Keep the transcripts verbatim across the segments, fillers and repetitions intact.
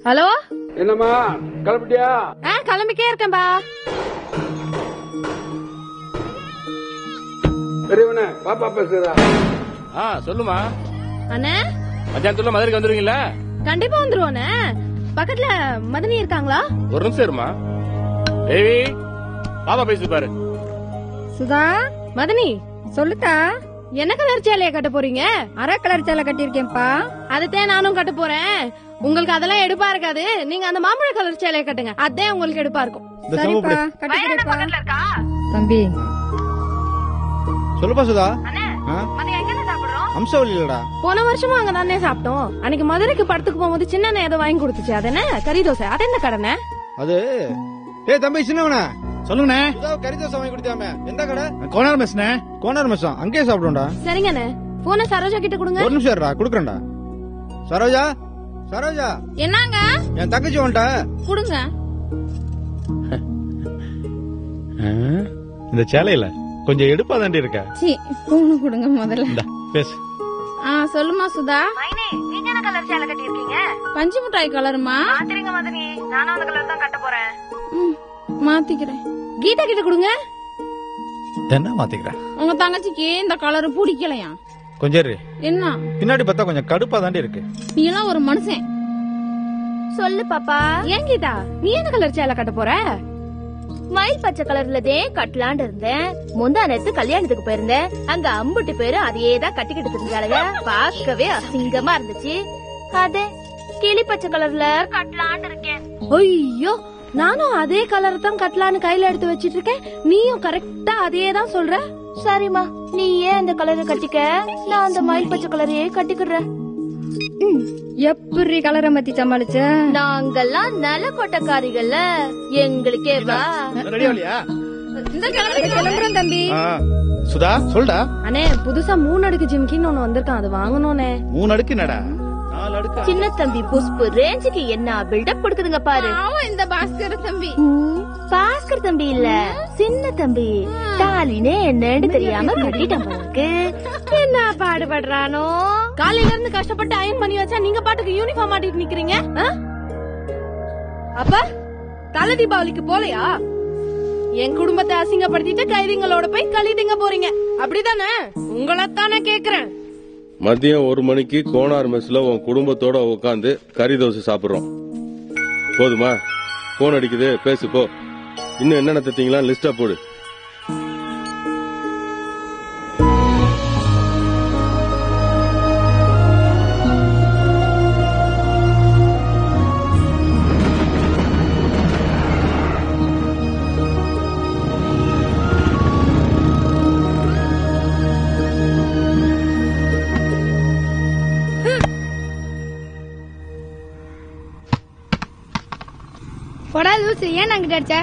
Hello, என்னம்மா கிளம்பிட்டியா? ஆ கிளம்பிக்கே இருக்கேன்பா. பெரியவனே பாப்பா பேசுறா. ஆ சொல்லுமா. அண்ணே மத்தியானத்துல மதுரைக்கு வந்துருவீங்களா? கண்டிப்பா வந்துருவோண்ணே. பக்கத்துல மதனி இருக்காங்களா? ஒரு நிமிஷம் இருமா. தேவி பாப்பா பேசு பாரு. சுதா, மதனி சொல்லுதா. என்ன கலர் சேலைய கட்ட போறீங்க? அரை கலர் சேலை கட்டிருக்கேன்ப்பா. அதத்தான் நானும் கட்ட போறேன். உங்களுக்கு அதெல்லாம் எடுப்பா இருக்காது. நீங்க அந்த மாம்பழ கலர் சேலைய கட்டுங்க, அதான் உங்களுக்கு எடுப்பா இருக்கும். சரிப்பா, கட்டிக்கிறேன்ப்பா. தம்பி சொல்லுப்பா சுதா. அம்சவல்லிலடா. போன வருஷமும் அங்க தானே சாப்பிட்டோம். அன்னைக்கு மதுரைக்கு படத்துக்கு போகும்போது சின்ன ஏதோ வாங்கி கொடுத்துச்சு. அது என்ன கறி தோசை? அது என்ன கடனை? அது ஏ தம்பி சின்னவன சொல்லுங்கண்ணே. கறி தோசை வாங்கி கொடுத்தாமே எந்த கடை? கோனார் மெஸ்ண்ணே. கோனார் மெஸ்ஸா? அங்கேயே சாப்பிடும்டா. சரிங்கண்ணே. போன சரோஜா கிட்ட கொடுங்க. ஒரு நிமிஷம் இருடா, குடுக்கறேன்டா. சரோஜா, சரோஜா. என்னங்க? என் தங்கச்சி வந்துட்டா. கொடுங்க. இந்த சேலையில கொஞ்சம் எடுப்பா தாண்டி இருக்க. சீ, பூணு கொடுங்க முதல்ல. பேசு. ஆ சொல்லுமா சுதா. நீங்க என்ன கலர் சேலை கட்டி இருக்கீங்க? பஞ்சு மிட்டாய் கலருமா? மாத்திரங்க மதனி, நானும் அந்த கலர் தான் கட்ட போறேன். மாத்திக்கிறேன். கீதா கிட்ட கொடுங்க. என்ன மாத்திக்கிறேன்? உங்க தங்கச்சிக்கு இந்த கலர் பிடிக்கலையா? கொஞ்சம் என்ன பின்னாடி பார்த்தா கொஞ்சம் கடுப்பா தாண்டி இருக்கு. நீ எல்லாம் ஒரு மனுஷன். சொல்லு பாப்பா. ஏன் கீதா, நீ என்ன கலர் சேலை கட்ட போற? மயில் பச்சை கலர்லதே கட்டலான்னு இருந்தேன். முந்தா நேத்து கல்யாணத்துக்கு போயிருந்தேன். அங்க அம்புட்டு பேரு அதையேதான் கட்டிக்கிட்டு இருந்தாளுங்க. பாக்கவே அசிங்கமா இருந்துச்சு. அதே கிளி பச்சை கலர்ல கட்டலான்னு இருக்கேன். ஐயோ, நானும் அதே கலர் தான் கட்டலான்னு கையில எடுத்து வச்சிட்டு இருக்கேன். நீயும் கரெக்டா அதே தான் சொல்ற. சரிம்மா, நீ ஏன் அந்த கலரை கட்டிக்க, நான் அந்த மயில் பச்சை கலரையே கட்டிக்கிறேன். எப்படி கலரை மாத்தி சமாளிச்ச? நாங்கெல்லாம் நலக்கோட்டக்காரிகள்ல, எங்களுக்கே வா. கிளம்புறோம் தம்பி. சுதா சொல்டா. அண்ணே, புதுசா மூணு அடுக்கு ஜிம்கின்னு ஒண்ணு வந்திருக்கான், அது வாங்கணும்னே. மூணு அடுக்கு நடா, நாலு அடுக்கு. சின்ன தம்பி புஷ்பு ரேஞ்சுக்கு என்ன பில்டப் கொடுக்குதுங்க பாரு. இந்த பாஸ்கர் தம்பி. பாஸ்கர் தம்பி இல்ல, சின்ன தம்பி. தாலினே என்னன்னு தெரியாம கட்டிட்டு என்ன பாடுபடுறானோ. காலையில இருந்து கஷ்டப்பட்டு அயன் பண்ணி வச்சா நீங்க பாட்டுக்கு யூனிஃபார்ம் மாட்டிட்டு நிக்கிறீங்க. அப்ப தலை தீபாவளிக்கு போலையா? என் குடும்பத்தை அசிங்கப்படுத்திட்டு கைதிங்களோட போய் களி திங்க போறீங்க, அப்படிதானே? உங்களைத்தானே கேக்குறேன். மதியம் ஒரு மணிக்கு கோனார் மெஸ்ல உன் குடும்பத்தோட உட்காந்து கறி தோசை சாப்பிடுறோம். போதுமா? போன் அடிக்குது, பேசு போ. இன்னும் என்னென்ன தத்தீங்களா லிஸ்டா போடு. போடா லூசு, ஏன் அங்கிட்ட அடிச்ச?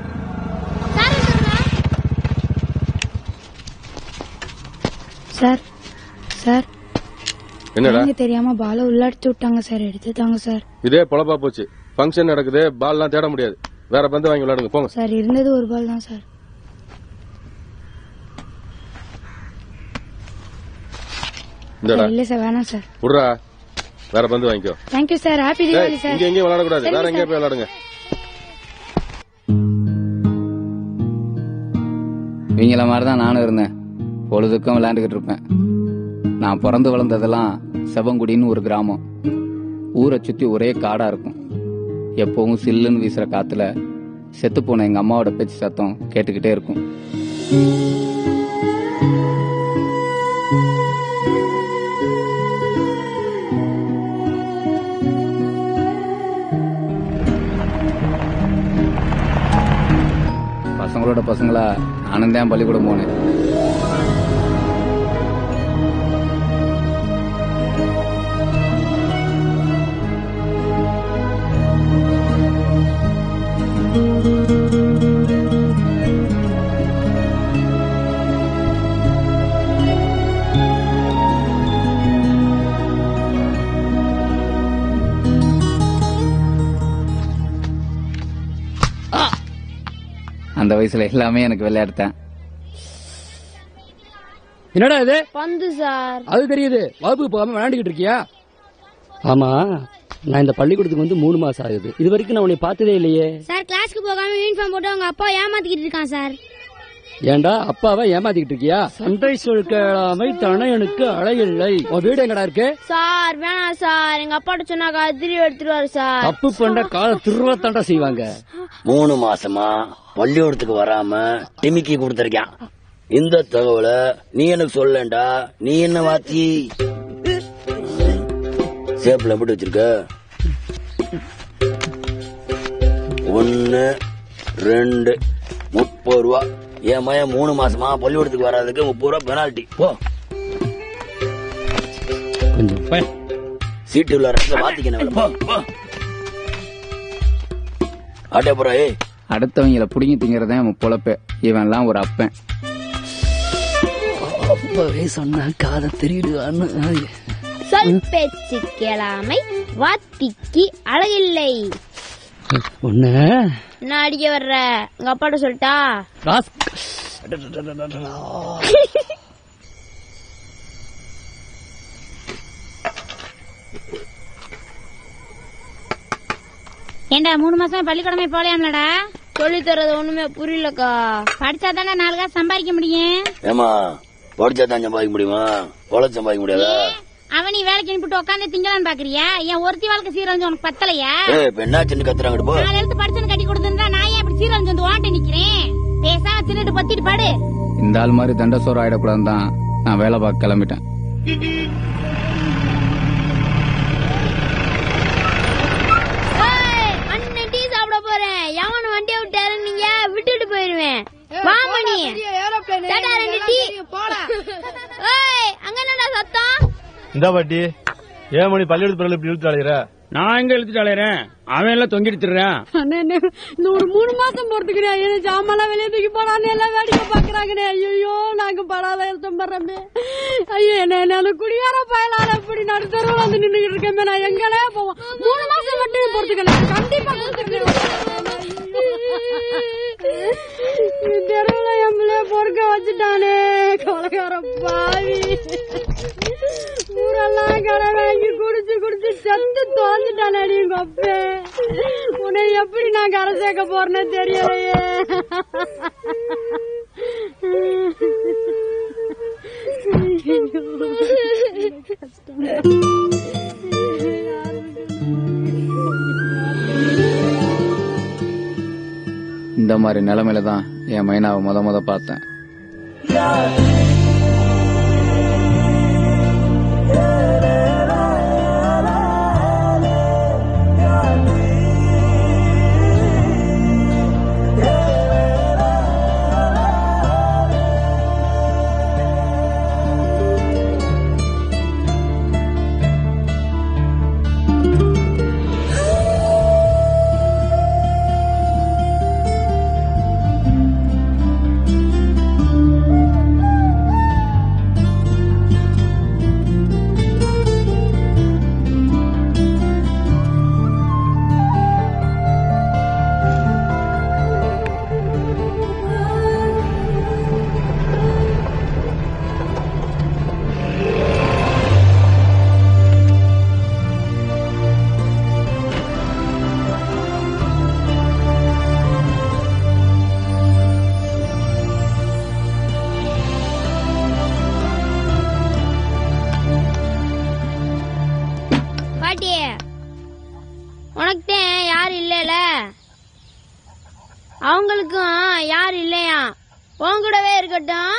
சார் சார் என்னடா தெரியாம பால உள்ள அடிச்சு விட்டாங்க சார், எடுத்துட்டாங்க சார். இதே பொழப்பா போச்சு. ஃபங்க்ஷன் நடக்குது, பால் எல்லாம் தேட முடியாது. வேற பந்து வாங்கி விளையாடுங்க போங்க. சார் இருந்தது ஒரு பால் தான் சார். இல்ல சார், வேணாம் சார். விடுறா, வேற பந்து வாங்கிக்கோ. Thank you sir. Happy Deepavali sir. இங்க எங்கேயும் விளையாடக்கூடாது, வேற எங்கேயும் போய் விளையாடுங்க. இவங்கள மாதிரிதான் நானும் இருந்தேன். பொழுதுக்கும் விளையாண்டுகிட்டு இருப்பேன். நான் பிறந்து வளர்ந்ததெல்லாம் செவங்குடின்னு ஒரு கிராமம். ஊரை சுத்தி ஒரே காடா இருக்கும். எப்பவும் சில்லுன்னு வீசுற காத்துல செத்து போன எங்க அம்மாவோட பேச்சு சத்தம் கேட்டுக்கிட்டே இருக்கும். பசங்களோட பசங்களா நானும் தான் பள்ளிக்கூடம் போனேன். அந்த வயசுல எல்லாமே எனக்கு விளையாடுத்தேன். என்னடா இது? பந்து சார். அது தெரியுது, வகுப்பு போகாம விளையாண்டுகிட்டு இருக்கியா? ஆமா, நான் இந்த பள்ளிக்கூடத்துக்கு வந்து மூணு மாசம் ஆகுது. இது வரைக்கும் நான் உன்னை பார்த்ததே இல்லையே. சார் கிளாஸ்க்கு போகாம யூனிஃபார்ம் போட்டு உங்க அப்பா ஏமாத்திக்கிட்டு இருக்கான் சார். ஏண்டா அப்பாவை ஏமாத்திக்கிட்டு இருக்கியா? சண்டை சொற்களாமை தனையனுக்கு அழையில்லை. உன் வீடு எங்கடா இருக்கு? சார் வேணாம் சார், எங்க அப்பாட்ட சொன்னாக்கா திரும்பி எடுத்துருவாரு சார். தப்பு பண்ண கால திருவத்தாண்டா செய்வாங்க. மூணு மாசமா பள்ளிக்கூடத்துக்கு வராம டிமிக்கி கொடுத்திருக்கான். இந்த தகவலை நீ எனக்கு சொல்லண்டா. நீ என்ன வாத்தி சேப்ல போட்டு வச்சிருக்க? ஒன்னு ரெண்டு முப்பது ரூபா. என் மயம் மூணு மாசமா பள்ளிக்கூடத்துக்கு வராதுக்கு முப்பது ரூபா பெனால்டி. போ சீட்டு உள்ள மாத்திக்கணும். ஆட்டே போறா. ஏ அடுத்தவங்கள புடிங்கி திங்கறதே பொழப்ப. இவன் எல்லாம் ஒரு அப்பன். அப்பவே சொன்னா காதை தெரியுடுவான்னு. சொல் பேச்சு கேளாமை வாத்திக்கு அழகில்லை. ஒண்ணு நான் அடிக்க வர்ற எங்க அப்பாட்ட சொல்லிட்டா? ஏண்டா மூணு மாசம் பள்ளிக்கூடமே போலையாம்லடா? சொல்லி தரது ஒண்ணுமே புரியலக்கா. படிச்சா தானே நாலு காசு சம்பாதிக்க முடியும். ஏமா படிச்சா தான் சம்பாதிக்க முடியுமா? பொழச்சு சம்பாதிக்க முடியாதா? அவன் நீ வேலைக்கு அனுப்பிட்டு உட்காந்து திங்கலான்னு பாக்குறியா? என் ஒருத்தி வாழ்க்கை சீரழிஞ்சு உனக்கு பத்தலையா? என்ன சின்ன கத்துறாங்க. நாலு எழுத்து படிச்சுன்னு கட்டி கொடுத்துருந்தா நான் ஏன் இப்படி சீரழிஞ்சு வந்து ஓட்ட நிக்கிறேன்? பேசாம தின்னுட்டு பத்திட்டு பாடு. இந்த ஆள் மாதிரி தண்ட சோறு ஆயிடக்கூடாதுன்னு தான் நான் வேலை பார்க்க கிளம்பிட்டேன். அண்ணன் டீ சாப்பிட போறேன். எவன் வண்டியை விட்டாரு நீங்க விட்டுட்டு போயிருவேன். வாமணி அங்க என்னடா சத்தம்? இந்த பாட்டி ஏன் மணி பள்ளிக்கூடத்து பிறகு இப்படி இழுத்து அலையிற? நான் எங்க இழுத்துட்டு அலையறேன்? அவன் எல்லாம் தொங்கிட்டு திடுறான். இந்த ஒரு மூணு மாசம் போறதுக்குறேன். எனக்கு ஜாமெல்லாம் வெளியே தூக்கி போடான்னு எல்லாம் வேடிக்கை பாக்குறாங்கண்ணே. ஐயோ நாங்க படாத எழுத்தம் பண்றமே. ஐயோ என்ன என்ன குடியார பயலால இப்படி நடுத்தரவுல வந்து நின்றுகிட்டு இருக்கேன். நான் எங்களே போவோம். மூணு மாசம் மட்டும் பொறுத்துக்கிறேன். கண்டிப்பா தெருவுல எம்பளே பொறுக்க வச்சுட்டானே கொலைகார பாவி. ஊரெல்லாம் கடை வாங்கி குடிச்சு குடிச்சு செத்து தோந்துட்டானே எங்க அப்பே. உன்னை எப்படி நான் கரை சேர்க்க போறேன்னு தெரியலையே. இந்த மாதிரி நிலைமையில தான் என் மைனாவை முத முத பார்த்தேன். உனக்குதான் யாரு இல்லல, அவங்களுக்கும் யாரு இல்லையா? உன் கூடவே இருக்கட்டும்.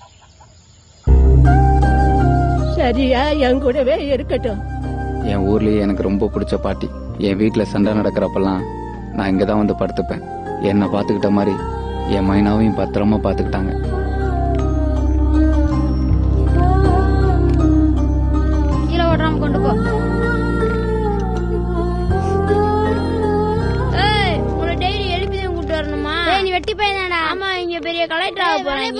சரியா என் கூடவே இருக்கட்டும். என் ஊர்லயே எனக்கு ரொம்ப பிடிச்ச பாட்டி. என் வீட்டுல சண்டை நடக்கிறப்பெல்லாம் நான் இங்கதான் வந்து படுத்துப்பேன். என்னை பாத்துக்கிட்ட மாதிரி என் மைனாவையும் பத்திரமா பாத்துக்கிட்டாங்க. கீழே ஓடுறாம கொண்டு போ. நீ வெட்டி பையனாடா? ஆமா, இங்க பெரிய கலெக்டர் ஆக போறாங்க.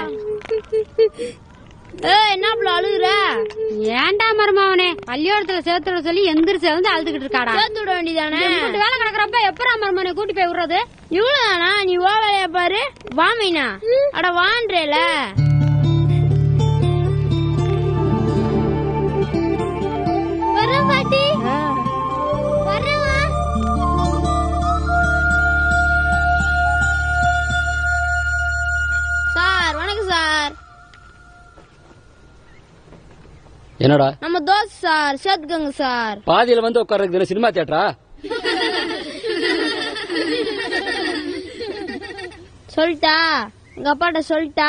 என்ன அழுகுற? ஏன்டா மருமாவனே பள்ளியோடத்துல சேர்த்துட சொல்லி எந்திரிச்சு வந்து அழுதுகிட்டு இருக்காடா? சேர்த்து விட வேண்டியதானே? வேலை கிடக்குறப்ப எப்பரா மருமாவனை கூட்டி போய் விடுறது? இவ்வளவுதானா? நீ ஓ வேலைய பாரு. வாமைனா அட வான்றேல. வர பாட்டி. என்னடா நம்ம தோஸ்த் சார் சேர்த்துக்கோங்க சார். பாதியில வந்து உட்கார்றதுக்கு சினிமா தியேட்டரா? சொல்லிட்டா எங்க அப்பாட்ட சொல்லிட்டா.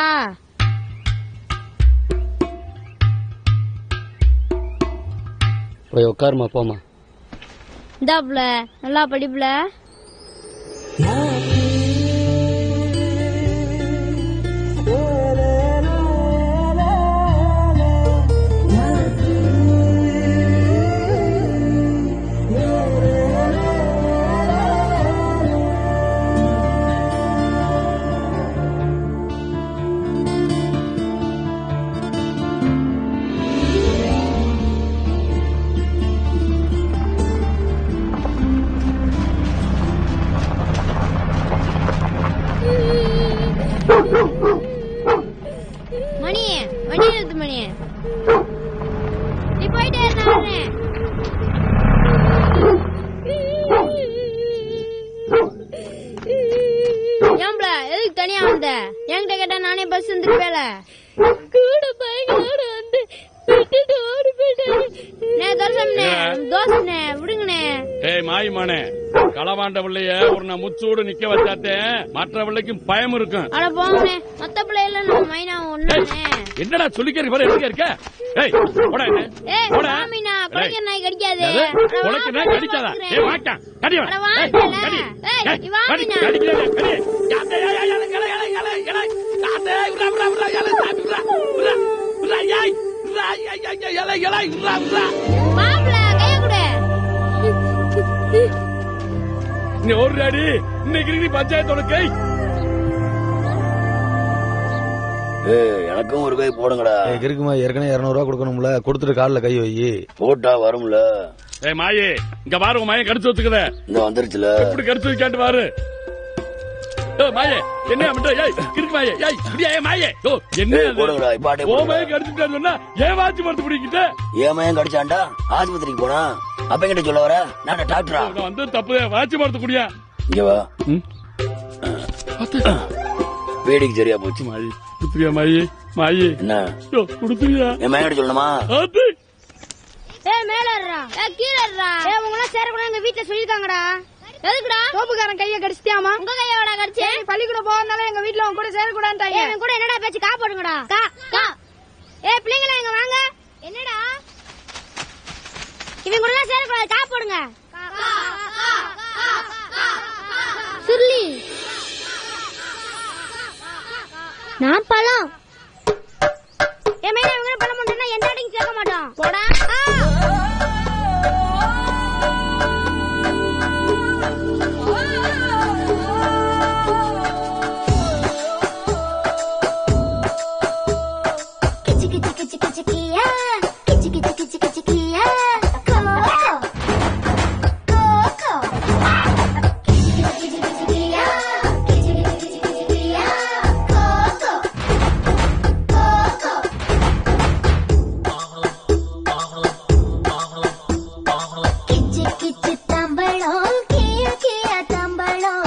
போய் உட்காருமா போமா. இந்தாப்புல நல்லா படிப்புல. மணி மணி எழுத்து மணி நீ போயிட்டே இருந்தேன். ஏம்பா எதுக்கு தனியா வந்த? என்கிட்ட கேட்டா நானே பஸ் வந்துருப்பேல. கூட பைக்கோட வந்து விட்டுட்டு ஓடி போயிட்டாரு. நே தர்சம்னே தோஸ்னே விடுங்கனே. ஏய் மாய் மானே, களவாண்ட பிள்ளைய ஒரு நான் முச்சூடு நிக்க வச்சாத்தே மற்ற பிள்ளைக்கும் பயம் இருக்கும். அட போங்கனே, மத்த பிள்ளைல நம்ம மைனா ஒண்ணுனே. என்னடா சொல்லிக்கறீ பாரு எங்க இருக்க? ஏய் போடா என்ன? ஏய் மாமினா கொலைக்க நாய் கடிக்காதே. கொலைக்க நாய் கடிக்காதா? ஏய் வாடா கடி வா. ஏய் கடி. ஏய் நீ வாமினா கடிக்கல கடி. யாத்தே யா யா கல கல கல கல. யாத்தே உரா உரா உரா யா சாமி உரா உரா உரா யாய் உரா யா யா யா யா யா உரா உரா. மாப்ள கைய குடு. நீ ஓடுறாடி. இன்னைக்கு நீ பஞ்சாயத்தோட கை. ஏய் எனக்கும் ஒரு கை போடுங்கடா. இருக்குமா ஏற்கனவே இருநூறு ரூபா கொடுக்கணும்ல, கொடுத்துட்டு காலில் கை வை. போட்டா வரும்ல. ஏய் மாயே, இங்க பாரு உன் மாயை கடிச்சு வச்சுக்கத. இந்த வந்துருச்சுல. எப்படி கடிச்சு வைக்காட்டு பாரு. ஏய் மாயே என்ன பண்ற? ஏய் கிறுக்கு மாயே. ஏய் இப்படியே ஏய் மாயே. ஓ என்ன போடுங்கடா இப்பாட்டே. ஓ மாயை கடிச்சுட்டா சொன்னா ஏன் வாட்சி மரத்து பிடிக்கிட்ட? ஏன் மாயம் கடிச்சான்டா? ஆஸ்பத்திரிக்கு போனா அப்ப கிட்ட சொல்ல வர? நான் டாக்டரா? நான் வந்து தப்பு வாட்சி மரத்து குடியா. இங்க வா. வேடிக்கு சரியா போச்சு. மாயி குடுத்துறியா மாயி? மாயி என்ன குடுத்துறியா? என் மாயிட்ட சொல்லணுமா? ஏய் மேல ஏறா. ஏய் கீழ ஏறா. ஏய் உங்கள சேரக்கூடாது எங்க வீட்ல சொல்லிருக்காங்கடா. எதுக்குடா? சோப்புகாரன் கைய கடிச்சிட்டியாமா? உங்க கையோட கடிச்சே. நீ பள்ளிக்கூடம் போறனால எங்க வீட்ல உன் கூட சேரக்கூடாதுன்றாங்க. ஏய் கூட என்னடா பேச்சு? கா போடுங்கடா. கா கா. ஏய் பிள்ளைங்களா இங்க வாங்க. என்னடா? இவங்க கூட சேரக்கூடாது. கா போடுங்க. கா கா கா. சுர்லி. நான் பழம். ஏ மேல இவங்க பழம் பண்றனா எந்த அடியும் கேட்க மாட்டோம். போடா. கிச்சி கிச்சி கிச்சி கிச்சி கியா கிச்சி கிச்சி கிச்சி கிச்சி கியா கோகோ கோகோ கிச்சி கிச்சி கிச்சி கிச்சி கியா கிச்சி கிச்சி கிச்சி கிச்சி கியா கோகோ கோகோ கிச்சி கிச்சி தம்பளம் கியா கியா தம்பளம்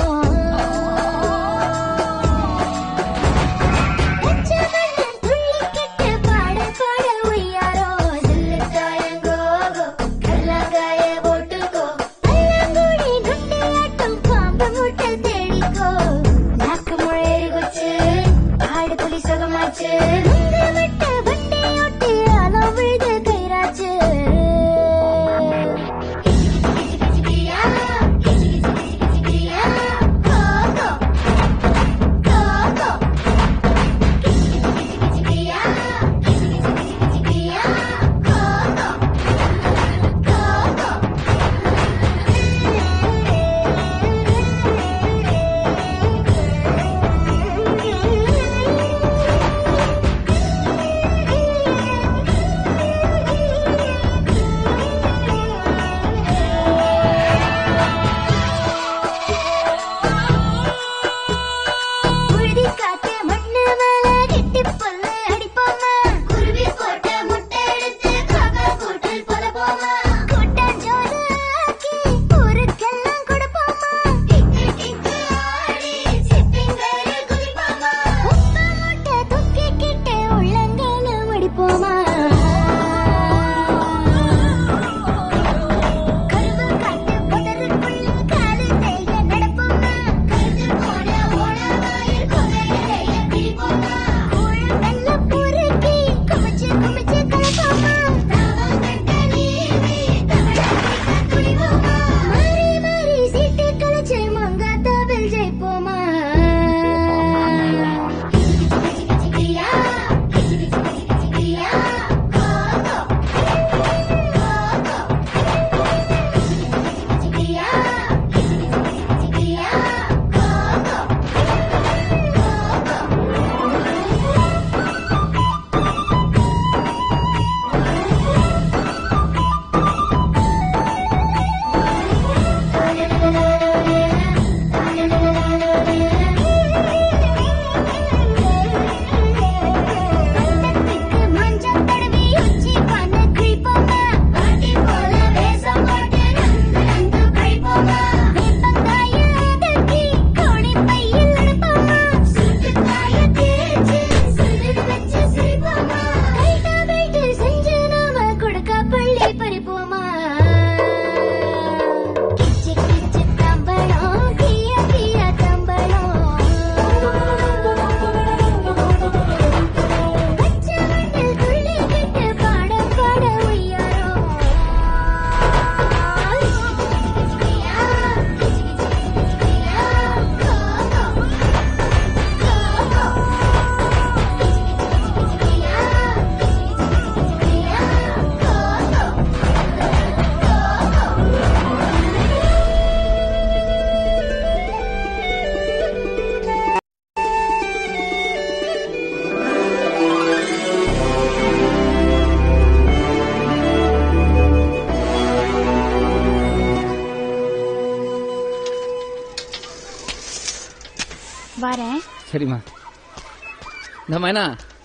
சரிம்மா. இந்த மைனா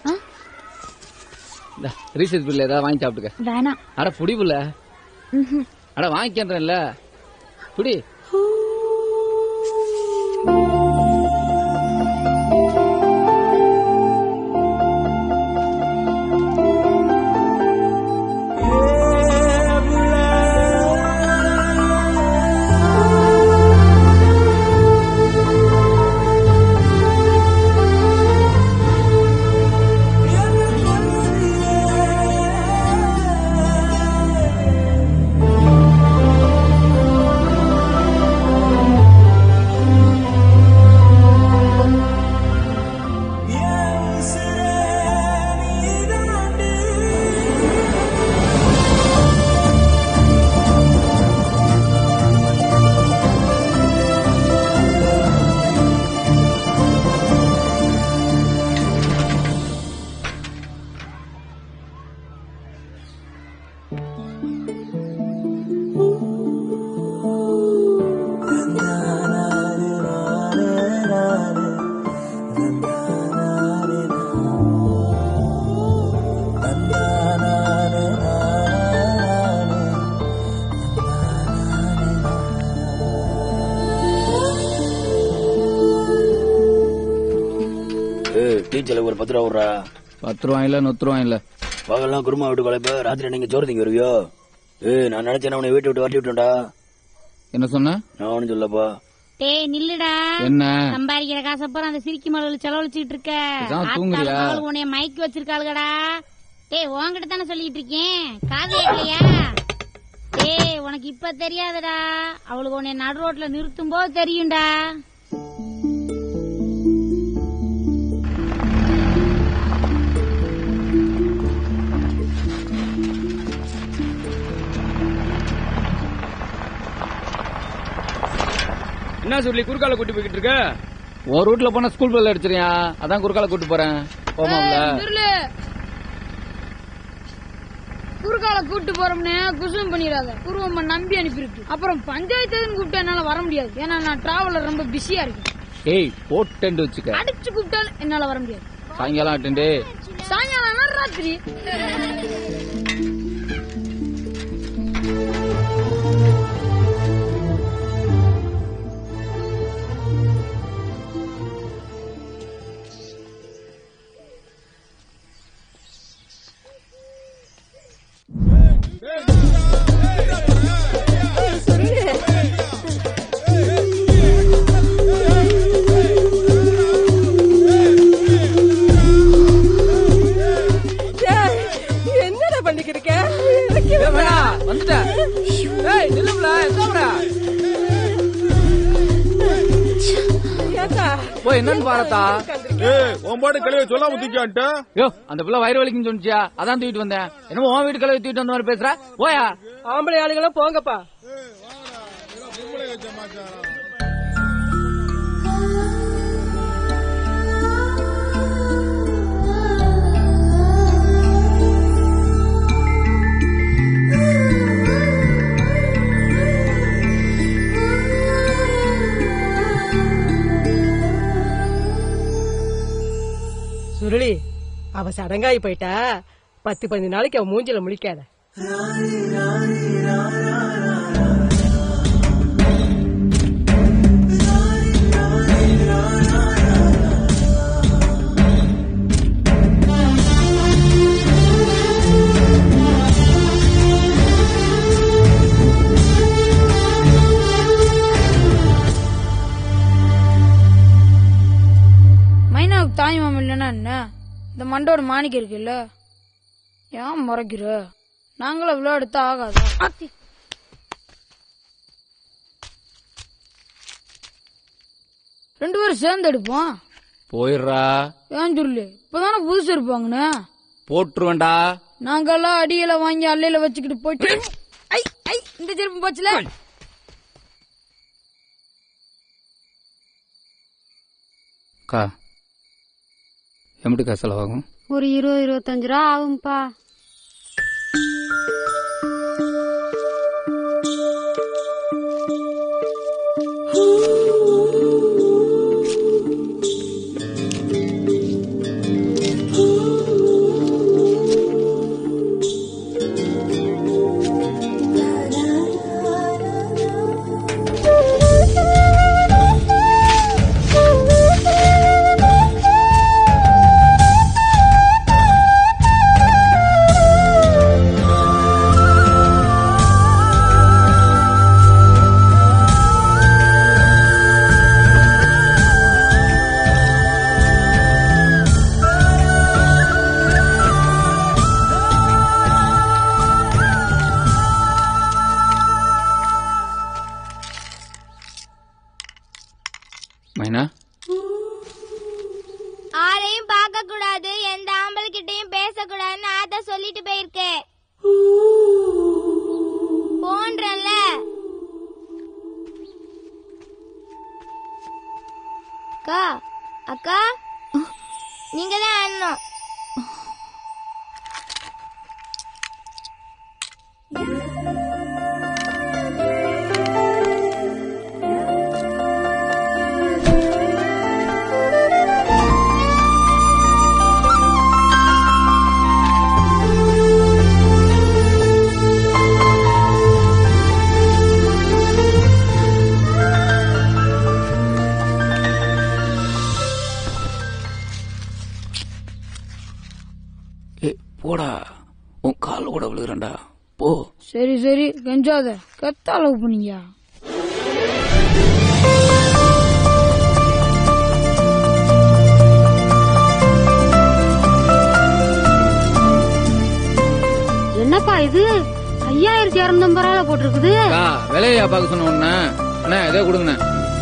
ரீசர்ச் பில் ஏதாவது வாங்கி சாப்பிட்டுக்க. வேணாம். அட புடி புள்ள. அட வாங்கிக்கிறேன்ல புடி. டீச்சர் ஒரு பத்து ரூபா விடுறா. பத்து ரூபாய் இல்ல நூத்து ரூபாய் இல்ல. பகல்லாம் குருமா விட்டு குழப்ப ராத்திரி நீங்க சோறு திங்க வருவியோ? ஏ நான் நினைச்சேன் உன்னை வீட்டை விட்டு வரட்டி விட்டுண்டா. என்ன சொன்ன? நான் ஒண்ணு சொல்லப்பா. டேய் நில்லுடா. என்ன சம்பாதிக்கிற காசை பூரா அந்த சிரிக்கி மலவுல செலவழிச்சிட்டு இருக்க. தூங்குறியா? உன்னைய மயக்கி வச்சிருக்காளுகடா. டேய் உன்கிட்ட தானே சொல்லிட்டு இருக்கேன், காது இல்லையா? டேய் உனக்கு இப்ப தெரியாதடா, அவளுக்கு உன்னை நடு ரோட்ல நிறுத்தும் போது தெரியும்டா. என்ன சொல்லி குறுக்கால கூட்டி போய்கிட்டு இருக்க? ஒரு ரூட்ல போனா ஸ்கூல் பெல் அடிச்சிரியா, அதான் குறுக்கால கூட்டி போறேன். போமாம்ல குறுக்கால கூட்டு போறோம்னு குசும் பண்ணிடாத. குருவம்மா நம்பி அனுப்பிருக்கு. அப்புறம் பஞ்சாயத்துன்னு கூப்பிட்டா என்னால வர முடியாது, ஏன்னா நான் டிராவலர் ரொம்ப பிஸியா இருக்கேன். ஏய் போட்டு வச்சுக்க. அடிச்சு கூப்பிட்டாலும் என்னால வர முடியாது. சாயங்காலம் அட்டெண்டு. சாயங்காலம் ராத்திரி. என்னன்னு பாரத்தா? உன் பாட்டு கழுவி சொல்லாம தூக்கியான்ட்ட. யோ அந்த பிள்ளை வயிறு வலிக்குன்னு சொன்னிச்சியா, அதான் தூக்கிட்டு வந்தேன். என்னமோ உன் வீட்டு கழுவி தூக்கிட்டு வந்த மாதிரி பேசுற. போயா ஆம்பளை ஆளுகளும் போங்கப்பா. சுருளி அவ சடங்காயி போயிட்டா. பத்து பதினஞ்சு நாளைக்கு அவ மூஞ்சில முழிக்காத. மைனாவுக்கு தாய் மாமன் இல்லைன்னா என்ன? இந்த மண்டோட மாணிக்கம் இருக்குல்ல, ஏன் முறைக்கிற? நாங்களும் விளையாடுத்தா ஆகாதா? ரெண்டு பேரும் சேர்ந்து எடுப்போம். போயிடுறா. ஏன் சொல்லு, இப்பதானே புதுசு இருப்பாங்கன்னு போட்டுருவேண்டா. நாங்கெல்லாம் அடியில வாங்கி அல்லையில வச்சுக்கிட்டு போயிட்டு ஐ ஐ இந்த செருப்பு போச்சுல. கா எம்பிட்டுக்கா செலவாகும்? ஒரு இருபது இருபத்தஞ்சு ரூபா ஆகும்பா. போடா, உன் கால கூட விழுகிறேன்டா. போ. சரி சரி கெஞ்சாத, கத்த அளவு பண்ணியா. என்னப்பா இது ஐயாயிரத்தி இரநூத்தி ரூபாய் போட்டிருக்குது. விலையா பாக்க சொன்ன உடனே அண்ணா இதே கொடுங்கண்ணே.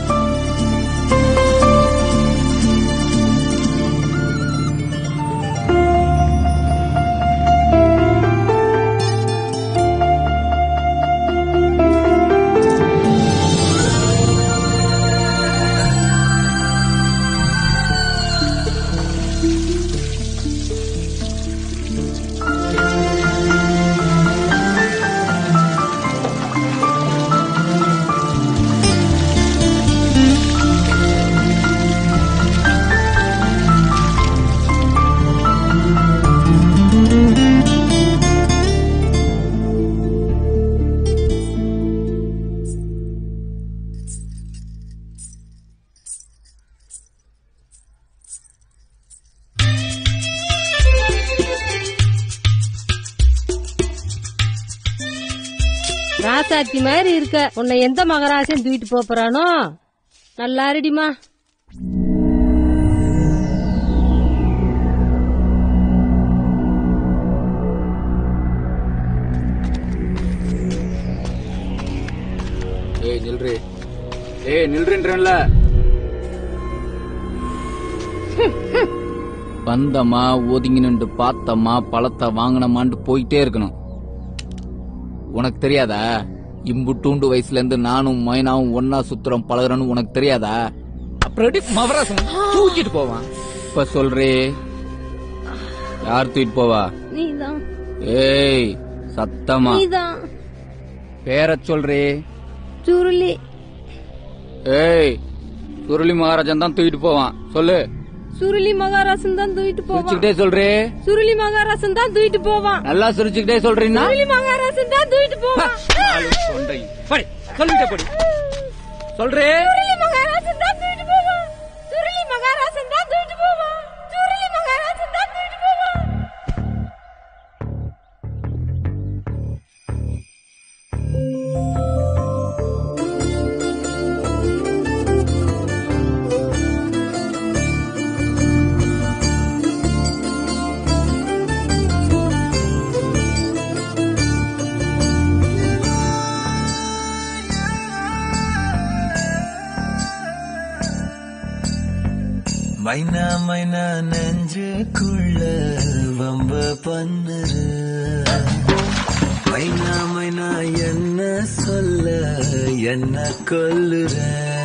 ராசாத்தி மாதிரி இருக்க, உன்னை எந்த மகராசையும் தூக்கிட்டு போறானோ. நல்லா இருடிமா. ஏய் நில்றி, ஏய் நில்றேன்றல. வந்தமா ஒதுங்கி நின்று பார்த்தமா பழத்தை வாங்கினமான்னு போயிட்டே இருக்கணும். உனக்கு தெரியாதா? இம்புட்டூண்டு வயசுல இருந்து நானும் மைனாவும் ஒன்னா சுத்துறோம் பழகுறோன்னு உனக்கு தெரியாதா? அப்புறம் மவராசம் தூக்கிட்டு போவான். இப்ப சொல்றே, யார் தூக்கிட்டு போவா? நீதான். ஏய் சத்தமா நீதான். பேர சொல்றே. சுருளி. ஏய் சுருளி மகாராஜன் தான் தூக்கிட்டு போவான். சொல்லு. சுருளி மகாராசன் தான் தூக்கிட்டு போவான். சிரிச்சுக்கிட்டே சொல்றே. சுருளி மகாராசன் தான் தூக்கிட்டு போவான். நல்லா சிரிச்சுக்கிட்டே சொல்றீங்கன்னா சுருளி மகாராசன் தான் தூக்கிட்டு போவான். சொல்லிட்ட படி சொல்றே. சுருளி மகாராசன் தான் தூக்கிட்டு போவான். சுருளி மகாராசன் தான் தூக்கிட்டு போவான். சுருளி மகாராசன் தான் தூக்கிட்டு போவான். மைனா மைனா நெஞ்சுக்குள்ள வம்ப பண்ணுற. மைனா மைனா என்ன சொல்ல என்ன கொல்லுற.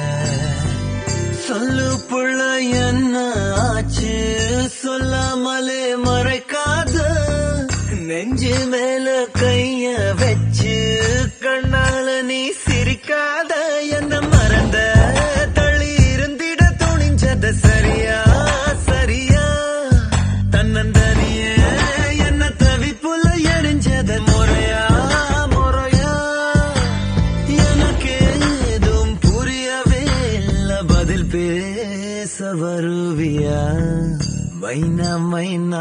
சொல்லு புள்ள என்ன ஆச்சு சொல்லாமலே மறைக்காத. நெஞ்சு மேல கைய வச்சு கண்ணால நீ சிரிக்காத. என்ன மறந்த தள்ளி இருந்திட துணிஞ்சத சரியா சரியா. தன்னந்தனிய என்ன தவிப்புல எரிஞ்சத முறையா முறையா. எனக்கு ஏதும் புரியவே இல்ல, பதில் பேச வருவியா? மைனா மைனா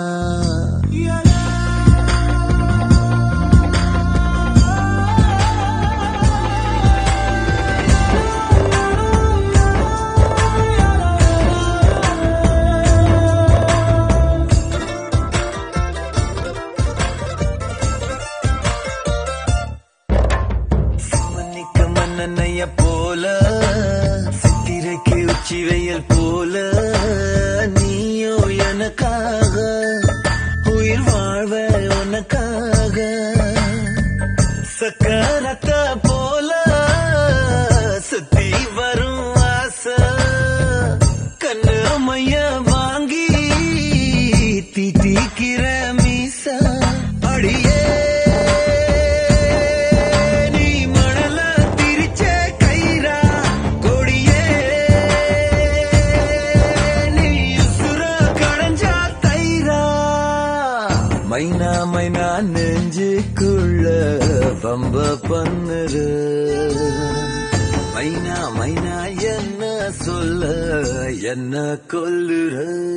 மன்னனைய போல சித்திரைக்கு உச்சி வெயில் போல. நீயோ எனக்காக உயிர் வாழ்வ உனக்காக. சக்கரத்த போல சுத்தி வரும் ஆசை. கண்ணு மைய வாங்கி தீ தீக்கிற மீச. அடியே மைனா மைனா நெஞ்சுக்குள்ள பம்ப பண்ணுற மைனா மைனா என்ன சொல்ல என்ன கொல்லுற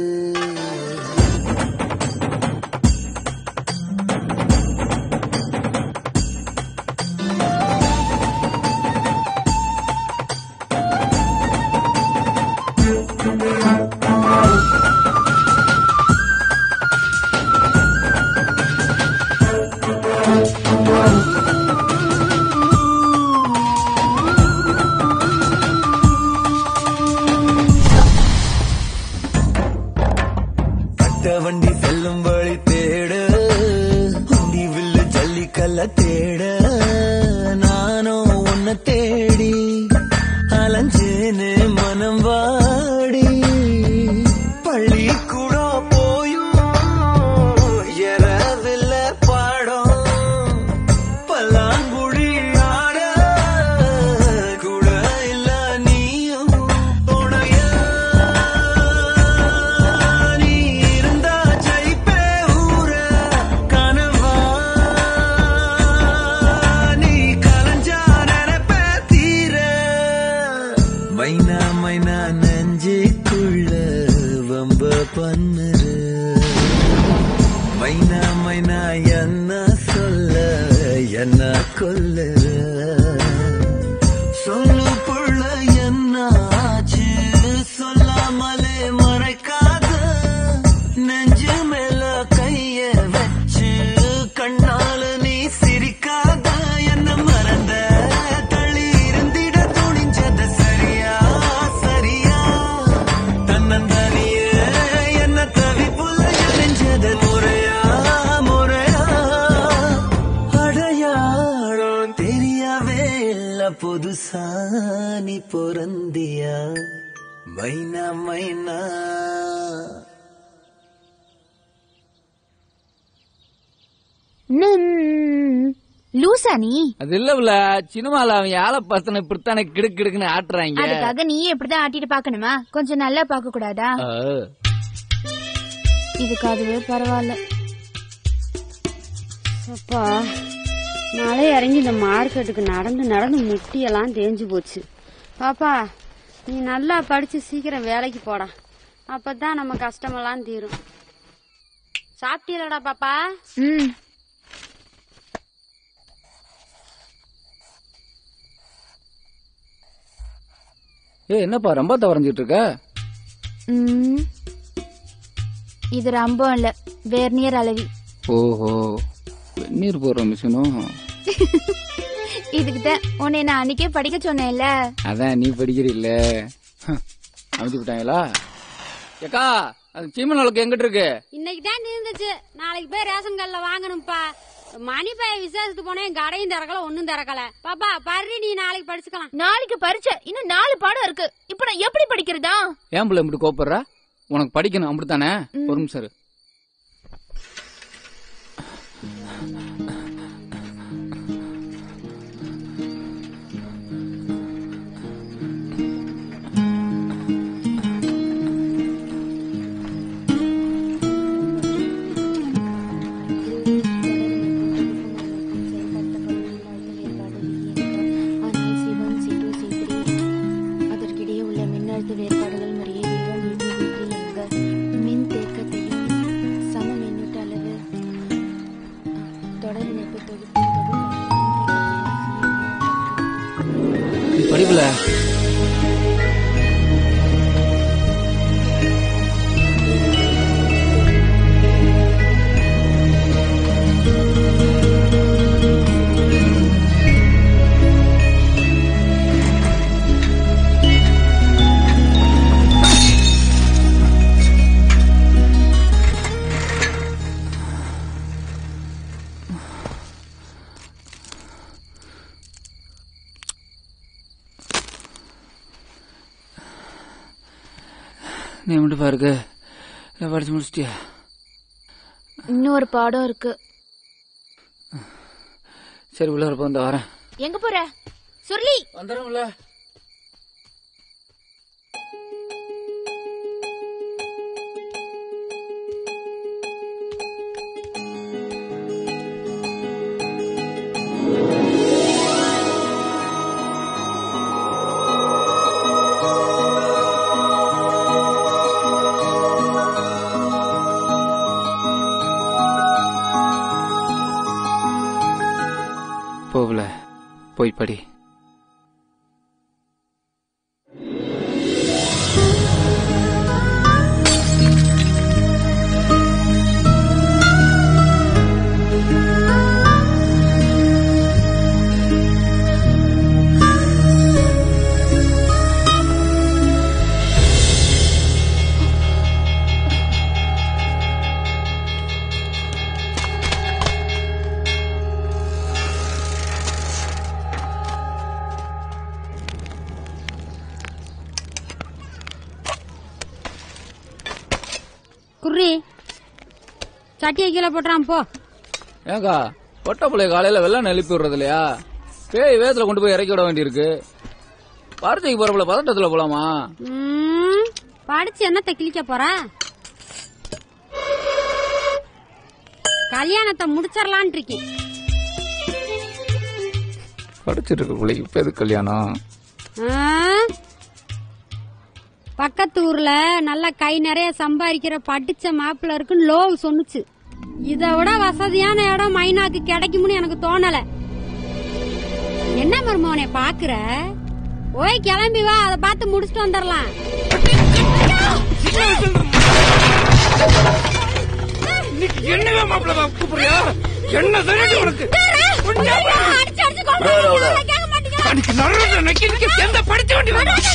வண்டி செல்லும் வழி தேட உண்டி வில்லு ஜல்லிக்கல்ல தேட நானும் உன்னை தேடி அலைஞ்சேனே மனம் வாடி பள்ளி கூட போயும் எறவில்ல பாடம் பல்லாங்குழி ஆட கூட இல்ல நீயும் துணைய மைனா மைனா நெஞ்சுக்குள்ள வம்ப பண்ணுற மைனா மைனா என்ன சொல்ல என்ன கொல்லுற சொல்லு புள்ள என்ன ஆச்சு சொல்லாமலே மறைக்காத நெஞ்சு மேல கைய வச்சு கண்ணால நீ சிரிக்காத என்ன மறந்த தள்ளி இருந்திட துணிஞ்சத சரியா சரியா தன்னந்தனியே என்ன தவிப்புல எரிஞ்சது முறையா முறையா அடையாளம் தெரியவே இல்ல புதுசா நீ பொறந்தியா மைனா மைனா லூசா நீ? அது இல்ல சினிமால அவன் ஆள பசங்க இப்படித்தானே கிடுக்கு கிடுக்குன்னு ஆட்டுறாங்க. அதுக்காக நீ எப்படிதான் ஆட்டிட்டு பாக்கணுமா? கொஞ்சம் நல்லா பாக்க கூடாதா? இதுக்கு அதுவே பரவாயில்ல. அப்பா மழை இறங்கி இந்த மார்க்கெட்டுக்கு நடந்து நடந்து முட்டியெல்லாம் தேஞ்சு போச்சு. பாப்பா நீ நல்லா படிச்சு சீக்கிரம் வேலைக்கு போடா, அப்பதான் நம்ம கஷ்டமெல்லாம் தீரும். சாப்பிட்டீங்களா பாப்பா? ம். ஏ என்னப்பா ரொம்ப தவறஞ்சிட்டு இருக்க? இது ரம்பம் இல்ல, வெர்னியர் அளவி. ஓஹோ, வெந்நீர் போடுற மிஷினும். இதுக்குதான் உன்னை நான் அன்னைக்கே படிக்க சொன்னேன்ல. அதான் நீ படிக்கிறீல்ல. அமைச்சு விட்டாங்களா? ஏக்கா அது சீமன் அளவுக்கு எங்கிட்ட இருக்கு? இன்னைக்கு தான் இருந்துச்சு, நாளைக்கு போய் ரேஷன் கடையில வாங்கணும்ப்பா. மணி பைய விசேஷத்துக்கு போனேன், கடையும் திறக்கல ஒன்னும் திறக்கல. பாப்பா பர்றி நீ நாளைக்கு படிச்சுக்கலாம். நாளைக்கு பரீட்சை, இன்னும் நாலு பாடம் இருக்கு. இப்ப நான் எப்படி படிக்கிறதா? ஏன் பிள்ளை இப்படி கோப்படுற? உனக்கு படிக்கணும் அப்படித்தானே? ஒரு நிமிஷம். படிப்புல நீ மட்டும் பாருங்க, படிச்சு முடிச்சிட்டியா? இன்னொரு பாடம் இருக்கு. சரி உள்ள இருப்ப வந்து வரேன். எங்க போற? சுருளி வந்துடும்ல. போய் படி. குர்ரி சட்டியை கீழே போட்டுறான் போ. ஏங்கா பொட்ட பிள்ளைய காலையில வெள்ளம் எழுப்பி விடுறது இல்லையா? பேய் வேத்துல கொண்டு போய் இறக்கி விட வேண்டியிருக்கு. பரீட்சைக்கு போறப்பல பதட்டத்துல போலாமா? படிச்சு என்னத்தை கிழிக்க போற? கல்யாணத்தை முடிச்சிடலான் இருக்கேன். படிச்சிட்டு இருக்க பிள்ளைக்கு இப்ப எது கல்யாணம்? பக்கத்து ஊர்ல நல்ல கை நிறைய சம்பாதிக்கிற படிச்ச மாப்பிள்ள இருக்குன்னு லோவு சொன்னுச்சு. இதை விட வசதியான இடம் மைனாக்கு கிடைக்கும்னு எனக்கு தோணல. என்ன மருமவனே பாக்குற? ஓய் கிளம்பி வா, அதை பார்த்து முடிச்சுட்டு வந்துடலாம். என்னவே மாப்பிள்ள கூப்பிடுறியா? என்ன தெரியும் உனக்கு? எந்த படிச்ச வண்டி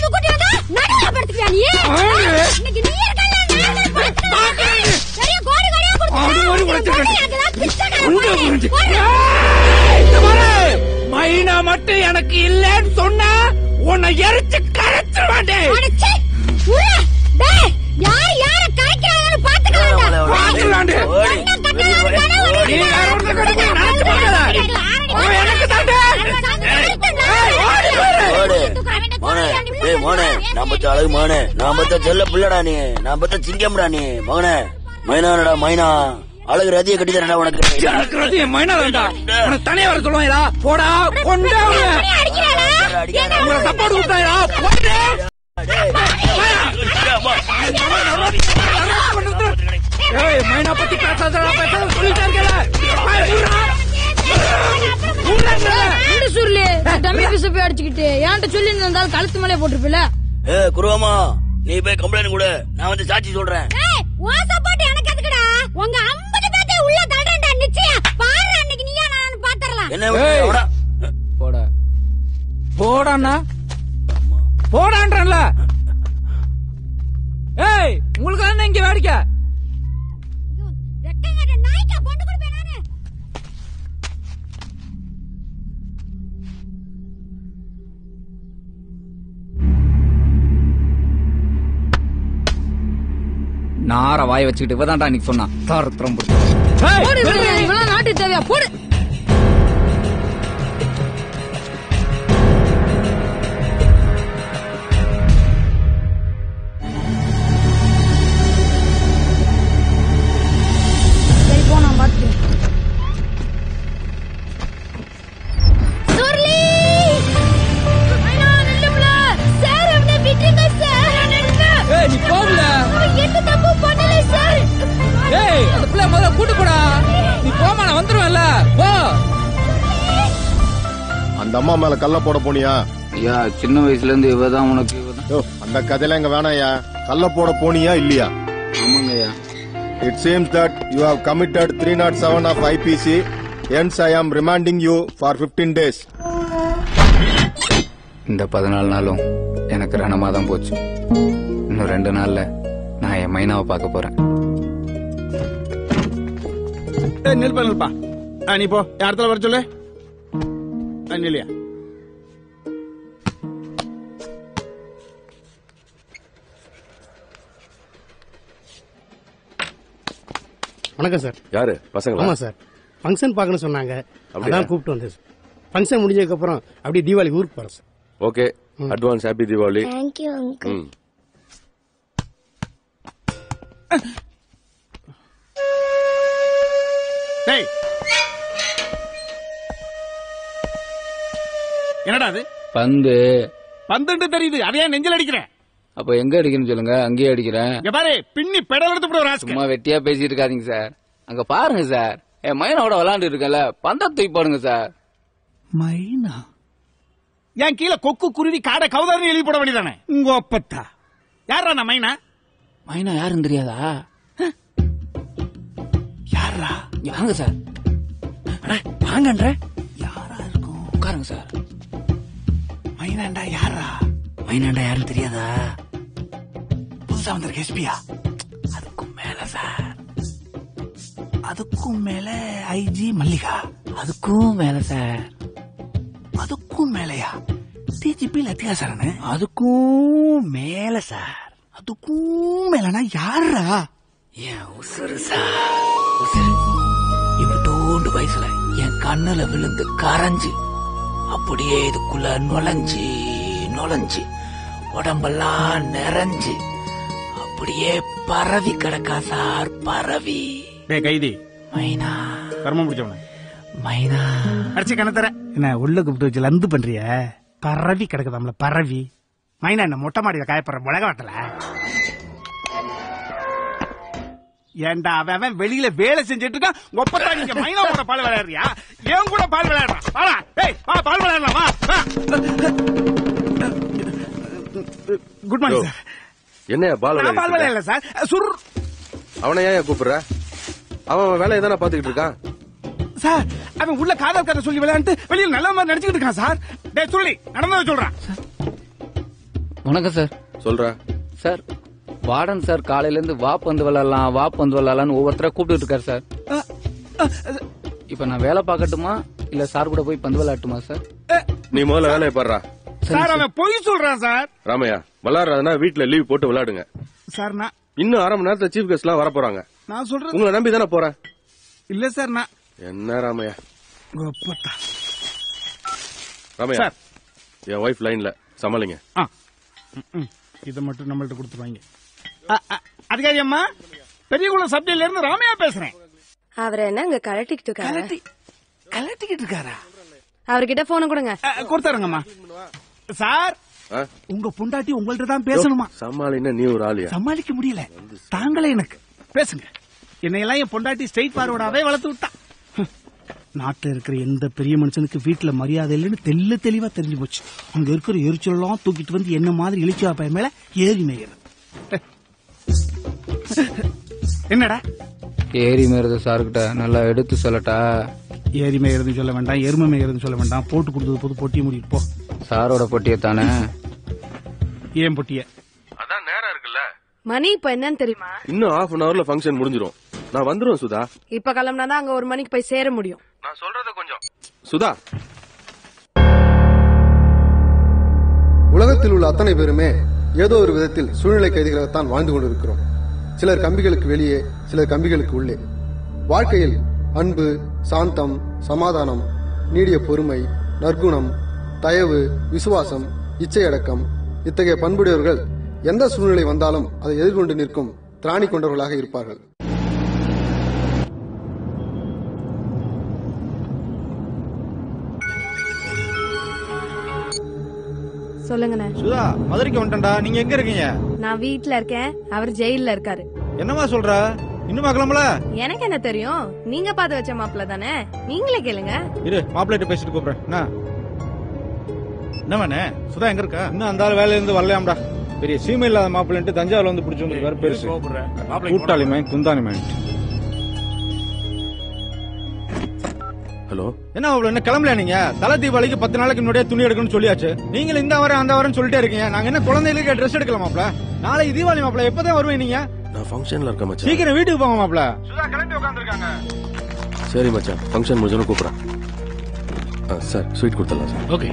மைனா மட்டும் எனக்கு இல்லன்னு சொன்னா உன்னை எரிச்சு கரைச்சு மாட்டேன். அழகு மகனே, நான் பத்த செல்ல பிள்ளடா நீ, நான் பத்த சிங்கம்டா நீ மகனே. மைனாடா மைனா, அழகு ரதியை கட்டி தரடா உனக்கு. எனக்கு ரதியை மைனா தான்டா. உனக்கு தனியா வர சொல்லுவாங்களா? போடா கொண்டா சப்பாடு கொடுத்தாயா? மைனா பத்தி பேசாத சொல்லிட்டா இருக்கல. சொல்லு டம்மி பீஸ போய் அடிச்சுக்கிட்டு ஏன்ட்ட சொல்லி இருந்தாலும் கழுத்து மேலே போட்டுருப்பில. ஏ குருவாமா, நீ போய் கம்ப்ளைண்ட் கொடு, நான் வந்து சாட்சி சொல்றேன். எனக்கு எதுக்குடா? உங்க ஐம்பது பேத்தை உள்ள தள்ளுறேன்டா நிச்சயம். பாரு அன்னைக்கு நீயா நான் பாத்துறலாம். என்ன போடா போடாண்ணா போடான்றல. ஏய் உங்களுக்கு தானே இங்க வேடிக்கை. நார வாய வச்சுக்கிட்டு இவதான்டா இன்னைக்கு சொன்னா தாரத்திரம் நாட்டு தேவையா போடு. சரி போ, நான் பாத்துக்கிறேன். நீ போகல. எந்த தப்பு பண்ணல சார். ஏய் அந்த பிள்ளை முதல்ல கூட்டு போடா. நீ போமா, நான் வந்துருவேன்ல. போ. அந்த அம்மா மேல கல்ல போட போனியா? ஐயா சின்ன வயசுல இருந்து இவதான் உனக்கு இவதான். அந்த கதையெல்லாம் இங்க வேணாயா. கல்ல போட போனியா இல்லையா? ஆமாங்க ஐயா. It seems that you have committed three oh seven of I P C. Hence I am remanding you for fifteen days. இந்த பதினாலு நாளும் எனக்கு ரணமா தான் போச்சு. இன்னும் ரெண்டு நாள்ல நான் என் மைனாவை பார்க்க போறேன். நில்பா நில்பா, நீ போ, இடத்துல வர சொல்லு. இல்லையா வணக்கம் சார். யாரு பசங்களா? ஆமா சார், ஃபங்க்ஷன் பார்க்கணும் சொன்னாங்க, அதான் கூப்பிட்டு வந்தேன் சார். ஃபங்க்ஷன் முடிஞ்சதுக்கு அப்புறம் அப்படியே தீபாவளி ஊருக்கு போறேன் sir. Okay, advance happy Deepavali. Thank you uncle. டேய் என்னடா அது? பந்து. பந்துன்னு தெரியுது, அதையா நெஞ்சில் அடிக்கிறேன். அப்ப எங்க அடிக்கணும்னு சொல்லுங்க, அங்கேயே அடிக்கிறேன். இங்க பாரு, பின்னி பெடல் எடுத்து போடுற ராஸ்கல். சும்மா வெட்டியா பேசிட்டு இருக்காதீங்க சார். அங்க பாருங்க சார், என் மைனாவோட விளையாண்டு இருக்கல, பந்த தூக்கி போடுங்க சார். மைனா என் கீழே கொக்கு குருவி காடை கவுதாரின்னு எழுதி போட வேண்டியதானே உங்க ஒப்பத்தா. யாரா நான் மைனா? மைனா யாருன்னு தெரியாதா? யாரா? வாங்க சார். வாங்கன்ற யாரா இருக்கும்? உட்காருங்க சார். மைனாண்டா யாரா? மைனாண்டா யாருன்னு தெரியாதா? புதுசா வந்திருக்க எஸ்பியா? அதுக்கும் மேல சார், அதுக்கும் மேல ஐஜி மல்லிகா, அதுக்கும் மேல சார், அதுக்கும் மேலயா டிஜிபி லத்திகா சார், அதுக்கும் மேல சார், அதுக்கும் மேலனா யாரா? என் உசுறு சார், உசுறு. இவட்டோண்டு வயசுல என் கண்ணுல விழுந்து கரைஞ்சு அப்படியே இதுக்குள்ள நுழைஞ்சு நுழைஞ்சு உடம்பெல்லாம் நிறைஞ்சு அப்படியே பரவி கிடக்கா சார், பரவி. டேய் கைதி மைனா, கர்மம் முடிச்சவன மைனா அடிச்சு கணத்தர என்ன உள்ள கூப்பிட்டு வச்சு லந்து பண்றிய? பரவி கிடக்குதாம்ல பரவி. மைனா என்ன மொட்டை மாடியில காயப்படுற முளக வாட்டல? ஏண்டா அவன் வெளியில வேலை செஞ்சுட்டு இருக்கான். ஒப்பத்தா நீங்க மைனா கூட பால் விளையாடுறியா? ஏன் கூட பால் விளையாடுறான்? வாடா டேய் வா பால் விளையாடலாம் வா. Good morning sir. என்ன பால் நான் பால் விளையாடல சார். சுர். அவனை ஏன் கூப்பிடுற? அவன் வேலையை தானே பாத்துக்கிட்டு இருக்கான் சார். அவன் உள்ள காதல் கதை சொல்லி விளையாண்டு வெளியில நல்ல மாதிரி நடிச்சுக்கிட்டு இருக்கான் சார். டேய் சொல்லி நடந்ததை சொல்றான். வணக்கம் சார். சொல்ற சார், வார்டன் சார் காலையில இருந்து வா பந்து விளையாடலாம் வா பந்து விளையாடலாம்னு ஒவ்வொருத்தரா கூப்பிட்டு இருக்காரு சார். இப்ப நான் வேலை பார்க்கட்டுமா இல்ல சார் கூட போய் பந்து விளையாட்டுமா சார்? நீ முதல்ல வேலையை பாடுறா சார். அவன் பொய் சொல்றான் சார். ராமையா, விளையாடுறதுனா வீட்டுல லீவ் போட்டு விளையாடுங்க சார். நான் இன்னும் அரை மணி நேரத்துல சீஃப் கெஸ்ட் எல்லாம் வர போறாங்க. நான் சொல்றேன் உங்களை நம்பி தானே போறேன். இல்ல சார். நான் என்ன ராமையா? ஒப்பத்தா ராமையா, என் ஒய்ஃப் லைன்ல சமாளிங்க. இதை மட்டும் நம்மள்ட்ட கொடுத்துருவாங்க. அதிகாரி அம்மா, பெரியகுளம் சப்டில இருந்து ராமையா பேசுறேன். அவரை என்ன இங்க கலட்டிக்கிட்டு இருக்காரு? கலட்டிக்கிட்டு இருக்காரா? அவர்கிட்ட போன கொடுங்க. கொடுத்தாருங்கம்மா. சார், உங்க பொண்டாட்டி உங்கள்ட்ட தான் பேசணுமா? சமாளினா நீ ஒரு ஆளியா? சமாளிக்க முடியல. தாங்களே எனக்கு பேசுங்க. என்னையெல்லாம் என் பொண்டாட்டி ஸ்ட்ரெயிட் ஃபார்வர்டாவே வளர்த்து விட்டா. நாட்டுல இருக்கிற எந்த பெரிய மனுஷனுக்கு வீட்டுல மரியாதை இல்லைன்னு தெல்ல தெளிவா தெரிஞ்சு போச்சு. அங்க இருக்கிற எரிச்சலாம் தூக்கிட்டு வந்து என்ன மாதிரி இழிச்சா பையன் மேல ஏறி மேயிறது. என்னடா ஏறி மேயறது சார்கிட்ட நல்லா எடுத்து சொல்லட்டா? ஏறி மேயறதுன்னு சொல்ல வேண்டாம், எருமை மேயறதுன்னு சொல்ல வேண்டாம். போட்டு கொடுத்தது போது பொட்டியை முடிட்டு போ. சாரோட பொட்டியை தானே? ஏன் பொட்டிய? அதான் நேரம் இருக்குல்ல. மணி இப்ப என்னன்னு தெரியுமா? இன்னும் ஹாஃப் அன் ஹவர்ல ஃபங்க்ஷன் முடிஞ்சிரும். நான் வந்துருவேன் சுதா. இப்ப கிளம்பினாதான் அங்க ஒரு மணிக்கு போய் சேர முடியும். நான் சொல்றத கொஞ்சம் சுதா. உலகத்தில் உள்ள அத்தனை பேருமே ஏதோ ஒரு விதத்தில் சூழ்நிலை கைதிகளாகத்தான் வாழ்ந்து கொண்டிருக்கிறோம். சிலர் கம்பிகளுக்கு வெளியே, சிலர் கம்பிகளுக்கு உள்ளே. வாழ்க்கையில் அன்பு, சாந்தம், சமாதானம், நீடிய பொறுமை, நற்குணம், தயவு, விசுவாசம், இச்சையடக்கம் இத்தகைய பண்புடையவர்கள் எந்த சூழ்நிலை வந்தாலும் அதை எதிர்கொண்டு நிற்கும் திராணி கொண்டவர்களாக இருப்பார்கள். சொல்லுங்கண்ணே. சுதா, மதுரைக்கு வந்துட்டா. நீங்க எங்க இருக்கீங்க? நான் வீட்டுல இருக்கேன். அவர் ஜெயில இருக்காரு. என்னமா சொல்ற? இன்னும் கிளம்பல? எனக்கு என்ன தெரியும்? நீங்க பாத்து வச்ச மாப்பிள்ள தானே, நீங்களே கேளுங்க. இரு, மாப்பிள்ளைட்டு பேசிட்டு கூப்பிடுறேன். என்னமாண்ணே, சுதா எங்க இருக்கா? இன்னும் அந்த ஆள் வேலையில இருந்து வரலையாம்டா. பெரிய சீமை இல்லாத மாப்பிள்ளைட்டு தஞ்சாவூர்ல வந்து பிடிச்சு வந்து வேற பேசு. கூட்டாளி மைண்ட், குந்தானி மைண்ட். ஹலோ, என்ன மாப்பிள்ள, என்ன கிளம்பல? நீங்க தலை தீபாவளிக்கு பத்து நாளைக்கு முன்னாடியே துணி எடுக்கணும்னு சொல்லியாச்சு. நீங்களும் இந்த வாரம் அந்த வாரம் சொல்லிட்டே இருக்கீங்க. நாங்க என்ன குழந்தைகளுக்கு ட்ரெஸ் எடுக்கலாம் மாப்பிள்ள? நாளைக்கு தீபாவளி மாப்பிள்ள, எப்பதான் வருவேன் நீங்க? நான் ஃபங்க்ஷன்ல இருக்க மச்சான். சீக்கிரம் வீட்டுக்கு போங்க மாப்பிள்ள. சுதா கிளம்பி உட்கார்ந்திருக்காங்க. சரி மச்சான், ஃபங்க்ஷன் முடிஞ்சோன்னு கூப்பிடுறேன். சார், ஸ்வீட் கொடுத்துடலாம் சார். ஓகே.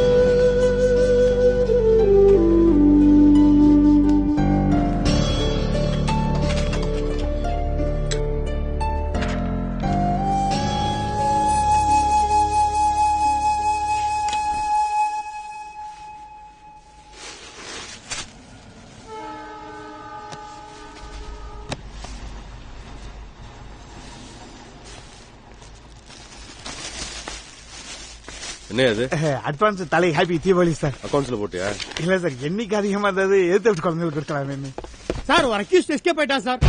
என்ன அது? அட்வான்ஸ் தலை ஹாப்பி தீபாவளி சார். அக்கவுண்ட்ஸ்ல போட்டியா? இல்ல சார், என்னைக்கு அதிகமா இருந்தது எதிர்த்து குழந்தைகளுக்கு கொடுக்கலாம். சார், ஒரு அக்யூஸ்ட் எஸ்கேப் ஆயிட்டான் சார்.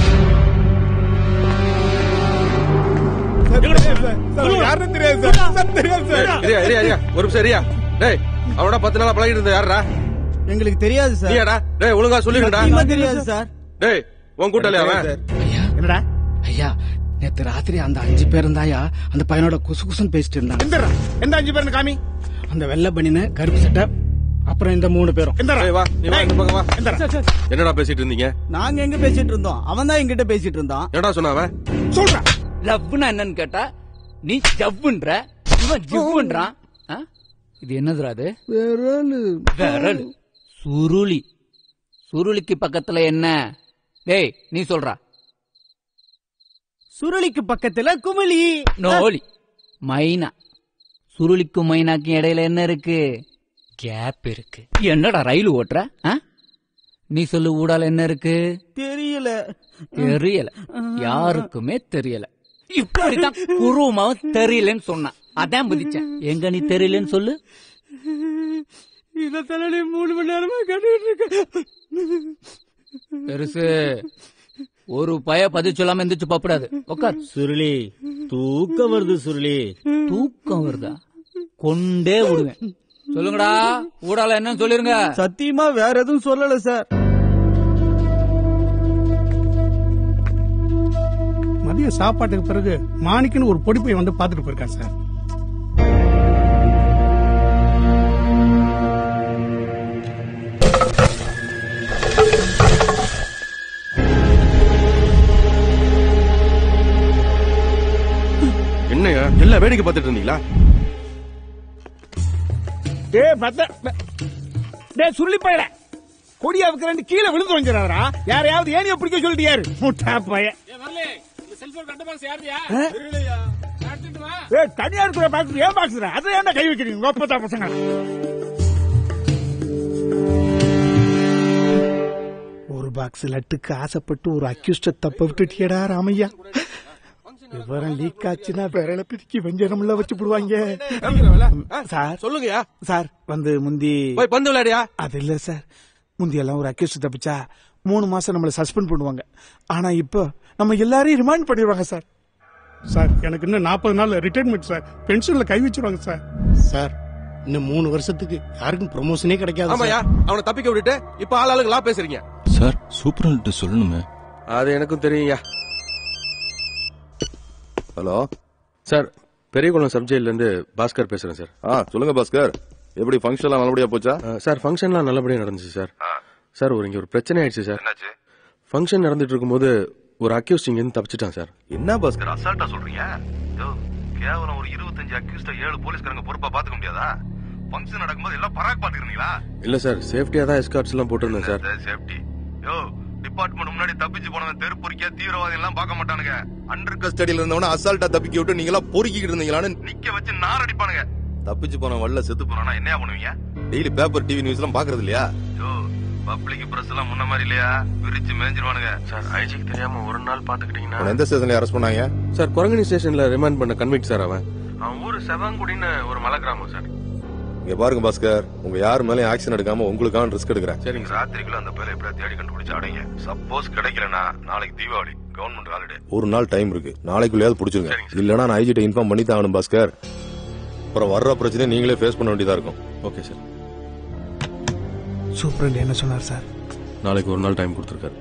யாருன்னு தெரியாது சார். தெரியாது சார். ஒரு நிமிஷம். டேய் அவனோட பத்து நாளா பழகிட்டு இருந்த யாரா? எங்களுக்கு தெரியாது சார். நீயாடா? டேய் ஒழுங்கா சொல்லிடுடா. தெரியாது சார். டேய் உன் கூட்டாளி அவன். என்னடா ஐயா? நேத்து ராத்திரி அந்த அஞ்சு பேர் இருந்தாயா அந்த பையனோட குசு குசுன்னு பேசிட்டு இருந்தாங்க. எந்த எந்த அஞ்சு பேர் காமி? அந்த வெள்ளை பனின கருப்பு சட்டை அப்புறம் இந்த மூணு பேரும். வா நீ வா இந்த பக்கம் வா. என்னடா பேசிட்டு இருந்தீங்க? நாங்க எங்க பேசிட்டு இருந்தோம்? அவன் தான் எங்கிட்ட பேசிட்டு இருந்தான். என்னடா சொன்ன அவன்? சொல்றா. லவ்னா என்னன்னு கேட்டா நீ ஜவ்வுன்ற இவன் ஜிவ்வுன்றான். இது என்னதுடா? அது விரல். விரல். சுருளி. சுருளிக்கு பக்கத்துல என்ன? டேய் நீ சொல்றா. சுருளிக்கு பக்கத்துல குமிழி. நோலி. மைனா. சுருளிக்கும் மைனாக்கும் இடையில என்ன இருக்கு? கேப் இருக்கு. என்னடா ரயில் ஓட்டுற? நீ சொல்லு. ஊடால என்ன இருக்கு? தெரியல. தெரியல. யாருக்குமே தெரியல. இப்படிதான் குருமாவும் தெரியலன்னு சொன்னான். அதான் புதிச்சேன். எங்க நீ தெரியலன்னு சொல்லு. இதான நீ மூணு மணி நேரமா கட்டிட்டு இருக்க. பெருசு ஒரு பய பதில் சொல்லாம எந்திரிச்சு பாப்படாது. உட்கார். சுருளி தூக்கம் வருது. சுருளி தூக்கம் வருதா? கொண்டே விடுவேன். சொல்லுங்கடா. ஊடால என்னன்னு சொல்லிருங்க. சத்தியமா வேற எதுவும் சொல்லல சார். மதிய சாப்பாட்டுக்கு பிறகு மாணிக்கன்னு ஒரு பொடி போய் வந்து பாத்துட்டு போயிருக்கான் சார். என்னையா எல்லாம் வேடிக்கை பார்த்துட்டு இருந்தீங்களா? டே பத்த டே சுருளி பையல கொடியாவுக்கு ரெண்டு கீழே விழுந்து வந்துடுறாரா? யாரையாவது ஏனிய பிடிக்க சொல்லிட்டியாரு முட்டா பையன். தனியா இருக்கிற பாக்ஸ் ஏன் பாக்ஸ் அதுல என்ன கை வைக்கிறீங்க? ஒப்பத்தா பசங்க ஒரு பாக்ஸ் லட்டுக்கு ஆசைப்பட்டு ஒரு அக்யூஸ்ட தப்ப விட்டுட்டியடா ராமையா. விவரம் லீக் ஆச்சுன்னா விரல பிரிக்கி வெஞ்சனம்ல வச்சு போடுவாங்க. சார் சொல்லுங்கயா. சார் வந்து முந்தி பந்து விளையாடியா? அது இல்ல சார். முந்தி எல்லாம் ஒரு அக்யூஸ்ட் தப்பிச்சா மூணு மாசம் நம்மள சஸ்பெண்ட் பண்ணுவாங்க. ஆனா இப்போ நம்ம எல்லாரையும் ரிமாண்ட் பண்ணிடுவாங்க சார். சார் எனக்கு இன்னும் நாற்பது நாள் ரிட்டைர்மெண்ட் சார். பென்ஷன்ல கை வச்சிருவாங்க சார். சார் இன்னும் மூணு வருஷத்துக்கு யாருக்கும் ப்ரொமோஷனே கிடைக்காது. ஆமாயா அவனை தப்பிக்க விட்டுட்டு இப்ப ஆளாளுக்கு லா பேசுறீங்க. சார் சூப்பரண்ட் சொல்லணுமே. அது எனக்கும் தெரியுங்க. ஹலோ சார், பெரியகுளம் சப்ஜெக்ட்ல இருந்து பாஸ்கர் பேசுறேன் சார். ஆ சொல்லுங்க பாஸ்கர். எப்படி ஃபங்க்ஷன்லாம் நல்லபடியா போச்சா? சார் ஃபங்க்ஷன்லாம் நல்லபடியா நடந்துச்சு சார். சார் ஒரு இங்க ஒரு பிரச்சனை ஆயிடுச்சு சார். ஃபங்க்ஷன் நடந்துட்டு இருக்கும்போது ஒரு அக்யூஸ்ட் இங்க இருந்து தப்பிச்சிட்டான் சார். என்ன பாஸ்கர் அசால்ட்டா சொல்றீங்க? கேவலம் ஒரு இருபத்தஞ்சு அக்யூஸ்ட ஏழு போலீஸ்காரங்க பொறுப்பா பாத்துக்க முடியாதா? ஃபங்க்ஷன் நடக்கும்போது எல்லாம் பராக் பாத்துக்கிறீங்களா? இல்ல சார், சேஃப்டியா தான் எஸ்கார்ட்ஸ் எல்லாம் போட்டிருந்தேன் சார். சேஃப்டி யோ டிபார்ட்மெண்ட் முன்னாடி தப்பிச்சு போனவன் தெருப்பொறிக்க தீவிரவாதி எல்லாம் பார்க்க மாட்டானுங்க. அண்டர் கஸ்டடியில இருந்தவன அசால்ட்டா தப்பிக்க விட்டு நீங்களா பொறுக்கிட்டு இருந்தீங்களான்னு நிக்க வச்சு நார் அடிப்பானுங்க. தப்பிச்சு போன வல்ல செத்து போனா என்ன பண்ணுவீங்க? டெய்லி பேப்பர் டிவி நியூஸ் எல்லாம் பாக்குறது இல்லையா? யோ பப்ளிக் பிரஸ் எல்லாம் முன்ன மாதிரி இல்லையா? விரிச்சு மேஞ்சிருவானுங்க. சார் ஐஜிக்கு தெரியாம ஒரு நாள் பாத்துக்கிட்டீங்கன்னா எந்த ஸ்டேஷன்ல அரெஸ்ட் பண்ணாங்க? சார் குரங்கணி ஸ்டேஷன்ல ரிமாண்ட் பண்ண கன்விக்ட் சார். அவன் அவன் ஊரு செவங்குடின்னு ஒரு மலை கிராமம் சார். இங்க பாருங்க பாஸ்கர், உங்க யாரு மேலயும் ஆக்ஷன் எடுக்காம உங்களுக்கான ரிஸ்க் எடுக்கிறேன். சரிங்க. ராத்திரிக்குள்ள அந்த பேரை எப்படியா தேடி கண்டுபிடிச்சு அடைங்க. சப்போஸ் கிடைக்கலனா நாளைக்கு தீபாவளி, கவர்மெண்ட் ஹாலிடே. ஒரு நாள் டைம் இருக்கு, நாளைக்குள்ளேயாவது புடிச்சிருங்க. இல்லனா நான் ஐஜிட்ட இன்ஃபார்ம் பண்ணி தான் ஆகணும் பாஸ்கர். அப்புறம் வர்ற பிரச்சனை நீங்களே ஃபேஸ் பண்ண வேண்டியதா இருக்கும். Okay sir. சூப்பரண்ட் என்ன சொன்னார் சார்? நாளைக்கு ஒரு நாள் டைம் கொடுத்துருக்காரு.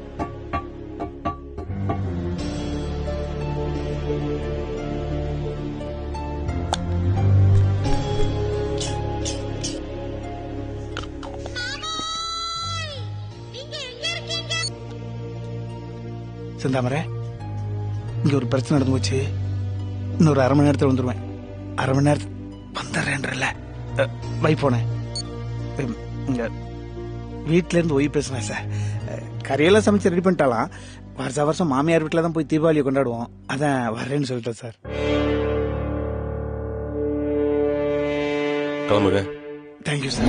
செந்தாமரை, இங்க ஒரு பிரச்சனை நடந்து போச்சு. இன்னொரு அரை மணி நேரத்தில் வந்துருவேன். அரை மணி நேரத்தில் வந்துடுறேன்றல வை போனேன். இங்க வீட்டில இருந்து ஒய் பேசினேன் சார். கறியெல்லாம் சமைச்சு ரெடி பண்ணிட்டாலாம். வருஷ வருஷம் மாமியார் வீட்டில தான் போய் தீபாவளியை கொண்டாடுவோம். அதான் வர்றேன்னு சொல்லிட்டேன் சார். கிளம்புங்க. Thank you sir.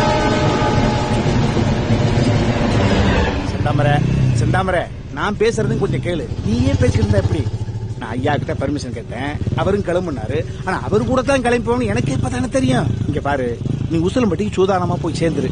செந்தாமரை செந்தாமரை நான் பேசுறதும் கொஞ்சம் கேளு. நீயே பேசிருந்தா எப்படி? நான் ஐயா கிட்ட பர்மிஷன் கேட்டேன், அவரும் கிளம்புனாரு. ஆனா அவரு கூட தான் கிளம்பி போகணும் எனக்கு இப்பதானே தெரியும். இங்க பாரு, நீ உசிலம்பட்டிக்கு சூதானமா போய் சேர்ந்துரு.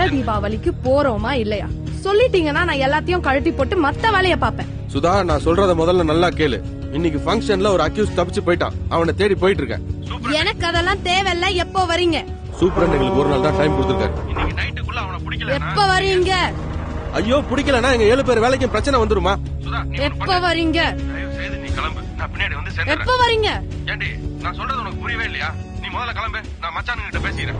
தல தீபாவளிக்கு போறோமா இல்லையா? சொல்லிட்டீங்கன்னா நான் எல்லாத்தையும் கழட்டி போட்டு மத்த வேலைய பாப்பேன். சுதா, நான் சொல்றத முதல்ல நல்லா கேளு. இன்னைக்கு ஃபங்க்ஷன்ல ஒரு அக்யூஸ் தப்பிச்சு போயிட்டான். அவனை தேடி போயிட்டு இருக்கேன். எனக்கு அதெல்லாம் தேவையில்ல. எப்போ வரீங்க? சூப்பரண்ட் எங்களுக்கு ஒரு நாள் தான் டைம் கொடுத்திருக்காரு. இன்னைக்கு நைட்டுக்குள்ள அவனை பிடிக்கல. எப்ப வரீங்க? ஐயோ, பிடிக்கலனா எங்க ஏழு பேர் வேலைக்கு பிரச்சனை வந்துருமா? சுதா, எப்ப வரீங்க? தயவு செய்து நீ கிளம்பு. நான் பின்னாடி வந்து சேர்ந்துறேன். எப்ப வரீங்க? ஏண்டி, நான் சொல்றது உனக்கு புரியவே இல்லையா? நீ முதல்ல கிளம்பு. நான் மச்சானுங்க கிட்ட பேசிக்கிறேன்.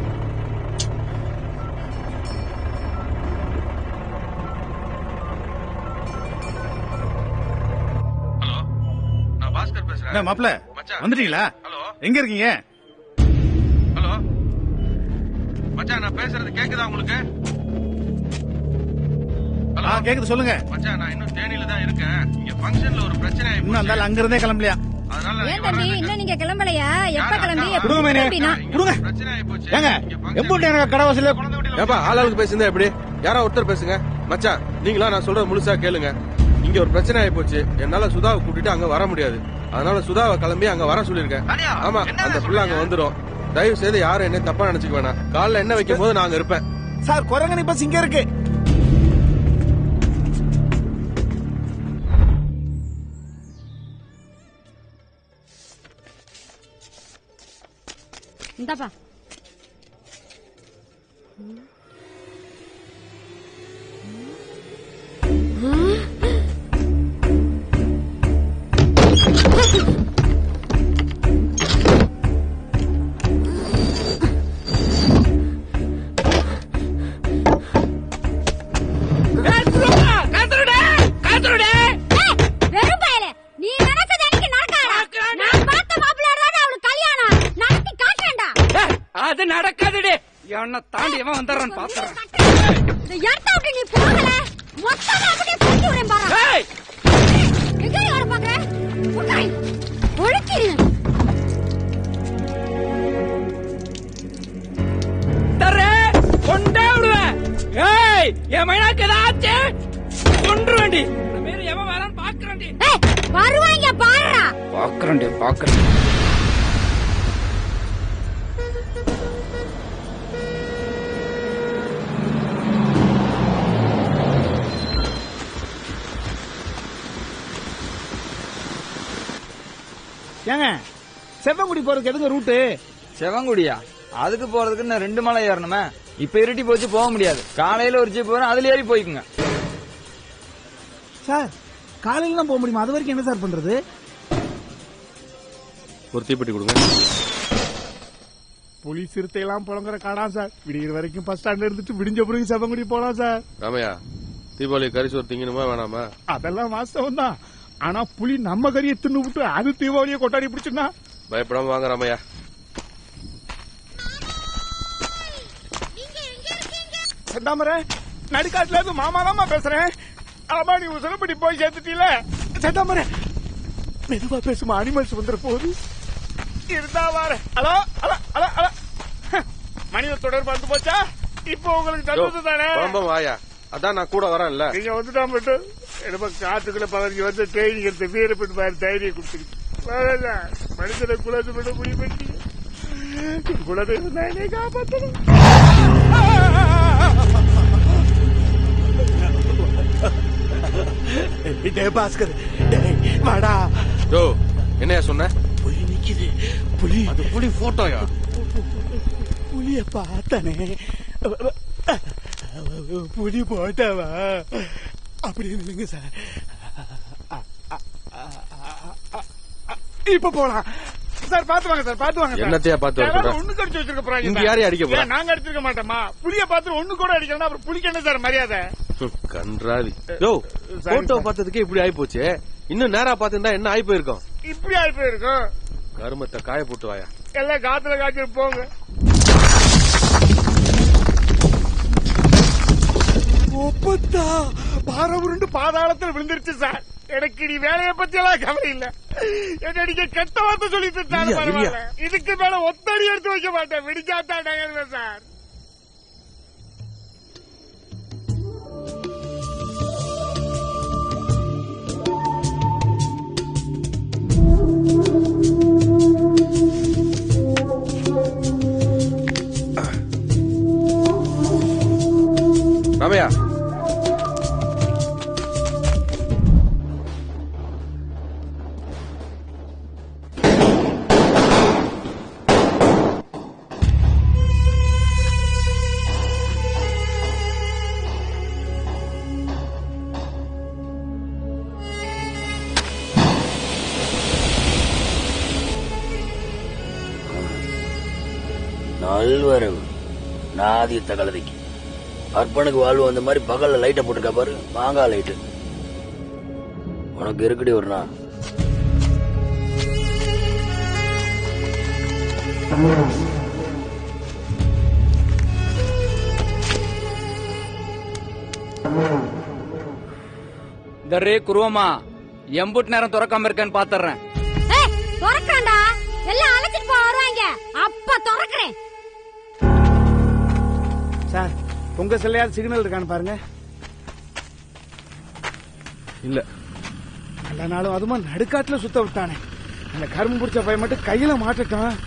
ஹலோ, நான் பாஸ்கர் பேசுறேன். மாப்ள, வந்துட்டீங்களா? ஹலோ, எங்க இருக்கீங்க? ஹலோ மச்சான், நான் பேசுறது கேக்குதா உங்களுக்கு? ஆ, கேக்குது, சொல்லுங்க. மச்சான், நான் இன்னும் தேனியில தான் இருக்கேன். இங்க ஃபங்க்ஷன்ல ஒரு பிரச்சனை ஆயிடுச்சு. இன்னும் அந்த அங்க இருந்தே கிளம்பலையா? அதனால ஏன் தம்பி இன்னும் நீங்க கிளம்பலையா? எப்ப கிளம்பி? கொடுங்க மேனே, கொடுங்க. ஏங்க எம்போட்டு எனக்கு கடை வாசல்ல கொண்டு விடல. ஏப்பா, ஆளாளுக்கு பேசுங்க. எப்படி யாரோ ஒருத்தர் பேசுங்க. மச்சான், நீங்களா நான் சொல்றது முழுசா கேளுங்க. இங்க ஒரு பிரச்சனை ஆயி போச்சு. என்னால சுதாவை கூட்டிட்டு அங்க வர முடியாது. அதனால சுதாவை கிளம்பி அங்க வர சொல்லிருக்கேன். ஆமா, அந்த புள்ள அங்க வந்துரும். தயவு செய்து யாரும் என்ன தப்பா நினைச்சுக்க வேணாம். காலைல என்ன வைக்கும் போது நான் அங்க இருப்பேன். சார், குரங்கனி பஸ் இங்க இருக்கு. இந்தாப்பா. அது நடக்காதுடே. என்ன தாண்டி எவன் வந்துடுறான் பாத்துறேன். நீ போகல மொத்தமா அப்படியே தூக்கி விடுறேன் பாரு. எங்க யார பாக்குற? உட்காய் ஒழுக்கிரு. தரே கொண்டே விடுவேன். ஏய், என் மைனாக்கு ஏதாச்சு கொன்றுவேண்டி. மேல எவன் வரான்னு பாக்குறேன்டி. ஏய், வருவாங்க பாருடா. பாக்குறேன்டி, பாக்குறேன். ஏங்க, செவங்குடி போறதுக்கு எதுங்க ரூட்டு? செவங்குடியா? அதுக்கு போறதுக்கு நான் ரெண்டு மலை ஏறணுமே. இப்ப இருட்டி போச்சு, போக முடியாது. காலையில ஒரு ஜீப் வரும், அதுல ஏறி போய்க்குங்க. சார், காலையில தான் போக முடியுமா? அது வரைக்கும் என்ன சார் பண்றது? ஒரு தீப்பெட்டி கொடுங்க. புலி சிறுத்தை எல்லாம் புலங்குற காடா சார். விடிகிற வரைக்கும் பஸ் ஸ்டாண்ட்ல இருந்துட்டு விடிஞ்ச பிறகு செவங்குடி போலாம் சார். ராமையா, தீபாவளி கறி சோறு திங்கணுமா வேணாமா? அதெல்லாம் வாஸ்தவம் தான். ஆனா புலி நம்ம கறியை தின்னு விட்டு அது தீபாவளியை கொண்டாடி பிடிச்சுன்னா பயப்படாம வாங்க ராமையா. செந்தாமர, நடுக்காட்டுல இருந்து மாமாதாமா பேசுறேன். ஆமா, நீ உசலப்படி போய் சேர்த்துட்டீல. செந்தாமர, மெதுவா பேசுமா, அனிமல்ஸ் வந்துட போகுது. இருந்தா வார. ஹலோ ஹலோ ஹலோ ஹலோ, மனித தொடர்பு வந்து போச்சா? இப்போ உங்களுக்கு சந்தோஷம் தானே? வாயா, அதான் நான் கூட வரேன்ல. நீங்க வந்துட்டா மட்டும் என்னப்பா காத்துக்குள்ள பதினஞ்சு வந்து ட்ரைனிங் எடுத்து வீரப்பட்டு பாரு தைரியம் கொடுத்துருக்கு. மனிதனை குலத்து விட முடிவு பண்ணி குலதெய்வம் தான் என்னை காப்பாற்றணும். பாஸ்கர், வாடா. யோ, என்னையா சொன்ன? புலி நிக்குது. புலி? அது புலி போட்டோயா? புலிய பார்த்தானே. புலி போட்டாவா? அப்படி இல்லைங்க சார். இப்ப போலாம் சார். பாத்து வாங்க சார், பாத்து வாங்க. என்னத்தையா பாத்து வாங்க? ஒண்ணு கடிச்சு வச்சிருக்க போறாங்க. இங்க யாரையும் அடிக்க போறா? நாங்க அடிச்சிருக்க மாட்டோமா? புலிய பாத்து ஒண்ணு கூட அடிக்கலாம். அப்புறம் புலிக்கு என்ன சார் மரியாதை? கன்றாவி. யோ, போட்டோ பார்த்ததுக்கே இப்படி ஆயி போச்சு. இன்னும் நேரா பாத்துருந்தா என்ன ஆயி போயிருக்கும்? இப்படி ஆயி போயிருக்கும். கருமத்தை காய போட்டு வாயா. எல்லாம் காத்துல காய்ச்சி போங்க. ஒப்பத்தா பாரம் உருண்டு பாதாளத்தில் விழுந்துருச்சு சார். எனக்கு நீ வேலையை பத்தி எல்லாம் கவலை இல்ல. என்ன நீங்க கெட்ட வார்த்தை சொல்லிட்டு பரவாயில்ல. இதுக்கு மேல ஒத்தடி எடுத்து வைக்க மாட்டேன். விடிஞ்சாத்தான் நகர்வேன் சார். நல்வரவு நாதி தகலதைக்கு அர்ப்பனுக்கு வாழ்வு அந்த மாதிரி பகல்ல லைட்டை போட்டுருக்கா பாரு, மாங்காய் லைட்டு. உனக்கு இருக்குடி ஒரு நாள். தரே குருவமா எம்புட் நேரம் திறக்காம இருக்கேன்னு பாத்துறேன். திறக்கறேன்டா, எல்லாம் அழைச்சிட்டு போ வருவாங்க, அப்ப திறக்கறேன். சார் உங்க செல்லையாவது சிக்னல் இருக்கான்னு பாருங்க. இல்ல நல்ல நாளும் அதுமா நடுக்காட்டுல சுத்த விட்டானே, அந்த கரும்பு பிடிச்ச பையன் மட்டும் கையில மாட்டுட்டான்.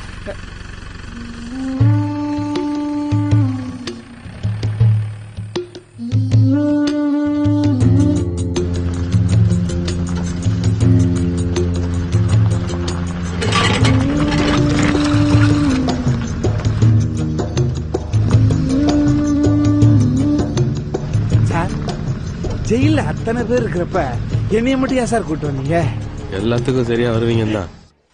ஜெயில அத்தனை பேர் இருக்கிறப்ப என்னைய மட்டும் ஏன் சார் கூட்டு வந்தீங்க? எல்லாத்துக்கும் சரியா வருவீங்க தான்.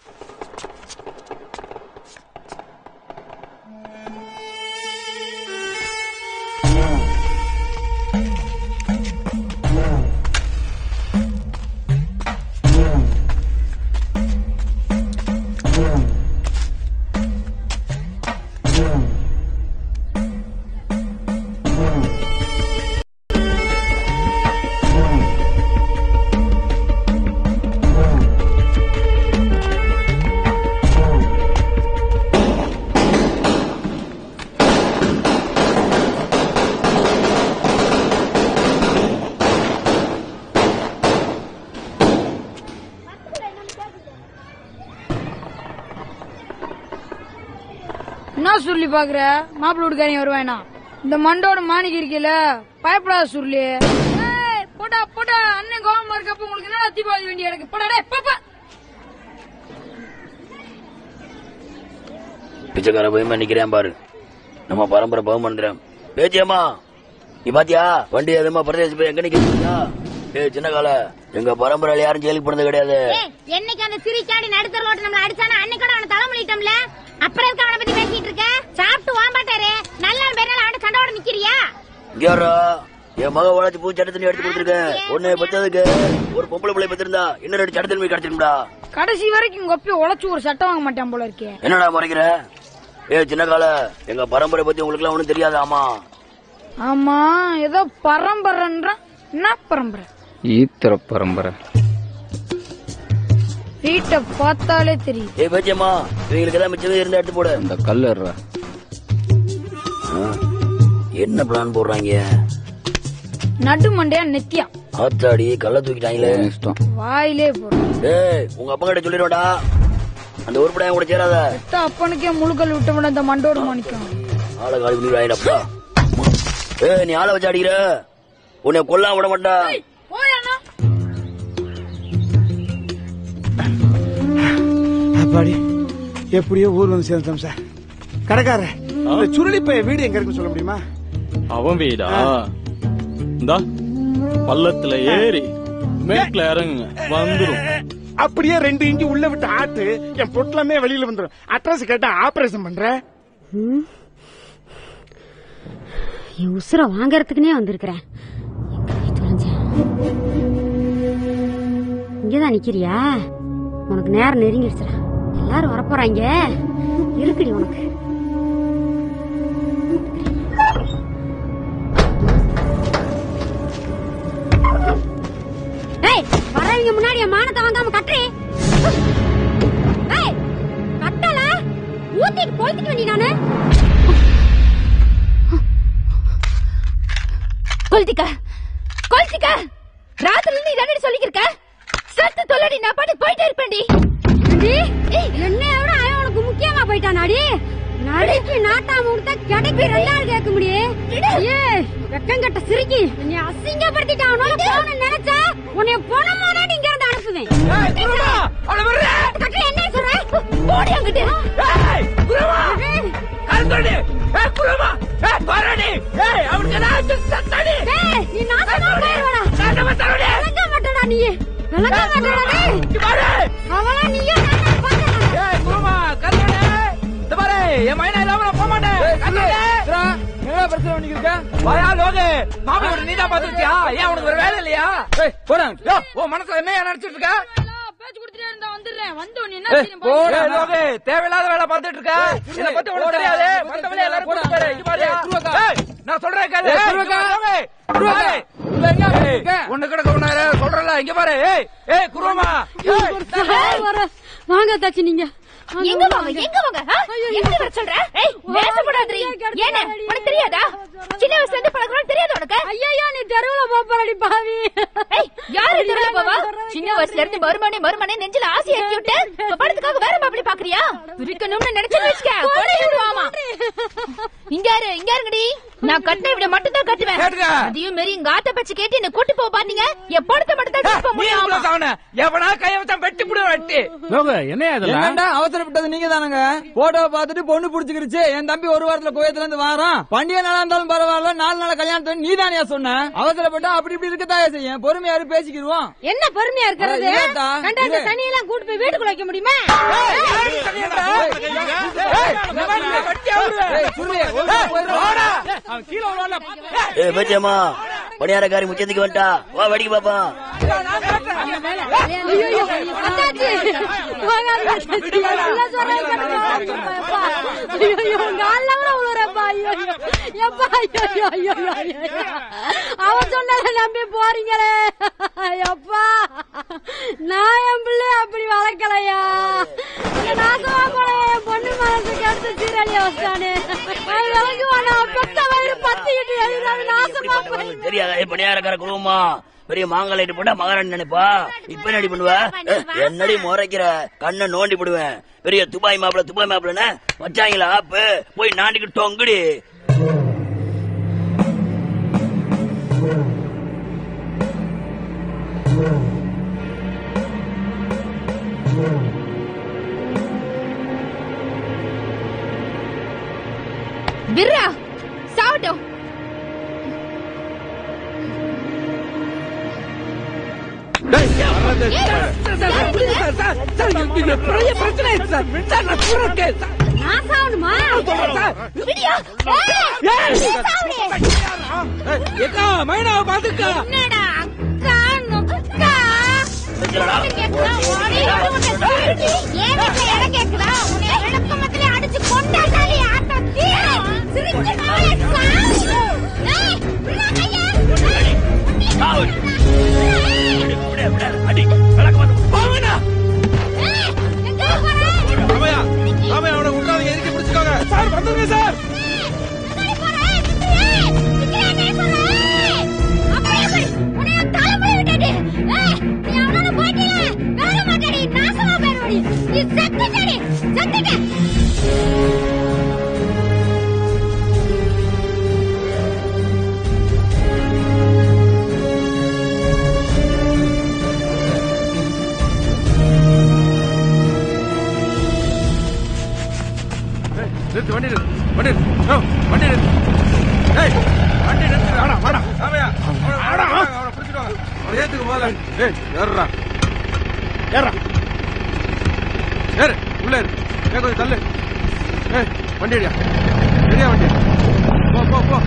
என்ன சுருளி பாக்குற? மாப்பிள்ள வீட்டுக்காரங்க வருவானா? இந்த மண்டோட மாணிக்கு இருக்கல, பயப்படாத சுருளி. போட்டா போட்டா அண்ணன் கோவமா இருக்கப்ப உங்களுக்கு என்ன தீபாவளி வேண்டிய எனக்கு போடா பாப்பா. பிச்சைக்கார பயமா நிக்கிறேன் பாரு, நம்ம பரம்பரை பவமந்திரம். பேச்சியம்மா நீ பாத்தியா வண்டி எதுமா பிரதேச போய் எங்க நிக்கிறீங்களா? ஏ சின்ன கால எங்க பரம்பரையில யாரும் ஜெயிலுக்கு போனது கிடையாது. என்னைக்கு அந்த சிரிச்சாடி நடுத்தர ரோட்டு நம்மள அடிச்சானா அன்னைக்கு அவனை தலைமொழிட்டோம்ல. அப்புறம் இருக்க அவனை பத்தி பேசிட்டு இருக்க? சாப்பிட்டு வாம்பாட்டாரு நல்ல பேரால அவன சண்டோட நிக்கிறியா? இங்கேரா என் மக உழைச்சு பூ சட்ட தண்ணி எடுத்து கொடுத்துருக்கேன். ஒன்னு பச்சதுக்கு ஒரு பொம்பளை பிள்ளை பத்திருந்தா இன்னும் ரெண்டு சட்ட தண்ணி கிடைச்சிருந்தா கடைசி வரைக்கும் உங்க ஒப்பி உழைச்சு ஒரு சட்டம் வாங்க மாட்டேன் போல இருக்கே. என்னடா முறைக்கிற? ஏ சின்ன கால எங்க பரம்பரை பத்தி உங்களுக்கு எல்லாம் ஒண்ணும் தெரியாது. ஆமா ஆமா ஏதோ பரம்பரைன்ற என்ன பரம்பரை? ஈத்திர பரம்பரை. வீட்டை பார்த்தாலே தெரியும். ஏ பேச்சியம்மா இவங்களுக்கு ஏதாவது மிச்சம் இருந்தா எடுத்து போட. இந்த கல்லு என்ன பிளான் போடுறாங்க? நடு மண்டையா நெத்தியா ஆத்தாடி கள்ள தூக்கிட்டாங்களே. இஷ்டம் வாயிலே போடு. ஏய் உங்க அப்பா கிட்ட சொல்லிடுவாடா, அந்த உருப்படையா கூட சேராத. எத்த அப்பனுக்கே முழுக்கல் விட்ட விட இந்த மண்டோடு மாணிக்கம் ஆளை காலி பண்ணி வாங்கிடப்பா. ஏய் நீ ஆளை வச்சு அடிக்கிற, உன்னை கொல்லாம விட மாட்டா. அப்பாடி எப்படியோ ஊர் வந்து சேர்ந்தோம் சார். கடைக்கார சுருளி பைய வீடு எங்க இருக்குன்னு சொல்ல முடியுமா? அவன் வீடா? இந்தா பள்ளத்துல ஏறி மேட்ல இறங்குங்க வந்துரும். அப்படியே ரெண்டு இன்ச்சு உள்ள விட்டு ஆட்டு என் பொட்டலமே வெளியில வந்துடும். அட்ரஸ் கேட்டா ஆபரேஷன் பண்ற. உசுர வாங்கறதுக்குனே வந்திருக்கிறேன். இங்கதான் நிக்கிறியா? உனக்கு நேரம் நெருங்கிடுச்சுடா, எல்லாரும் வரப்போறாங்க. இருக்குடி உனக்கு. வரவங்க முன்னாடி மானத்தை வாங்காம கட்டுறே. கட்டல ஊத்திட்டு கொளுத்திட்டு வேண்டி நானு. கொளுத்திக்க கொளுத்திக்க. ராத்திரி நீ தானே சொல்லிக்கிருக்க? சத்து தொல்லடி, நான் பாட்டு போயிட்டே இருப்பேன்டி. என்னை விட அவன் உனக்கு முக்கியமா போயிட்டானாடி. நடிக்கு நாட்டாம கொடுத்தா கிடைக்கு ரெண்டாள் கேட்க முடியும். வெக்கங்கட்ட சிரிக்கி நீ அசிங்கப்படுத்திட்டான் நினைச்ச உன்னை போன மாதிரி இங்க இருந்து அனுப்புவேன். என்ன சொல்ற? ஓடி அங்கிட்டு. நீ நாட்டமா விளங்க மாட்டடா. நீ விளங்க மாட்டடா. அவளா நீயும் என் மைனா இல்லாம போக மாட்டேன். அவசரம் பண்ணிக்கிருக்க வாயா லோகே மாப்பிள நீ தான் பாத்து வச்சியா ஏன் உனக்கு ஒரு வேலை இல்லையா போறாங்க ஓ மனசுல என்ன நினைச்சிட்டு இருக்க பேச்சு கொடுத்துட்டே இருந்தா வந்துடுறேன் வந்து நீ என்ன போடா லோகே தேவையில்லாத வேலை பார்த்துட்டு இருக்க இத பத்தி உனக்கு தெரியாது வந்த வேலை எல்லாரும் போட்டு பாரு இங்க பாரு ஏய் நான் சொல்றேன் கேளு லோகே லோகே ஒண்ணு கிடக்க ஒண்ணாயிர சொல்றல இங்க பாரு ஏய் ஏய் குருமா வாங்க தாச்சி நீங்க எங்க வாங்க எங்க வாங்க எங்க வர சொல்ற ஏய் பேசப்படாதீ ஏனே உனக்கு தெரியாதா சின்ன வயசுல இருந்து பழகுறோம் தெரியாது உனக்கு ஐயோ நீ தெருவுல போறடி பாவி ஏய் யாரு தெருவுல போவா சின்ன வயசுல இருந்து மறுமணி மறுமணி நெஞ்சில ஆசை ஏத்தி விட்டு படத்துக்காக வேற மாப்பிளை பாக்குறியா இருக்கணும்னு நினைச்சு வச்சுக்க போடுவாமா இங்க யாரு இங்க இருங்கடி நான் கட்டின விட மட்டும் தான் கட்டுவேன் அதையும் மீறி இங்க ஆத்த பச்சு கேட்டு என்ன கூட்டு போக பாத்தீங்க என் படத்தை மட்டும் தான் போக முடியும் எவனா கைய வச்சா வெட்டி புடு வெட்டி என்ன அவசரப்பட்டது நீங்க தானுங்க போட்டோ பாத்துட்டு பொண்ணு புடிச்சுக்கிருச்சு என் தம்பி ஒரு வாரத்துல கோயத்துல இருந்து வாரான் பண்டிகை நாளா இருந்தாலும் பரவாயில்ல நாலு நாள் கல்யாணத்தை நீ தானே சொன்ன அவசரப்பட்டா அப்படி இப்படி இருக்கத்தாயா செய்யும் பொறுமையாரு பேசிக்கிடுவோம் என்ன பொறுமையா இருக்கிறது கண்ட தண்ணியெல்லாம் கூட்டு போய் வீட்டுக்குள்ள வைக்க முடியுமா பணியாரக்காரி முச்சத்துக்கு வந்துட்டா வா வெடிக்க பாப்பா அவன் சொன்னதை நம்பி போறீங்களே அப்பா நான் என் பிள்ளை அப்படி வளர்க்கலையா நாசமா போல என் பொண்ணு மனசு கெடுத்து சீரழிய வச்சானே பெத்த வயிறு பத்திக்கிட்டு எழுதாது நாசமா தெரியாத பணியாரக்கார குடும்பமா பெரிய மாங்கலை போட்டா மகாராணி நினைப்பா இப்ப என்னடி பண்ணுவ என்னடி முறைக்கிற கண்ணை நோண்டி போடுவேன் பெரிய துபாய் மாப்பிள துபாய் மாப்பிளன்னு வச்சாங்களா ஆப்பு போய் நாண்டிக்கிட்டு தொங்குடி விர்ரா சாவட்டும் மைனாவை பாத்துக்கா அடிச்சு கொண்டாடி ஆட்டம் அவனை விட்டாதீங்க எதுக்கு பிடிச்சுக்கோங்க சார் வந்துருங்க சார் நிறுத்து வண்டி நிறுத்து வண்டி நிறுத்து வண்டி நிறுத்து ஏய் வண்டி நிறுத்து வாடா வாடா ஆமையா வாடா அவனை பிடிச்சிட்டு வாங்க அவனை ஏத்துக்கு போல ஏய் ஏறுடா ஏறுடா ஏறு உள்ள ஏறு ஏய் கொஞ்சம் தள்ளு ஏய் வண்டி அடியா சரியா வண்டி போ போ போ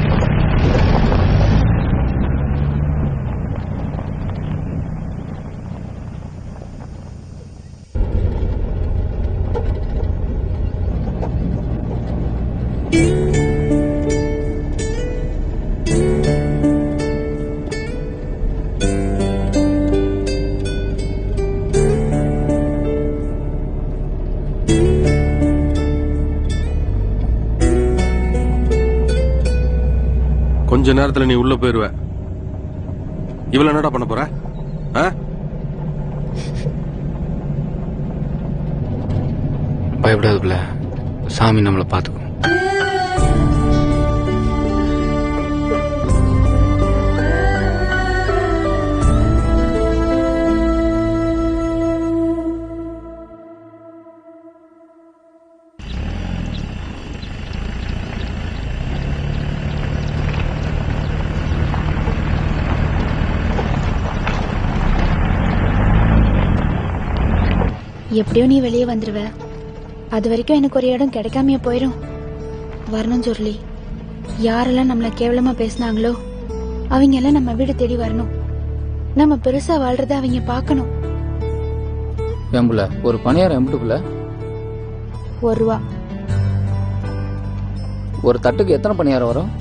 கொஞ்ச நேரத்துல நீ உள்ள போயிருவ இவ்வளவு என்னடா பண்ண போற பயப்படாதுல சாமி நம்மளை பாத்துக்கும் எப்படியோ நீ வெளியே வந்துருவ. அது வரைக்கும் எனக்கு ஒரு இடம் கிடைக்காமைய போயிடும். வரணும் ஜொர்லி. யாரெல்லாம் நம்மள கேவலமா பேசினாங்களோ அவங்க எல்லாம் நம்ம வீடு தேடி வரணும். நம்ம பெருசா வாழ்றத அவங்க பாக்கணும். எம்புல ஒரு பணியாரம் எம்பிட்டுக்குள்ள ஒரு ரூபா. ஒரு தட்டுக்கு எத்தனை பணியாரம் வரும்?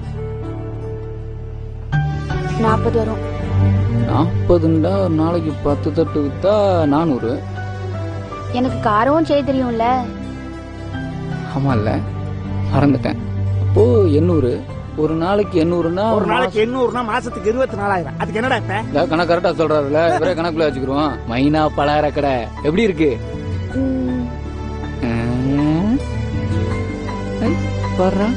நாற்பது வரும். நாற்பதுண்டா ஒரு நாளைக்கு பத்து தட்டு வித்தா நானூறு. எனக்கு காரமும் செய்ய தெரியும்ல. ஆமா இல்ல மறந்துட்டேன். அப்போ எண்ணூறு. ஒரு நாளைக்கு எண்ணூறுனா ஒரு நாளைக்கு எண்ணூறுனா மாசத்துக்கு இருபத்தி நாலாயிரம். அதுக்கு என்னடா இப்ப கணக்கு கரெக்டா சொல்றாருல, இவரே கணக்குல வச்சுக்கிறோம். மைனா பலகார கடை எப்படி இருக்கு பாரு.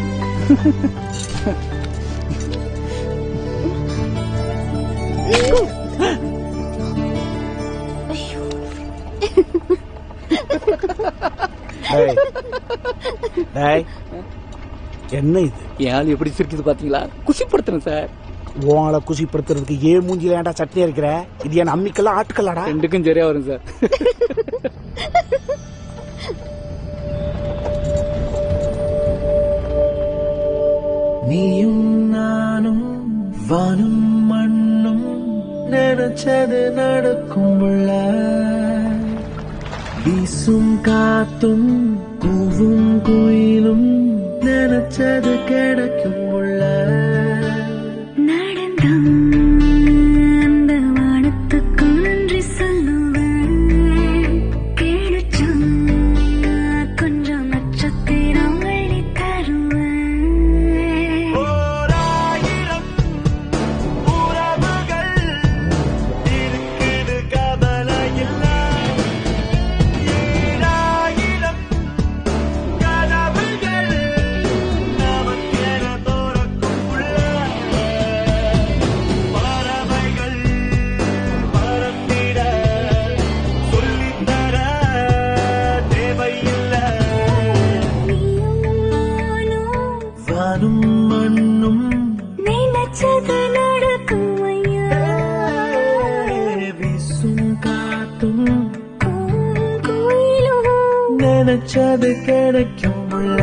என்ன இது ஏன் எப்படி சிரிக்குது பாத்தீங்களா? குசிப்படுத்துறேன் சார். உங்களை குசிப்படுத்துறதுக்கு ஏ மூஞ்சில ஏன்டா சட்னி இருக்கிற? இது என் அம்மிக்கெல்லாம் ஆட்டுக்கல்லாடா. ரெண்டுக்கும் சரியா வரும் சார். நீயும் நானும் வானும் மண்ணும் நினைச்சது நடக்கும் உள்ள வீசும் காத்தும் கூவும் குயிலும் நினைச்சது கிடைக்கும் உள்ள நினைச்சது கிடைக்கும் உள்ள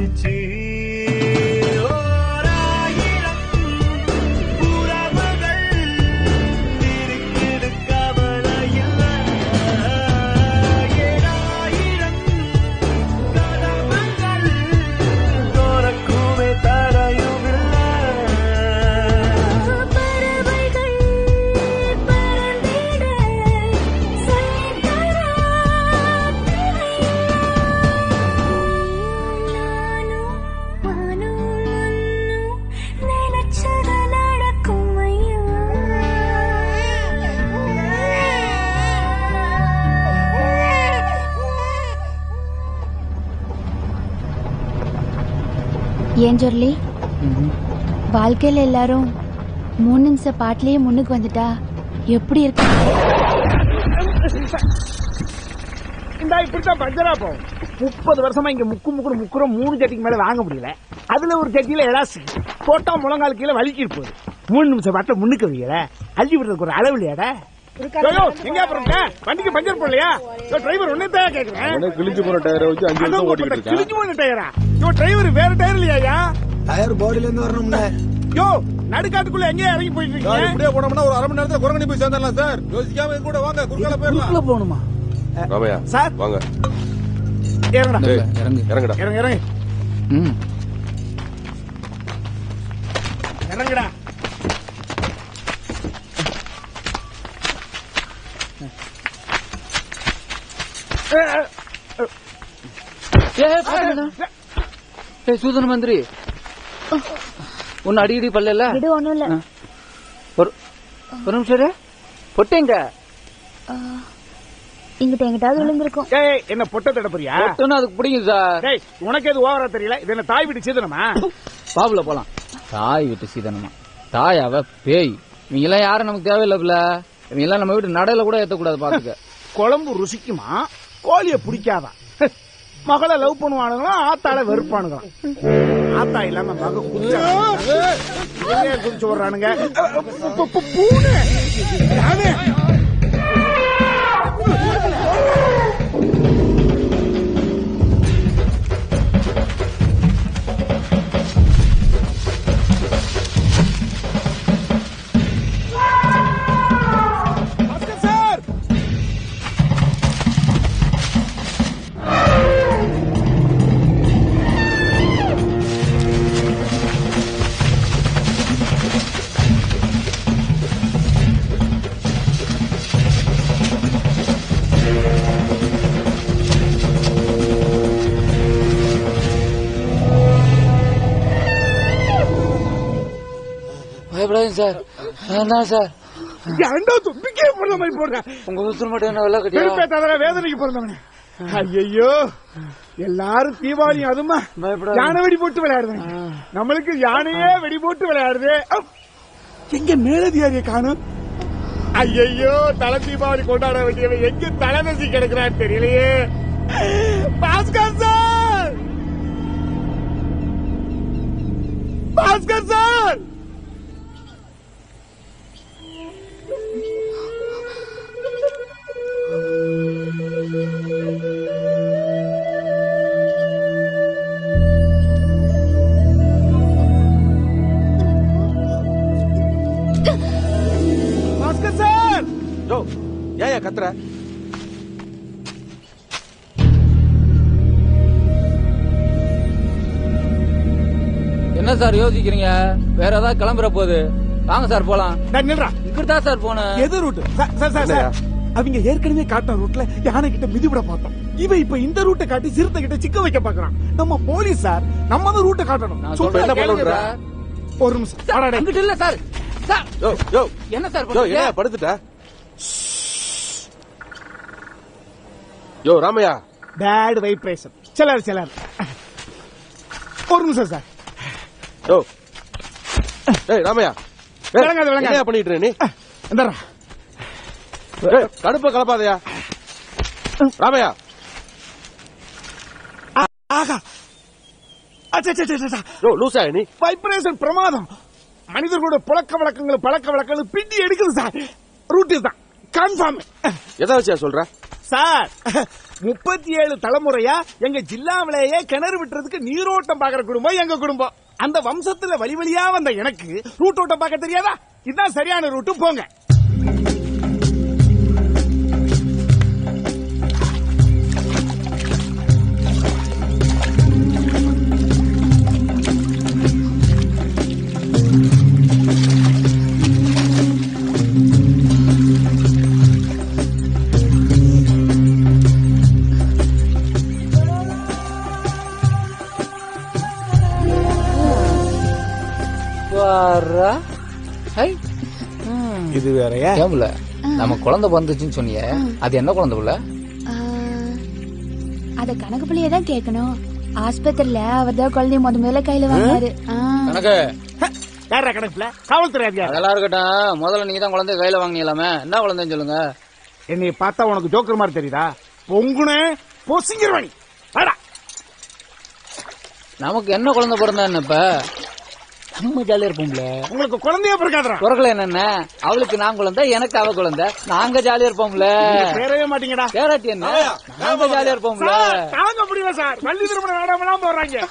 தனிச்சு ஓராயிரம் புறவுகள் இருக்குது கவலையில் ஏழாயிரம் கதவுகள் தோறக்குமே தரையும் இல்லை பறவைகள் பறந்திட சொல்லித்தரா நினைச்சது நடக்கும் ஐயா ஏன் ஜொர்லி வாழ்க்கையில எல்லாரும் மூணு நிமிஷம் பாட்டிலேயே முன்னுக்கு வந்துட்டா எப்படி இருக்கு? இந்த இப்படித்தான் பஞ்சரா போகும். முப்பது வருஷமா இங்க முக்கு முக்குன்னு முக்குறோம். மூணு சட்டிக்கு மேல வாங்க முடியல. அதுல ஒரு சட்டியில எலாஸ்டிக் போட்டா முழங்கால் கீழே வலிக்கிட்டு போகுது. மூணு நிமிஷம் பாட்டில முன்னுக்கு வைக்கல. அள்ளி விடுறதுக்கு ஒரு அளவு இல்லையாடா? எங்க அப்புறம் வண்டிக்கு பஞ்சர் போடலையா? டிரைவர் ஒன்னே தான் கேக்குறேன். கிழிஞ்சு போன டயரை வச்சு அஞ்சு நிமிஷம் ஓட்டிட்டு இருக்கேன். கிழிஞ்சு போன டயரா? யோ டிரைவர் வேற டயர் இல்லையா? டயர் பாடியில இருந்து வரணும்ல. யோ நடுக்காட்டுக்குள்ள எங்க இறங்கி போயிட்டு இருக்கீங்க? இப்படியே போனோம்னா ஒரு அரை மணி நேரத்துல குரங்கணி போய் சேர்ந்துடலாம் சார். யோசிக்காம எங்க கூட வாங்க, குறுக்கால போயிடலாம். போகணுமா ராமையா? சார் வாங்க. இறங்கடா. டேய், இறங்கு இறங்குடா. இறங்கு இறங்கு. ம் இறங்குடா. சூதன மந்திரி ஒன்னு அடிக்கடி பல்ல இது ஒண்ணும் இல்ல. ஒரு ஒரு நிமிஷம் பொட்டேங்க இங்கிட்ட எங்கிட்டாவது விழுந்திருக்கும். ஏய் என்ன பொட்ட தடப்பறியா? பொட்டனா அதுக்கு பிடிக்கும் சார். டேய் உனக்கு எது ஓவரா தெரியல. இது என்ன தாய் வீட்டு சீதனமா? பாபுல போலாம். தாய் வீட்டு சீதனமா? தாய் அவ பேய். இவங்க எல்லாம் யாரும் நமக்கு தேவையில்ல. இவங்க எல்லாம் நம்ம வீட்டு நடையில கூட ஏத்தக்கூடாது பாத்துக்க. குழம்பு ருசிக்குமா? கோழிய பிடிக்காதா? மகளை லவ் பண்ணுவானுங்களா? ஆத்தால வெறுப்பானுங்களா? ஆத்தா இல்லாம மக குடிச்சா குடிச்சு வர்றானுங்க. பூனை பயப்படாதீங்க சார். நான் சார் ஏண்டா தும்பிக்கே போடுற மாதிரி போடுறேன். உங்க உசுறு மட்டும் என்ன வெள்ள கட்டியா? தவிர வேதனைக்கு பிறந்தவனே. ஐயோ எல்லாரும் தீபாவளி அதுமா யானை வெடி போட்டு விளையாடுறேன். நம்மளுக்கு யானையே வெடி போட்டு விளையாடுது. எங்க மேலதிகாரியை காணும். ஐயோ தலை தீபாவளி கொண்டாட வேண்டியவன் எங்க தலைநசி கிடக்குறான்னு தெரியலையே. Bhaskar sir, Bhaskar sir. Bhaskar sir. யோ ஏன் கத்துற? என்ன சார் யோசிக்கிறீங்க? வேற ஏதாவது கிளம்புற போகுது. வாங்க சார் போலாம். இங்கதான் சார் போனேன். எது ரூட்? சார் சார் சார் அவங்க ஏற்கனவே காட்டின ரூட்ல யானை கிட்ட மிதிவிட பார்த்தோம். இவ இப்ப இந்த ரூட்டை காட்டி சிறுத்தை கிட்ட சிக்க வைக்க பாக்குறான். நம்ம போலீஸ் சார், நம்ம தான் ரூட்டை காட்டணும். என்ன பண்ணுற? ஒரு நிமிஷம். அங்கிட்டு இல்ல சார். சார் யோ யோ என்ன சார் யோ என்ன படுத்துட்ட? யோ ராமையா, பேட் வைப்ரேஷன். செலார் செலார். ஒரு நிமிஷம் சார். யோ ஏய் ராமையா, விளங்காத விளங்காத. என்ன பண்ணிட்டு இருக்க நீ? இந்தடா. ஏய் கடுப்ப கலப்பாதயா ராமையா. ஆகா அச்சச்சச்சச்ச. யோ லூசா நீ? வைப்ரேஷன் பிரமாதம். மனிதர்களோட பழக்க வழக்கங்கள் பழக்க வழக்கங்கள் பின்னி எடுக்குது சார். ரூட் தான் கன்ஃபார்ம். எதை வச்சா சொல்ற? சார் முப்பத்தி ஏழு தலைமுறையா எங்க ஜில்லாவிலேயே கிணறு விட்டுறதுக்கு நீரோட்டம் பாக்குற குடும்பம் எங்க குடும்பம். அந்த வம்சத்துல வழி வழியா வந்த எனக்கு ரூட் ஓட்டம் பார்க்க தெரியாதா? இதுதான் சரியான ரூட்டு, போங்க. இது வேறயா? ஏம்ல நம்ம குழந்தை வந்துச்சுன்னு சொன்னியே, அது என்ன குழந்தை புள்ள? அத கணக்கு பிள்ளைய தான் கேட்கணும். ஆஸ்பத்திரியில அவர் தான் குழந்தைய முத முதல்ல கையில வாங்குவாரு. கணக்கு யாரா கணக்குல? காவல்துறை அதிகாரி. அதெல்லாம் இருக்கட்டும், முதல்ல நீங்க தான் குழந்தை கையில வாங்கினீங்களாமே, என்ன குழந்தைன்னு சொல்லுங்க. என்னைய பார்த்தா உனக்கு ஜோக்கர் மாதிரி தெரியுதா? பொங்குனே பொசிங்கிருவாணி. நமக்கு என்ன குழந்தை பிறந்தா என்ன? இப்ப நம்ம ஜாலியா இருப்போம்ல. உங்களுக்கு குழந்தைய பிறக்காதா? பிறக்கல என்ன, அவளுக்கு நான் குழந்தை, எனக்கு அவ குழந்தை, நாங்க ஜாலியா இருப்போம்ல. பேரவே மாட்டீங்கடா. பேராட்டி என்ன, நாங்க ஜாலியா இருப்போம்ல. தாங்க முடியல சார், வள்ளி திருமணம் வேடாமெல்லாம் போடுறாங்க.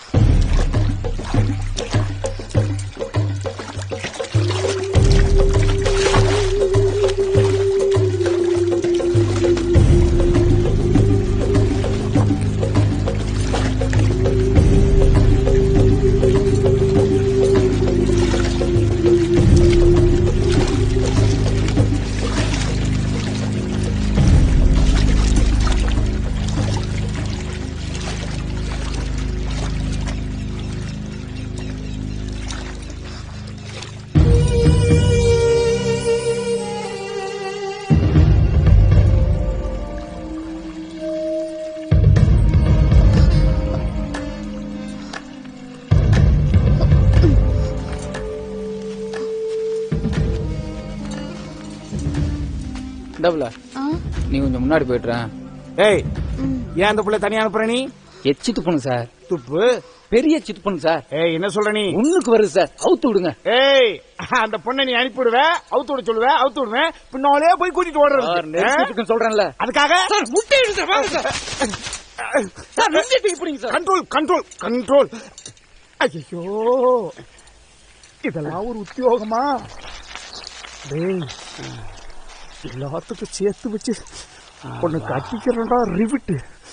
நீ கொஞ்சம் முன்னாடி போயிட்டுறேன். ஏய், ஏன் அந்த புள்ள தனியா அனுப்புற? நீ எச்சி துப்புணும் சார். துப்பு பெரிய எச்சி துப்புணும் சார். ஏய், என்ன சொல்ற நீ? ஒண்ணுக்கு வருது சார், அவுத்து விடுங்க. ஏய், அந்த பொண்ணை நீ அனுப்பிவிடுவ, அவுத்து விட சொல்லுவ, அவுத்து விடுவேன், பின்னாலே போய் கூட்டிட்டு ஓடுறது சொல்றேன்ல. அதுக்காக முட்டை கண்ட்ரோல் கண்ட்ரோல் கண்ட்ரோல். ஐயோ, இதெல்லாம் ஒரு உத்தியோகமா? எல்லாத்துக்கும் சேர்த்து வச்சு பொண்ணு கட்டிக்கிறா ரிவிட்டு.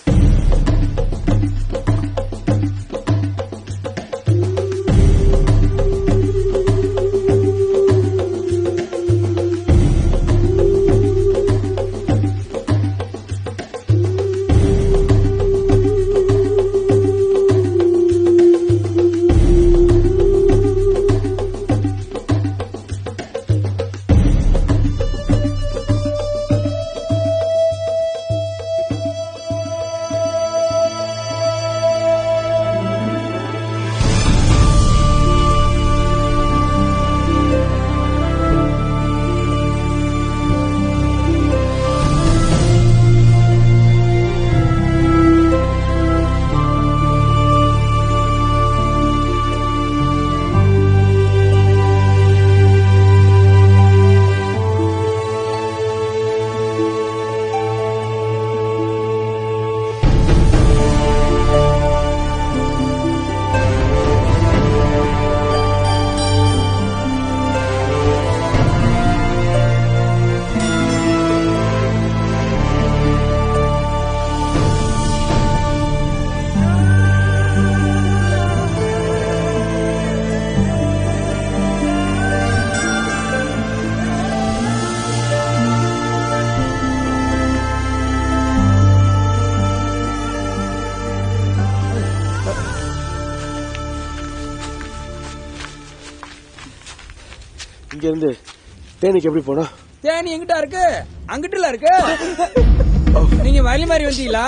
இங்க இருந்து தேனிக்கு எப்படி போனோம்? தேனி எங்கிட்ட இருக்கு, அங்கிட்டுல இருக்கு. நீங்க வழி மாதிரி வந்தீங்களா?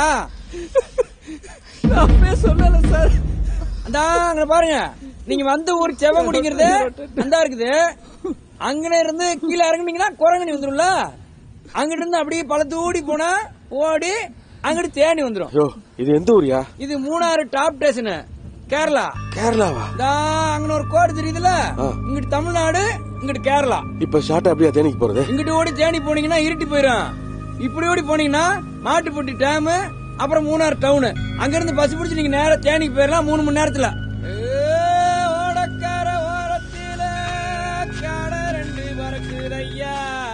அப்பவே சொல்லல சார். அந்த அங்க பாருங்க, நீங்க வந்த ஊர் செவங்குடிங்கிறது அந்த இருக்குது. அங்கன இருந்து கீழே இறங்குனீங்கன்னா குரங்கணி வந்துரும்ல. அங்கிட்டு இருந்து அப்படியே பழத்தூடி போனா ஓடி அங்கிட்டு தேனி வந்துரும். இது எந்த ஊரியா? இது மூணாறு டாப் ஸ்டேஷன், கேரளா. கேரளாவா? அங்க ஒரு கோடு தெரியுதுல, இங்கிட்டு தமிழ்நாடு, இங்கிட்டு கேரளா. இப்ப ஷார்ட்டா அப்படியே தேனிக்கு போறது. இங்கிட்டு ஓடி தேனி போனீங்கன்னா இருட்டி போயிடும். இப்படி ஓடி போனீங்கன்னா மாட்டுப்பட்டி டேம், அப்புறம் மூணாறு டவுனு. அங்க இருந்து பஸ் பிடிச்சி நீங்க நேரா தேனிக்கு போயிடலாம் மூணு மணி நேரத்துல. ஓடக்கார ஓரத்தில கடை ரெண்டு பறக்குதையா.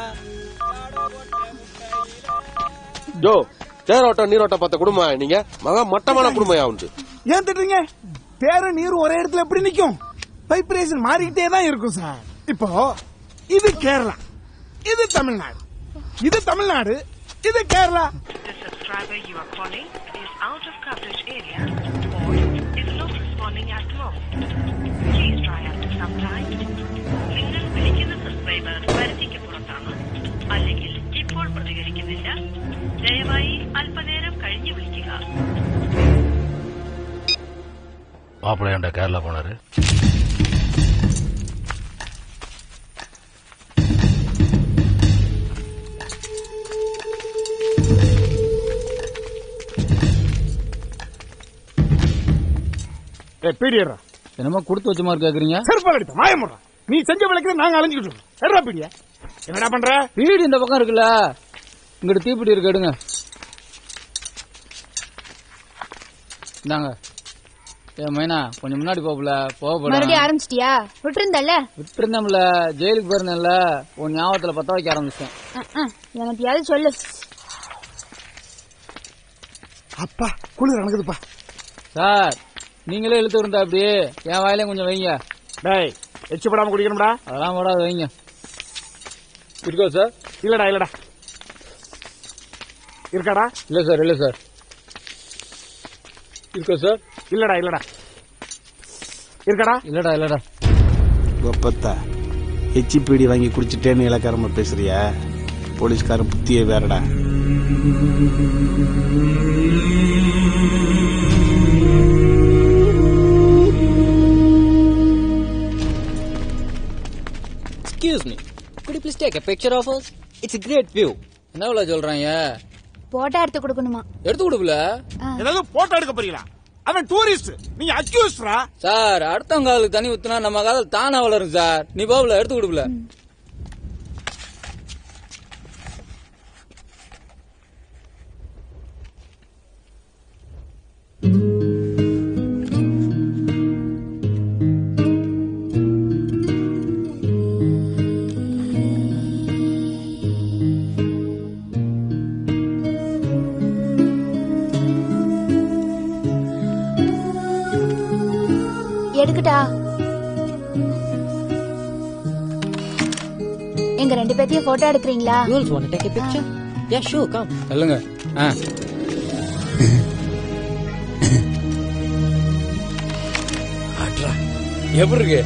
ஜோ தேரோட்டம் நீரோட்டம் பார்த்த குடும்பம் நீங்க, மகா மட்டமான குடும்பம் உண்டு. ஏன் திட்டுறீங்க? தேரும் நீரும் ஒரே இடத்துல எப்படி நிக்கும்? வைப்ரேஷன் மாறிக்கிட்டே தான் இருக்கும் சார். இப்போ இது கேரளா, இது தமிழ்நாடு, இது தமிழ்நாடு, இது Kerala. subscriber you are calling is out of coverage area or is not responding at the moment. Please try after some time. നിങ്ങൾ വിളിക്കുന്ന സബ്സ്ക്രൈബർ പരിധിക്ക് പുറത്താണ് അല്ലെങ്കിൽ ഇപ്പോൾ പ്രതികരിക്കുന്നില്ല. ദയവായി അല്പനേരം കഴിഞ്ഞ് വിളിക്കുക. மாப்பிள்ளையாண்ட கேரளா போனாரு. என்னமா கொடுத்து வச்ச மாதிரி கேக்குறீங்க? செருப்பாடிப்பா மாயமுடா. நீ செஞ்ச விளக்கு நாங்க அலைஞ்சிக்கிட்டு இருக்கோம். செருப்பா பீடியா என்னடா பண்ற? பீடி இந்த பக்கம் இருக்குல்ல, இங்கிட்ட தீப்பிடி இருக்கு, எடுங்க. இந்தாங்க. ஏ மைனா கொஞ்சம் முன்னாடி போகல போக மறுபடியும் ஆரம்பிச்சிட்டியா? விட்டுருந்தல்ல? விட்டுருந்தோம்ல, ஜெயிலுக்கு போயிருந்தேன்ல, உன் ஞாபகத்துல பத்த வைக்க ஆரம்பிச்சிட்டேன். எனக்கு யாரும் சொல்லு. அப்பா குளிர் நடக்குதுப்பா. சார் நீங்களே இழுத்து இருந்தா அப்படியே என் வாயிலையும் கொஞ்சம் வைங்க. டேய் எச்சு படாம குடிக்கணும்டா. அதெல்லாம் போடாது, வைங்க. இருக்கா சார்? இல்லடா இல்லடா. இருக்காடா? இல்ல சார், இல்ல சார். இருக்கா சார்? இல்லடா இல்லடா. இருக்காடா? இல்லடா இல்லடா. ஒப்பத்தா எச்சி பீடி வாங்கி குடிச்சிட்டேன்னு இலக்காரமா பேசுறியா? போலீஸ்காரன் புத்தியே வேறடா. Excuse me, could you please take a picture of us? It's a great view. என்ன விலை சொல்றாங்க? போட்டோ எடுத்து கொடுக்கணுமா? எடுத்து கொடுக்கல. ஏதாவது போட்டோ எடுக்க போறீங்களா? அவன் டூரிஸ்ட், நீ அக்யூஸ்டா. சார் அடுத்தவங்க காலுக்கு தண்ணி ஊத்துனா நம்ம காதல் தானா வளரும் சார். நீ போகல, எடுத்து கொடுக்கல. எடுக்கட்டா? எங்க ரெண்டு பேத்தையும் போட்டோ எடுக்கிறீங்களா? You also want to take a picture? Yeah, sure, come. சொல்லுங்க. எப்படி இருக்கு?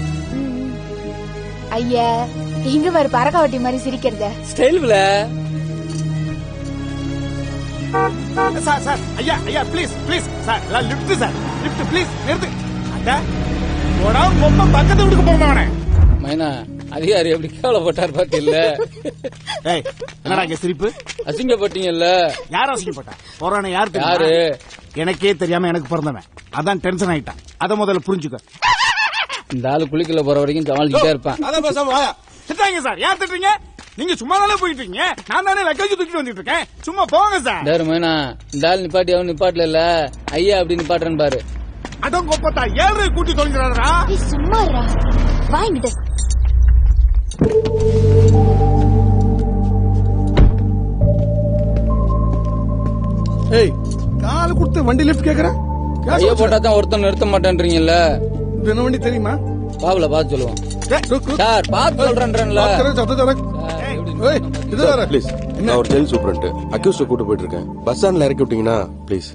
ஐயா இங்க வர பறக்காவட்டி மாதிரி சிரிக்கிறத ஸ்டைல்ல. சார் சார் ஐயா ஐயா ப்ளீஸ் ப்ளீஸ் சார் எல்லாம் லிஃப்ட் சார் லிஃப்ட் ப்ளீஸ் நிறுத்து. அட போடா மொப்ப பக்கத்து வீட்டுக்கு போறவனே. மைனா அதிகாரி எப்படி கேவலப்பட்டார் பாத்தீல்ல? ஏய் என்னடா இங்க சிரிப்பு? அசிங்கப்பட்டீங்கல்ல. யார் அசிங்கப்பட்டா? போறானே யார் தெரியுமா? யாரு? எனக்கே தெரியாம எனக்கு பிறந்தவன். அதான் டென்ஷன் ஆயிட்டான். அத முதல்ல புரிஞ்சுக்க. இந்த ஆளு குளிக்கல போற வரைக்கும் சமாளிச்சுட்டே இருப்பான். அத பேசாம வாயா. திட்டாங்க சார். யார் திட்டுறீங்க? நீங்க சும்மா தானே போயிட்டு இருக்கீங்க. நான் தானே லக்கேஜ் தூக்கிட்டு வந்துட்டு இருக்கேன். சும்மா போங்க சார். டேர் மைனா இந்த ஆள் நிப்பாட்டி அவன் நிப்பாட்டல இல்ல. ஐயா அப்படி நிப்பாட்டுறேன்னு பாரு. அடம் கொப்பத்தா ஏழரை கூட்டி தொலைஞ்சிடாரா? சும்மா இருடா. வாங்கிட்டு ஏய் கால் கொடுத்து வண்டி லிஃப்ட் கேக்குற? ஐயா போட்டா தான் ஒருத்தன் நிறுத்த மாட்டேன்றீங்கல்ல. என்ன வண்டி தெரியுமா? பாவல பாத்து சொல்லுவோம். சார் பாத்து சொல்றேன்ல. ப்ளீஸ் நான் ஒரு ஜெயில் சூப்பரண்ட் அக்யூஸ்ட கூட்டு போயிட்டு இருக்கேன். பஸ் ஸ்டாண்ட்ல இறக்கி விட்டீங்கன்னா ப்ளீஸ்.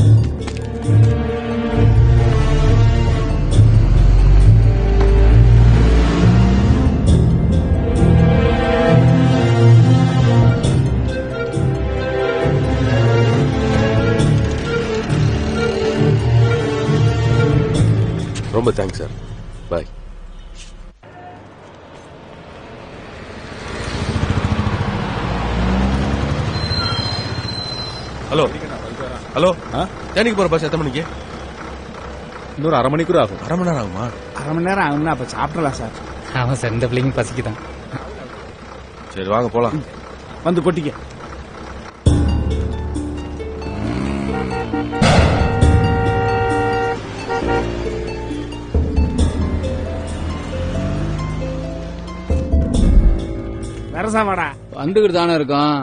ரொம்ப thanks sir. Bye. Hello hello தேனிக்கு போற பஸ் எத்தனை மணிக்கு? இன்னொரு அரை மணிக்கூர் ஆகும். அரை மணி நேரம் ஆகுமா? அரை மணி நேரம் ஆகும்னா அப்ப சாப்பிடலாம் சார். ஆமா சார், இந்த பிள்ளைங்க பசிக்குதான். சரி வாங்க போலாம். வந்து கொட்டிக்க. ராசாவாடா. வந்துகிட்டு தானே இருக்கோம்.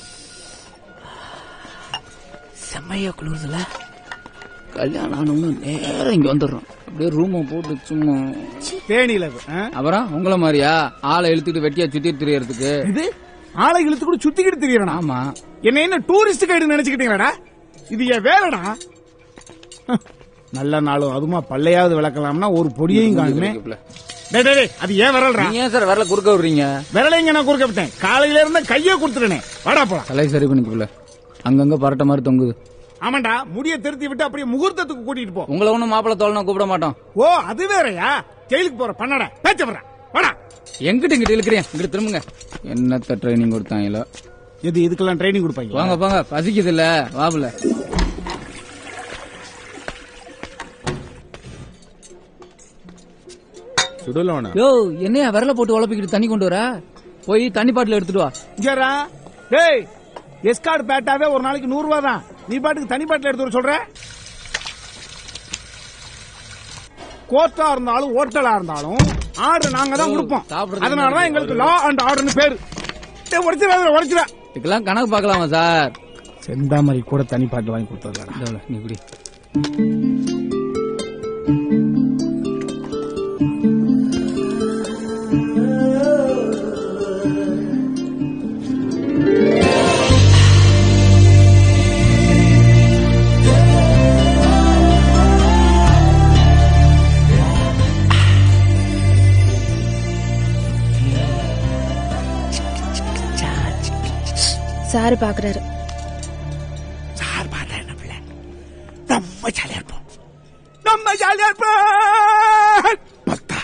செம்மையா குளிர்துல. கல்யாணம் ஆனவங்க நேரம் இங்க வந்துடுறோம். அப்படியே ரூமை போட்டு சும்மா தேனியில. அப்புறம் உங்கள மாதிரியா ஆளை இழுத்துட்டு வெட்டியா சுத்தி திரியறதுக்கு? இது ஆளை இழுத்து கூட சுத்திக்கிட்டு திரியறா? ஆமா. என்ன என்ன டூரிஸ்ட் கைடு நினைச்சுக்கிட்டீங்களாடா? இது என் வேலைடா. நல்ல நாளும் அதுமா பல்லையாவது விளக்கலாம்னா ஒரு பொடியையும் காணுமே. அது ஏன் விரல்றா? ஏன் சார் விரல குறுக்க விடுறீங்க? விரலைங்க நான் குறுக்க விட்டேன். காலையில இருந்து கையே கொடுத்துருனே. வாடா போலாம். தலை சரி பண்ணிக்கல. அங்கங்க பரட்ட மாதிரி தொங்குது. ஆமாண்டா, முடிய திருத்தி விட்டு அப்படியே முகூர்த்தத்துக்கு கூட்டிட்டு போ. உங்களை ஒண்ணும் மாப்பிள்ள தோழனா கூப்பிட மாட்டோம். ஓ அது வேறயா? ஜெயிலுக்கு போற பண்ணடா பேச்ச போற. வாடா. எங்கிட்ட இங்கிட்ட இழுக்கிறேன். இங்கிட்ட திரும்புங்க. என்னத்த ட்ரைனிங் கொடுத்தாங்களோ? இது இதுக்கெல்லாம் ட்ரைனிங் கொடுப்பாங்க. வாங்க போங்க, பசிக்குது இல்ல வாபுல. சுடலோனா யோ என்னையா விரல போட்டு உழப்பிக்கிட்டு தண்ணி கொண்டு வர? போய் தண்ணி பாட்டில் எடுத்துட்டு வா. ஜரா டேய், எஸ்கார்ட் பேட்டாவே ஒரு நாளைக்கு நூறு ரூபா தான். நீ பாட்டுக்கு தண்ணி பாட்டில் எடுத்து வர சொல்ற? கோர்ட்டா இருந்தாலும் ஹோட்டலா இருந்தாலும் ஆர்டர் நாங்க தான் கொடுப்போம். அதனாலதான் எங்களுக்கு லா அண்ட் ஆர்டர்னு பேரு. உடச்சிட உடச்சிட இதுக்கெல்லாம் கணக்கு பார்க்கலாமா சார்? செந்தாமரை கூட தண்ணி பாட்டில் வாங்கி கொடுத்தாங்க. நீ இப்படி சாரு பாக்குறாரு. சார் பார்த்தா என்ன பிள்ளை? நம்ம ஜாலியா இருப்போம். நம்ம ஜாலியா இருப்போம். பத்தா.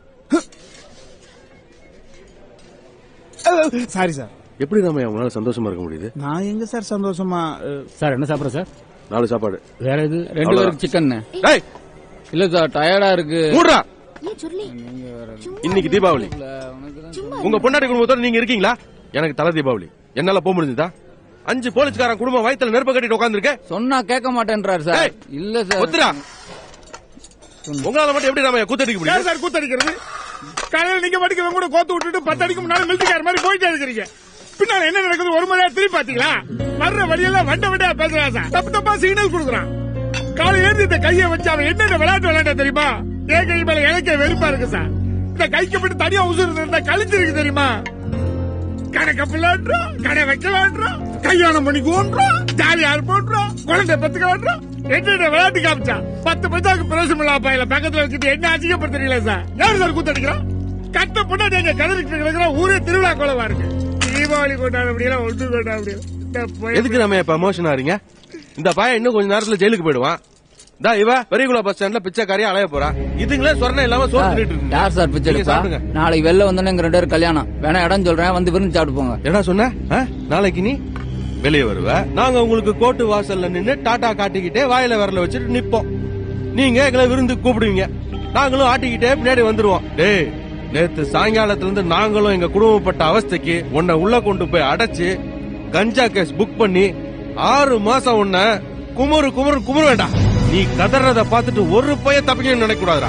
Sorry sir. எப்படி ராமையா உங்களால சந்தோஷமா இருக்க முடியுது? நான் எங்க சார் சந்தோஷமா? சார் என்ன சாப்பிடுற சார்? நாலு சாப்பாடு. வேற இது ரெண்டு பேருக்கு சிக்கன். இல்ல சார் டயர்டா இருக்கு. மூடுறா. இன்னைக்கு தீபாவளி. உங்க பொண்டாட்டி குடும்பத்தோட நீங்க இருக்கீங்களா? எனக்கு தலை தீபாவளி. என்னால போக முடிஞ்சதா? அஞ்சு போலீஸ்காரன் குடும்பம் வயித்துல நெருப்ப கட்டிட்டு உட்கார்ந்துருக்கேன். சொன்னா கேட்க மாட்டேன்றாரு சார். இல்ல சார் ஒத்துடா. உங்களால மட்டும் எப்படி ராமையா கூத்தடிக்க முடியும்? சார் கூத்தடிக்கிறது காலையில நீங்க படிக்க கூட கோத்து விட்டுட்டு பத்து அடிக்கு முன்னாடி மில்டிக்கார மாதிரி போயிட்டே இருக்கிறீங்க. பின்னால என்ன நடக்குது ஒரு முறையா திரும்பி பாத்தீங்களா? வர்ற வழியெல்லாம் வண்ட வண்டியா பேசுறான் சார். தப்பு தப்பா சிக்னல் கொடுக்குறான். காலையில இருந்து இந்த கையை வச்சு அவன் என்னென்ன விளையாட்டு விளையாட்ட தெரியுமா? என் கை மேல எனக்கே வெறுப்பா இருக்கு சார். இந்த கைக்கு மட்டும் தனியா உசுறு இருந்தா கழிச்சு இருக்கு தெரியுமா? கணக்க பிள்ளாடுறோம், கடை வைக்க வேண்டுறோம், கல்யாணம் பண்ணி கூண்டுறோம், ஜாலியா இருப்போம், குழந்தை பத்துக்க வேண்டுறோம். என்ன விளையாட்டு காமிச்சா பத்து பத்தாக்கு பிரயோசனம் இல்ல பையில பக்கத்துல வச்சுட்டு என்ன அசிங்கப்படுத்துறீங்களா சார்? யாரு சார் கூத்தடிக்கிறோம்? கட்ட பொண்ணா நீங்க கதறிட்டு இருக்கிற ஊரே திருவிழா கோலமா இருக்கு. தீபாவளி கொண்டாட முடியல, ஒன்று கொண்டாட முடியல. எதுக்கு நம்ம இப்ப எமோஷன் ஆறீங்க? இந்த பையன் இன்னும் கொஞ்ச நேரத்துல ஜெயிலுக்கு போயிடுவான். தா இவ பெரியகுளா பஸ் ஸ்டாண்ட்ல பிச்சைக்காரியா அலைய போறா. இதுங்களே சொரணை இல்லாம சோறு தின்னுட்டு இருக்கு. யார் சார் பிச்சை எடுப்பா? நாளைக்கு வெளில வந்தோன்னு எங்க ரெண்டு பேரும் கல்யாணம். வேணா இடம் சொல்றேன், வந்து விருந்து சாப்பிட்டு போங்க. என்ன சொன்ன? நாளைக்கு நீ வெளியே வருவ, நாங்க உங்களுக்கு கோட்டு வாசல்ல நின்னு டாடா காட்டிக்கிட்டே வாயில விரல வச்சுட்டு நிப்போம். நீங்க எங்களை விருந்து கூப்பிடுவீங்க, நாங்களும் ஆட்டிக்கிட்டே பின்னாடி வந்துருவோம். டேய், நேத்து சாயங்காலத்துல இருந்து நாங்களும் எங்க குடும்பப்பட்ட அவஸ்தைக்கு உன்னை உள்ள கொண்டு போய் அடைச்சு கஞ்சா கேஸ் புக் பண்ணி ஆறு மாசம் உன்ன குமுறு குமுறு குமுறு வேண்டாம். நீ கதறத பாத்துட்டு ஒரு பைய தப்பிக்கணும்னு நினைக்க கூடாதுடா.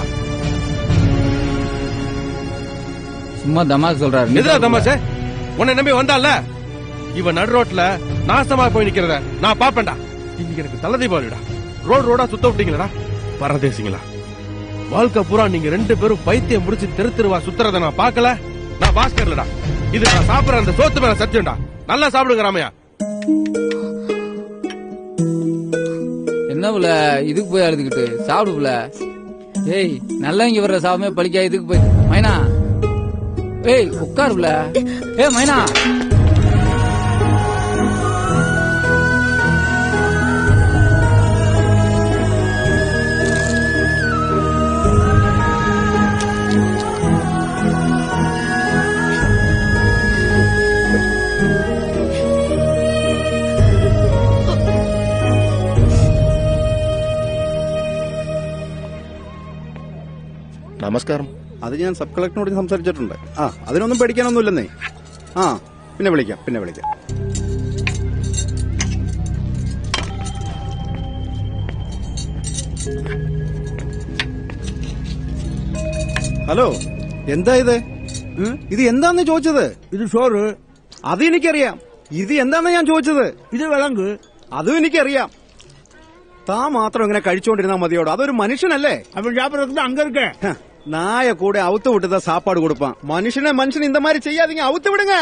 சும்மா தமாஷ் சொல்றாரு. எதுடா தமாஷ்? உன்னை நம்பி வந்தால இவன் நடு ரோட்ல நாசமா போய் நிக்கிறத நான் பாப்பேன்டா. இன்னைக்கு எனக்கு தலை தீபாவளிடா. ரோடு ரோடா சுத்த விட்டீங்களா பரதேசிங்களா? வாழ்க்கை பூரா நீங்க ரெண்டு பேரும் பைத்தியம் முடிச்சு தெரு தெருவா சுத்துறத நான் பாக்கல. நான் பாஸ்கர்லடா. இது நான் சாப்பிடுற அந்த சோத்து மேல சத்தியம்டா. நல்லா சாப்பிடுங்க ராமையா. என்ன புல இதுக்கு போய் அழுதுகிட்டு சாப்பிடு புல. ஏய் நல்லா இங்க வர்ற சாபமே பழிக்கா. இதுக்கு போய் மைனா ஏய் உட்காரு புல. ஏ மைனா നമസ്കാരം. അത് ഞാൻ സബ് കളക്ടറിനോട് സംസാരിച്ചിട്ടുണ്ട്. ആ അതിനൊന്നും പേടിക്കാനൊന്നുമില്ലെന്നേ. ആ പിന്നെ വിളിക്കാം പിന്നെ വിളിക്കാം. ഹലോ എന്താ ഇത്? ഇത് എന്താന്ന് ചോദിച്ചത്? ഇത് ചോറ്. അത് എനിക്കറിയാം. ഇത് എന്താന്ന് ഞാൻ ചോദിച്ചത്? ഇത് വിളങ്ക്. അതും എനിക്കറിയാം. താ മാത്രം ഇങ്ങനെ കഴിച്ചോണ്ടിരുന്നാ മതിയോടോ? അതൊരു മനുഷ്യനല്ലേ? അങ്ക നായ കൂടെ അവുത്ത് വിട്ടത സാപ്പാട് കൊടുപ്പാൻ. മനുഷ്യനെ മനുഷ്യൻ இந்த மாதிரி செய்யாதீங்க. அவுத்து விடுங்க.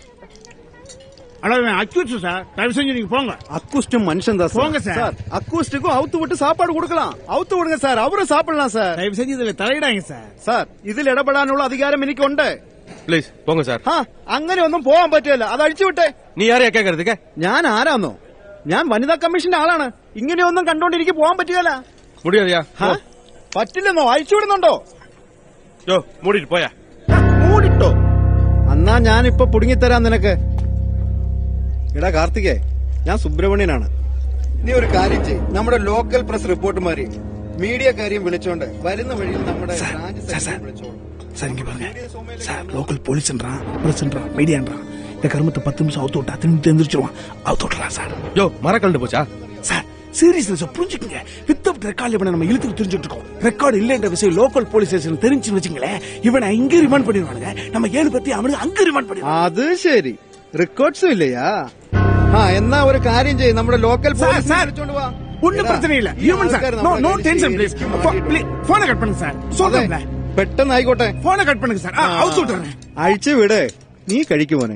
அக்குஸ்டும் மனுஷன் தான் போங்க சார். அக்குஸ்டுக்கும் அவுத்து விட்டு சாப்பாடு கொடுக்கலாம். அவுத்து விடுங்க சார், அவரும் சாப்பிடலாம் சார். தயவு செஞ்சு இதுல தலையிடாங்க சார். സാർ ഇതിൽ ഇടപെടാനുള്ള അധികാരം എനിക്കുണ്ട്. പ്ലീസ് പോങ്ങ സാർ. അങ്ങനെ ഒന്നും പോവാൻ പറ്റില്ല. അത് അഴിച്ചു വിട്ടെ. നീ ആരെയാ കേൾക്കരുത്? ഞാൻ ആരാന്നോ? ഞാൻ വനിതാ കമ്മീഷന്റെ ആളാണ്. ഇങ്ങനെയൊന്നും കണ്ടോണ്ടിരിക്കും പോവാൻ പറ്റില്ല. മുടിയാ പറ്റില്ലെന്നോ? അഴിച്ചു വിടുന്നുണ്ടോ? യോ മൂടിട്ട് പോയാ. മൂടിട്ടോ? എന്നാ ഞാനിപ്പൊ പുടുങ്ങിത്തരാം നിനക്ക്. എടാ കാർത്തികേ, ഞാൻ സുബ്രഹ്മണ്യനാണ്. നീ ഒരു കാര്യം ചെയ്യും, നമ്മുടെ ലോക്കൽ പ്രസ് റിപ്പോർട്ടുമാരെ മീഡിയക്കാരെയും വിളിച്ചോണ്ട് വരുന്ന വഴിയിൽ നമ്മുടെ വിളിച്ചോളൂ. சார் இங்க பாருங்க சார், லோக்கல் போலீஸ்ன்றான், பிரஸ்ன்றான், மீடியான்றான். இந்த கருமத்தை பத்து நிமிஷம் அவுத்து விட்டா திரும்பி தெரிஞ்சிருவான். அவுத்து விட்டுலாம் சார். யோ மரக்கண்டு போச்சா சார்? சீரியஸ்ல சார் புரிஞ்சுக்கங்க. வித்தவுட் ரெக்கார்ட் பண்ண நம்ம இழுத்து தெரிஞ்சுட்டு இருக்கோம். ரெக்கார்டு இல்லன்ற விஷயம் லோக்கல் போலீஸ் ஸ்டேஷன் தெரிஞ்சுன்னு வச்சுங்களேன், இவனை இங்க ரிமாண்ட் பண்ணிடுவானுங்க. நம்ம ஏழு பத்தி அவனுக்கு அங்க ரிமாண்ட் பண்ணிடுவாங்க. അത് ശരി. റെക്കോർഡ്സും ഇല്ലയാ? ആ എന്നാ ഒരു കാര്യം ചെയ്യും, നമ്മുടെ ലോക്കൽ പോലീസ് വിളിച്ചോണ്ട് വാ. ஒன்னும் பிரச்சனை இல்ல. Human sir, no no tension please. போனை கட் பண்ணுங்க சார். சொல்லுங்க. പെട്ടെന്ന് ആയിക്കോട്ടെ. ഫോൺ കട്ട് பண்ணுங்க സാർ. ഔട്ട് വിട്ടേ. അഴിച്ചു വിട്. നീ കഴിക്കുമോനെ.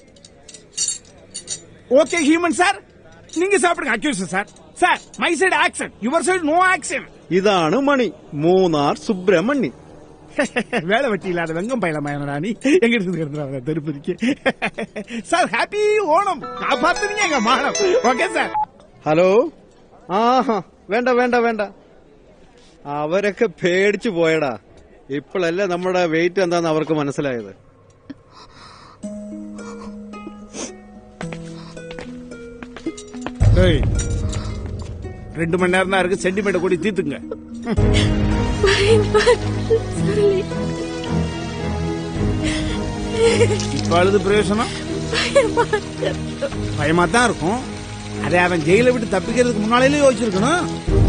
ஓகே ஹியூமன் சார், நீங்க சாப்பிடுங்க. Accused sir. Sir my side action, your side no action. ഇതാണ് മണി, മൂന്നാർ സുബ്രഹ്മണ്യൻ. வேலை வெட்டி இல்லாத வெங்கம் பயிலமாயனடா நீ. எங்க இருந்து திருப்பதிக்கு. Sir happy Onam. காப்பாத்துறீங்க எங்க மானம். Okay sir. ഹലോ. ആഹാ വേണ്ട വേണ്ട വേണ്ട. അവരൊക്കെ പേടിച്ചു പോയടാ. ഇപ്പോഴല്ലേ നമ്മുടെ വെയിറ്റ് എന്താന്ന് അവർക്ക് മനസ്സിലായത്. ரெண்டு மணி நேரம் தான் இருக்கு. சென்டிமீட்டர் கூடி தீத்துங்க. இப்ப அழுது பிரயோசனம்? பயமா தான் இருக்கும். அதை அவன் ஜெயில விட்டு தப்பிக்கிறதுக்கு முன்னாலே யோசிச்சிருக்கணும்.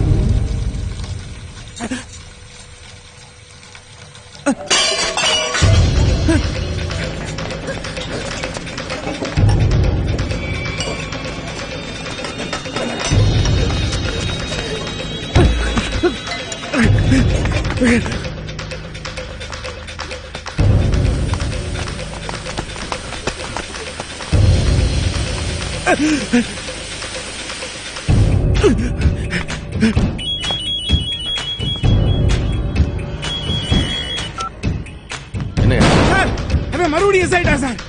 சார் அவன் மறுபடியும் சைடா சார்.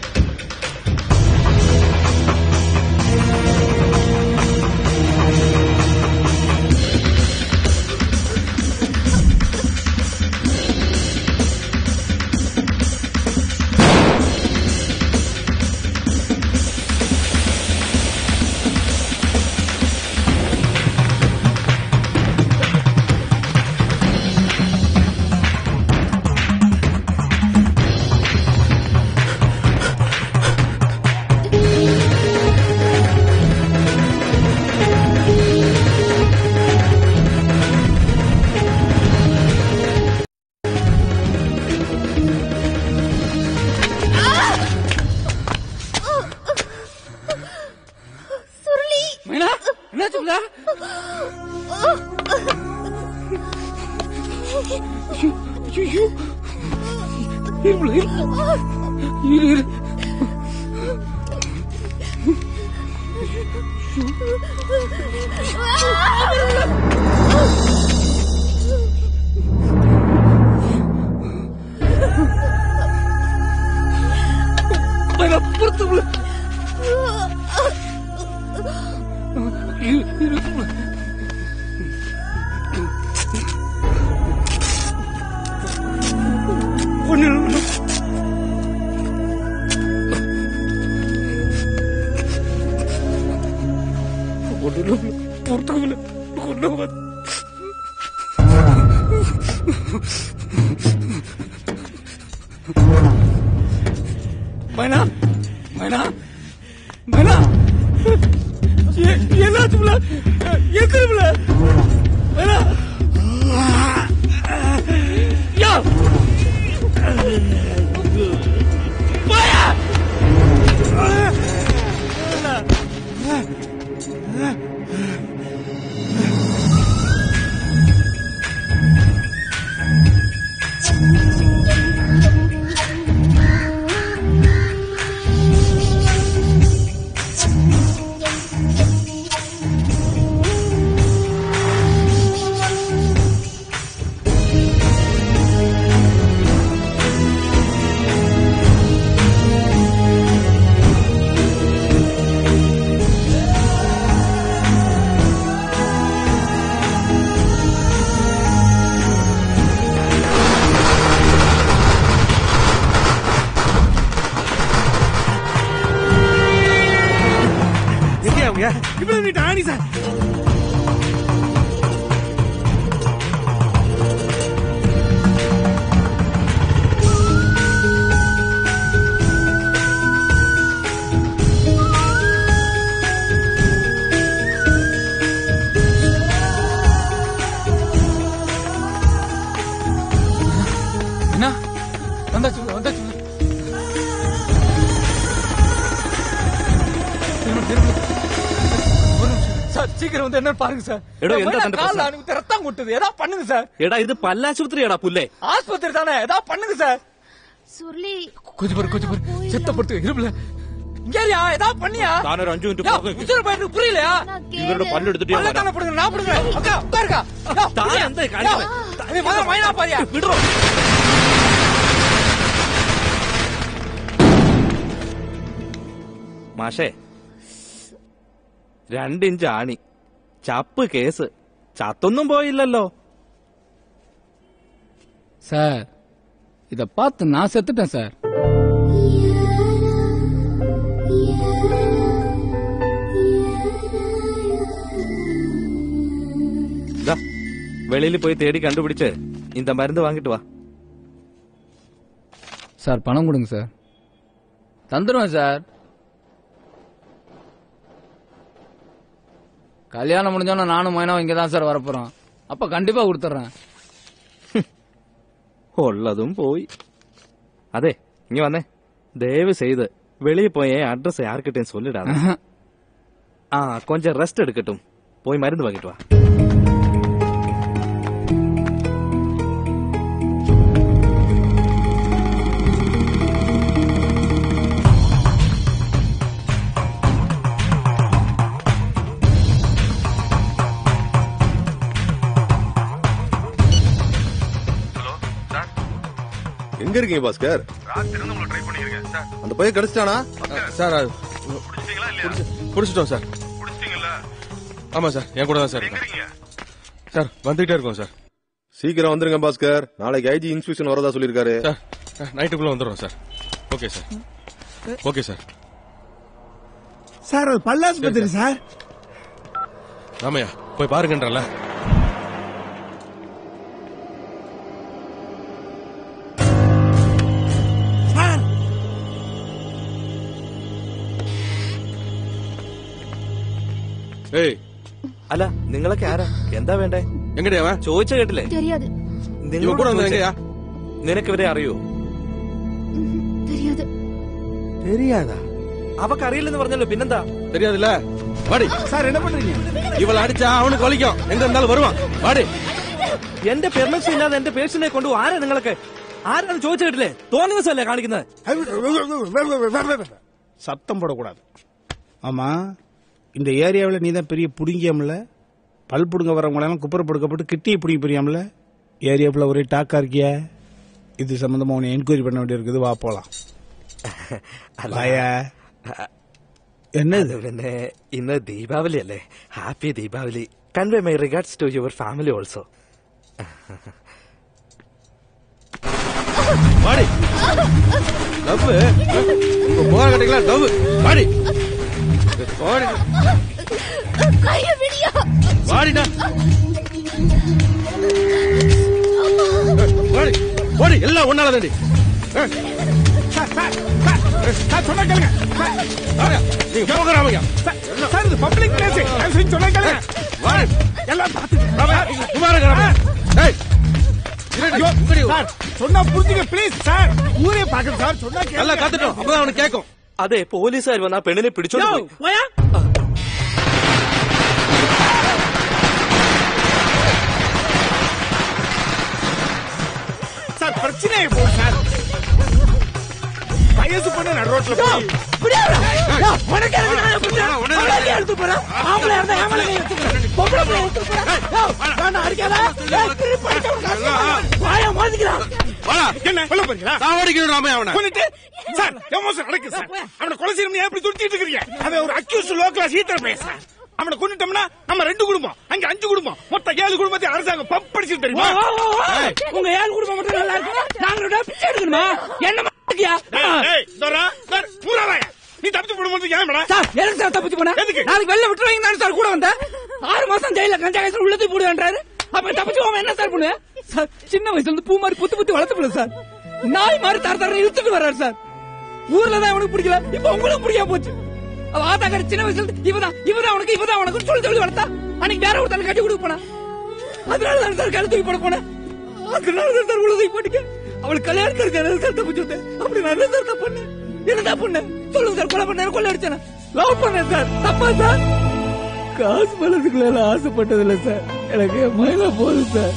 மைனா மைனா மைனா என்னாச்சுல எதுல மைனா யா என்ன வந்தாச்சு வந்தாச்சு சார் சீக்கிரம் வந்து என்ன பாருங்க சார். எடா எந்த தண்டை கால்ல அனுக்கு ரத்தம் கொட்டுது. ஏதாவது பண்ணுங்க சார். எடா இது பல்லாசுபத்திரியாடா புல்லே. ஆஸ்பத்திரி தானே, ஏதாவது பண்ணுங்க சார். சுருளி கொஞ்சம் பாரு கொஞ்சம் பாரு செத்த படுத்து இருப்புல இங்கயா ஏதாவது பண்ணியா? தானே ஒரு அஞ்சு மினிட் பாருங்க. உச்சர பையனுக்கு புரியலையா? இவரோட பல்லு எடுத்துட்டியா? பல்ல தான படுங்க நான் படுங்க. அக்கா உட்காருங்க. தானே அந்த காரியமே. நீ மகா மைனா பாரியா விடுறோம். മാഷേ രണ്ടിഞ്ച് ആണി ചപ്പ് കേസ് ചത്തൊന്നും പോയില്ലല്ലോ. சார் இத பார்த்து நான் செத்துட்டேன் சார். வெளியில போய் தேடி கண்டுபிடிச்சு இந்த மருந்து வாங்கிட்டு வா. சார் பணம் கொடுங்க சார். தந்துருவேன் சார். கல்யாணம் முடிஞ்சோன்னா நானும் மைனாவும் இங்க தான் சார் வரப்போறோம். அப்ப கண்டிப்பா கொடுத்துறேன். ഉള്ളതും പോയി. അതെ ഇങ്ങ വന്നേ. ദയവ് ചെയ്ത് വെളിയിൽ പോയ അഡ്രസ് யார்கிட்டயும் சொல்லிடாத. ആ கொஞ்சம் ரெஸ்ட் எடுக்கட்டும். போய் மருந்து வாங்கிட்டு வா. எங்க இருக்கீங்க பாஸ்கர்? அந்த பையன் கிடைச்சிட்டானா? சார் புடிச்சிட்டோம் சார். ஆமா சார் என் கூட தான் சார் சார் வந்துகிட்டே இருக்கோம் சார். சீக்கிரம் வந்துருங்க பாஸ்கர். நாளைக்கு ஐஜி இன்ஸ்பெக்ஷன் வரதா சொல்லிருக்காரு. சார் நைட்டுக்குள்ள வந்துடுறோம் sir. Okay sir okay sir. Sir பல்லாஸ்பத்திரி சார். ராமையா போய் பாருங்கன்றல. ഏയ് അല്ല നിങ്ങളൊക്കെ ആരാ? എന്താ വേണ്ടേ? എങ്ങനെയാ ചോദിച്ച കേട്ടില്ലേ? தெரியாது നിനക്ക് ഇവരെ അറിയോ? தெரியாது தெரியாதா? അവക്കറിയില്ലെന്ന് പറഞ്ഞല്ലോ പിന്നെന്താ? தெரியாதுல்ல வாடி. சார் என்ன பண்றீங்க? இவள அடிச்சா அவனுக்கு வலிக்கும். எங்க இருந்தாலும் வருவான். வாடி. എന്റെ പെർമിഷൻ ഇല്ലാതെ എന്റെ പേഴ്സണെ കൊണ്ടു ആരാ നിങ്ങളൊക്കെ? ആരാണ് ചോദിച്ച കേട്ടില്ലേ? തോന്നുന്ന ദിവസമല്ലേ കാണിക്കുന്നത്? சத்தம் போடக்கூடாது. ஆமா இந்த ஏரியாவில் நீ தான் பெரிய புடுங்கியம்ல. பல் புடுங்க வரவங்களெல்லாம் குப்பரை படுக்கப்பட்டு கிட்டியை பிடிக்க புரியாமல. ஏரியாவில் ஒரே டாக்கா இருக்கிய. இது சம்பந்தமா உன்னை என்கொயரி பண்ண வேண்டிய இருக்குது. வா போலாம். എന്നത് പിന്നെ ഇന്ന് ദീപാവലി അല്ലേ? Happy Deepavali. Convey my regards to your family also. வாடி. டப்பு போற கட்டிங்களா? டப்பு வாடி. வாடி. கைய விடியா. வாடிடா. வாடி. வாடி எல்லாம் ஒன்னால தாண்டி. சார் சார் சார் சொன்னா கேளுங்க. நீங்க போகறாமங்க. சார் இது பப்ளிக் பிளேஸ். நான் சொன்னா கேளுங்க. வாடி. எல்லாம் பாத்து. ராமையா குமார ராமையா. ஏய் சார் சொன்னா புரிஞ்சுங்க ப்ளீஸ் சார். ஊரே பாக்குது சார். சொன்னா கேளுங்க. எல்லாம் காத்துட்டோம். அப்பதான் அவனுக்கு கேட்கும். അതെ പോലീസുകാർ വന്നാ പെണ്ണിനെ പിടിച്ചോണ്ട് പോയി. சார் பிரச்சனையே போ சார். வயசு பண்ண நடு ரோட்ல போய் உனக்கு எடுத்து போறேன். ஆம்பளை இருந்தா ஏமலை எடுத்து போறேன். பொம்பளை பிள்ளை எடுத்து போறேன். நான் அடிக்காத வாய மாத்திக்கிறான். என்ன கொல்ல போறீங்களா? சாவடிக்கணும் ராமையா அவனை. கொன்னுட்டு சார் எமோஷன் நடக்கு சார். அவனை கொலை செய்யணும் எப்படி துடிச்சிட்டு இருக்கீங்க? அவன் ஒரு அக்யூஸ் லோ கிளாஸ் ஈத்தர் பையன் சார். அவனை கொன்னுட்டோம்னா நம்ம ரெண்டு குடும்பம், அங்க அஞ்சு குடும்பம், மொத்தம் ஏழு குடும்பத்தை அரசாங்கம் பம்ப் அடிச்சு தெரியுமா? உங்க ஏழு குடும்பம் மட்டும் நல்லா இருக்கு. நாங்க பிச்சை எடுக்கணுமா? என்ன நீ தப்பிச்சு போடும்போது ஏன் சார் எனக்கு சார் தப்பிச்சு போன? நாளைக்கு வெளில விட்டுருவீங்க சார் கூட வந்தேன். ஆறு மாசம் ஜெயில கஞ்சா கேஸ் உள்ளது போடுவேன்றாரு. அப்ப தப்பிச்சு போகாம என்ன சார் பண்ணுவேன் சார்? சின்ன வயசுல இருந்து பூ மாதிரி புத்து புத்து வளர்த்து போல சார். நாய் மாதிரி தர தர இழுத்துட்டு வர்றாரு சார். ஊர்ல தான் அவனுக்கு பிடிக்கல, இப்ப உங்களுக்கு பிடிக்காம போச்சு. அவ ஆத்தாக்கார சின்ன வயசுல இருந்து இவதான் இவதான் அவனுக்கு இவதான் அவனுக்கு சொல்லி சொல்லி வளர்த்தா. அன்னைக்கு வேற ஒருத்தனை கட்டி கொடுக்க போனா, அதனால தான் சார் கழுத்து தூக்கி போட போனேன். அதனால தான் சார் உள்ள தூக்கி போட்டுக்க. அவளுக்கு கல்யாணம் சார் தப்பு சொன்னேன். அப்படி நான் என்ன சார் தப்பு பண்ணேன்? என்ன தப்பு பண்ணேன் சொல்லுங்க சார். கொலை பண்ண கொலை அடிச்சேன், லவ் பண்ணேன் சார். தப்பா சார்? காசு பணத்துக்குள்ள ஆசைப்பட்டது இல்ல சார், எனக்கு மயிலா போதும் சார்.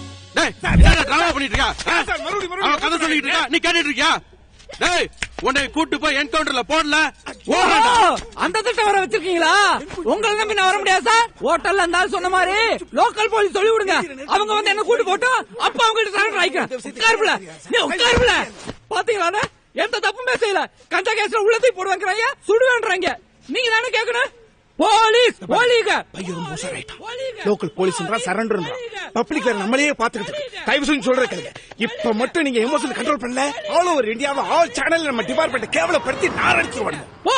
கதை சொல்லிட்டு இருக்கா, நீ கேட்டுட்டு இருக்கியா? டேய், உன்னை கூட்டு போய் என்கவுண்டர்ல போடல. அந்த திட்டம் வர வச்சிருக்கீங்களா? உங்களை நம்பி நான் வர முடியாது சார். ஹோட்டல்ல இருந்தாலும் சொன்ன மாதிரி லோக்கல் போலீஸ் சொல்லி விடுங்க. அவங்க வந்து என்ன கூட்டு போட்டோம், அப்ப அவங்க கிட்ட சரண்டர் ஆயிக்கிறேன். உட்காருல நீ உட்காருல. பாத்தீங்களா, எந்த தப்புமே செய்யல. கஞ்சா கேஸ்ல உள்ளதை போடுவாங்க, சுடுவேன்றாங்க. நீங்க தானே கேட்கணும். Police police local police surrender public நம்மளே பாத்துக்கிட்டு தயவு செஞ்சு சொல்ற கேளுங்க. இப்ப மட்டும் நீங்க எமோஷன் கண்ட்ரோல் பண்ணல, ஆல் ஓவர் இந்தியாவை ஆல் சேனல் நம்ம டிபார்ட்மெண்ட் கேவலப்படுத்தி நாரடிச்சுடுவாங்க.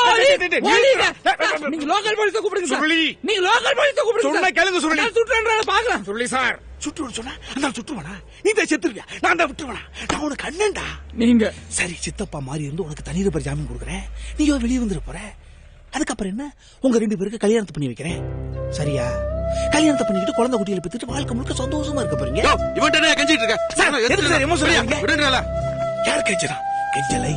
நீங்க லோக்கல் போலீஸை கூப்பிடுங்க சார். நீங்க லோக்கல் போலீஸை கூப்பிடுங்க. சொன்னா கேளுங்க சுருளி. சுட்டுறேன் பாக்கலாம் சுருளி சார். சுட்டு சொன்னா அந்த சுட்டுவானா? நீ தான் செத்துருவியா? நான் தான் விட்டுருவானா? நான் உனக்கு அண்ணன்டா. நீங்க சரி சித்தப்பா மாதிரி இருந்து உனக்கு தனிநபர் ஜாமீன் கொடுக்குறேன், நீயோ வெளியே வந்துட போற. அதுக்கப்புறம் என்ன, உங்க ரெண்டு பேருக்கு கல்யாணத்தை பண்ணி வைக்கிறேன், சரியா? கல்யாணத்தை பண்ணிக்கிட்டு குழந்தை குட்டியில பெத்துட்டு வாழ்க்கை முழுக்க சந்தோஷமா இருக்க போறீங்க. இவன்ட்ட கெஞ்சிட்டு இருக்க. யார் கெஞ்சனா? கெஞ்சலை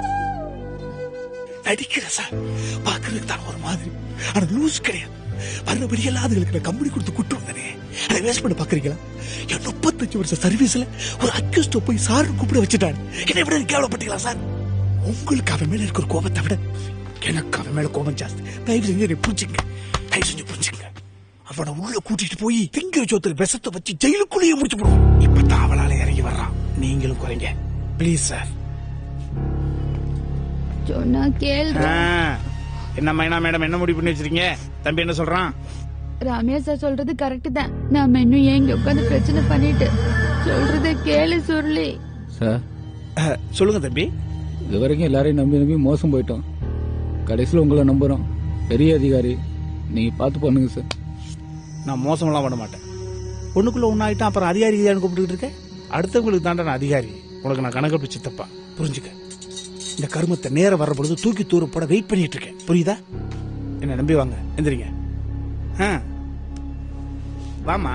நடிக்கிற சார். பாக்குறதுக்கு தான் ஒரு மாதிரி, ஆனா லூஸ் கிடையாது. மறுபடி எல்லாம் அதுகளுக்கு நான் கம்பெனி கொடுத்து கூட்டு வந்தனே, அதை வேஸ்ட் பண்ண பாக்குறீங்களா? என் முப்பத்தஞ்சு வருஷம் சர்வீஸ்ல ஒரு அக்யூஸ்ட போய் சார் கூப்பிட வச்சுட்டான். என்னை விட கேவலப்பட்டீங்களா சார்? உங்களுக்கு அவன் மேல இருக்கிற கோபத்தை விட எனக்கு அவன் மேல கோபம் ஜாஸ்தி. தயவு செஞ்சு என்னை புரிஞ்சுங்க, தயவு செஞ்சு புரிஞ்சுங்க. அவனை உள்ள கூட்டிட்டு போய் திங்கிற சோத்துல விஷத்தை வச்சு ஜெயிலுக்குள்ளேயே முடிச்சு போடுவோம். இப்பதான் அவளால இறங்கி வர்றான். நீங்களும் குறைங்க பிளீஸ் சார். சொன்னா கேளு. என்ன மைனா மேடம், என்ன முடிவு பண்ணி வச்சிருக்கீங்க? தம்பி என்ன சொல்றான்? ராமியா சார் சொல்றது கரெக்ட் தான். நாம இன்னும் ஏங்க உட்காந்து பிரச்சனை பண்ணிட்டு சொல்றத கேளு சுருளி. சார் சொல்லுங்க தம்பி. இது வரைக்கும் எல்லாரையும் நம்பி நம்பி மோசம் போயிட்டோம். கடைசியில் உங்களை நம்புறோம். பெரிய அதிகாரி, நீங்க பார்த்து பண்ணுங்க சார். நான் மோசமெல்லாம் பண்ண மாட்டேன். ஒண்ணுக்குள்ள ஒன்னாயிட்டா அப்புறம் அதிகாரி கூப்பிட்டு இருக்கேன். அடுத்தவங்களுக்கு தாண்டா நான் அதிகாரி. உனக்கு நான் கணக்கு சித்தப்பா, புரிஞ்சுக்க. இந்த கருமத்தை நேரம் வர்ற பொழுது தூக்கி தூர போட வெயிட் பண்ணிட்டு இருக்கேன், புரியுதா? என்ன நம்பி வாங்க, எந்திரிங்க. வாமா.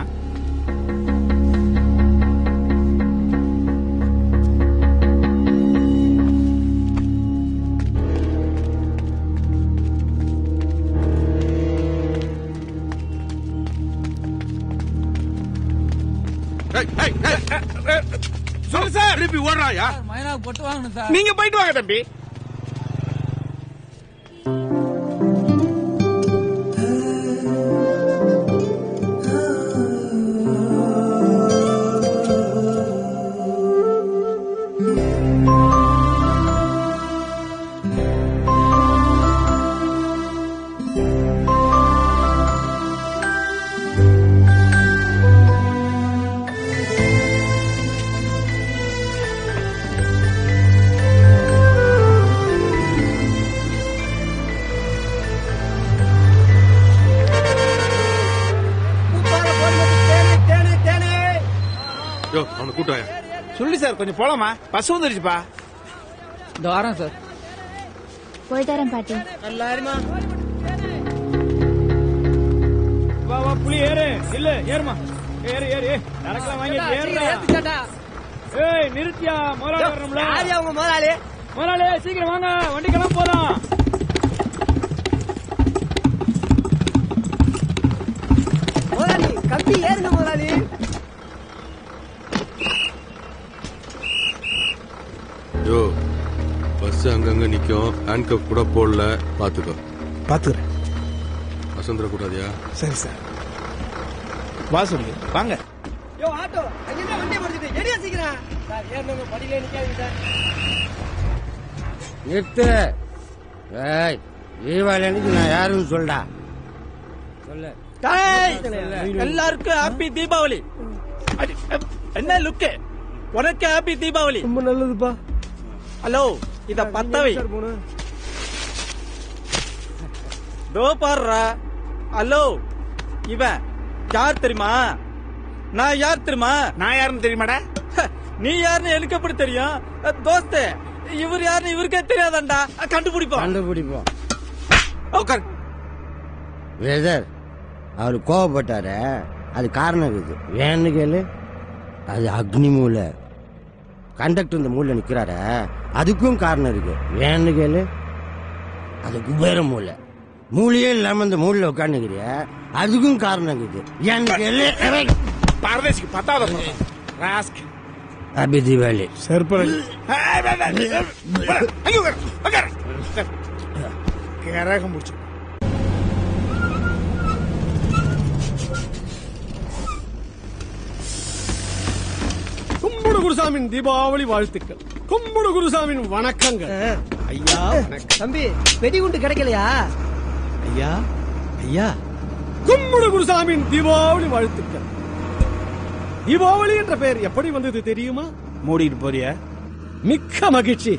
சொல்லு சார், திருப்பி ஓடுறாயா? மைனாவுக்கு பொட்டு வாங்கணும் சார். நீங்க போயிட்டு வாங்க தம்பி. சொல்லி சார் கொஞ்சம் போலாமா? பஸ் வந்துருச்சுப்பா. இந்த வாரம் சார். போய் தரேன் பாட்டி. எல்லாருமா வா வா புலி ஏறு. இல்ல ஏறுமா, ஏறு ஏறு. நடக்கலாம் வாங்கி ஏறுடா. ஏய் நிறுத்தியா, முதலாளி வரணும்ல. யாரு அவங்க முதலாளி? முதலாளி சீக்கிரம் வாங்க, வண்டிக்கெல்லாம் போலாம். முதலாளி கம்பி ஏறுங்க முதலாளி. யோ, பஸ் அங்கங்க நிக்கும், ஹேண்ட்கப் கூட போடல, பாத்துக்கோ. பாத்துக்கிறேன். வசந்தர கூடாதியா? சரி சார். வா சொல்லுங்க, வாங்க. யோ ஆட்டோ, அங்க வண்டியை முடிச்சிட்டு எடியா சீக்கிரம். சார் ஏறணும், படியில நிக்காதீங்க சார். நிறுத்து. ஏய், தீபாவளி நான் யாருன்னு சொல்டா. சொல்லு. எல்லாருக்கும் ஹாப்பி தீபாவளி. என்ன லுக்கு, உனக்கு ஹாப்பி தீபாவளி. ரொம்ப நல்லதுப்பா. ஹலோ, இத பத்தவை தோ பாருடா. ஹலோ, இவன் யார் தெரியுமா? நான் யார் தெரியுமா? நான் யாருன்னு தெரியுமாடா? நீ யாருன்னு எனக்கு எப்படி தெரியும்? தோஸ்தே, இவர் யாருன்னு இவருக்கே தெரியாதாண்டா. கண்டுபிடிப்போம் கண்டுபிடிப்போம். உட்கார். பிரதர், அவர் கோவப்பட்டாரு, அது காரணம் இருக்குது. வேணுன்னு கேளு, அது அக்னி மூலை. கண்டக்டர் இந்த மூலை நிக்கிறாரு, அதுக்கும் காரணம் இருக்கு. வேணுன்னு கேளு, அது குபேர மூலை. மூலையே இல்லாம இந்த மூலையில உட்காந்துக்கிறிய, அதுக்கும் காரணம் இருக்குது. ஏன்னு கேளு. பரதேசிக்கு பத்தாவது ஹாப்பி தீபாவளி. செருப்பல் கரகம் முடிச்சு. கும்புடு குருசாமின் தீபாவளி வாழ்த்துக்கள். கும்புடு குருசாமின் வணக்கங்கள். ஐயா தம்பி, வெடிகுண்டு கிடைக்கலையா? ஐயா ஐயா கும்புடு குருசாமின் தீபாவளி வாழ்த்துக்கள். தீபாவளி என்ற பெயர் எப்படி வந்தது தெரியுமா? மூடிட்டு போறிய? மிக்க மகிழ்ச்சி.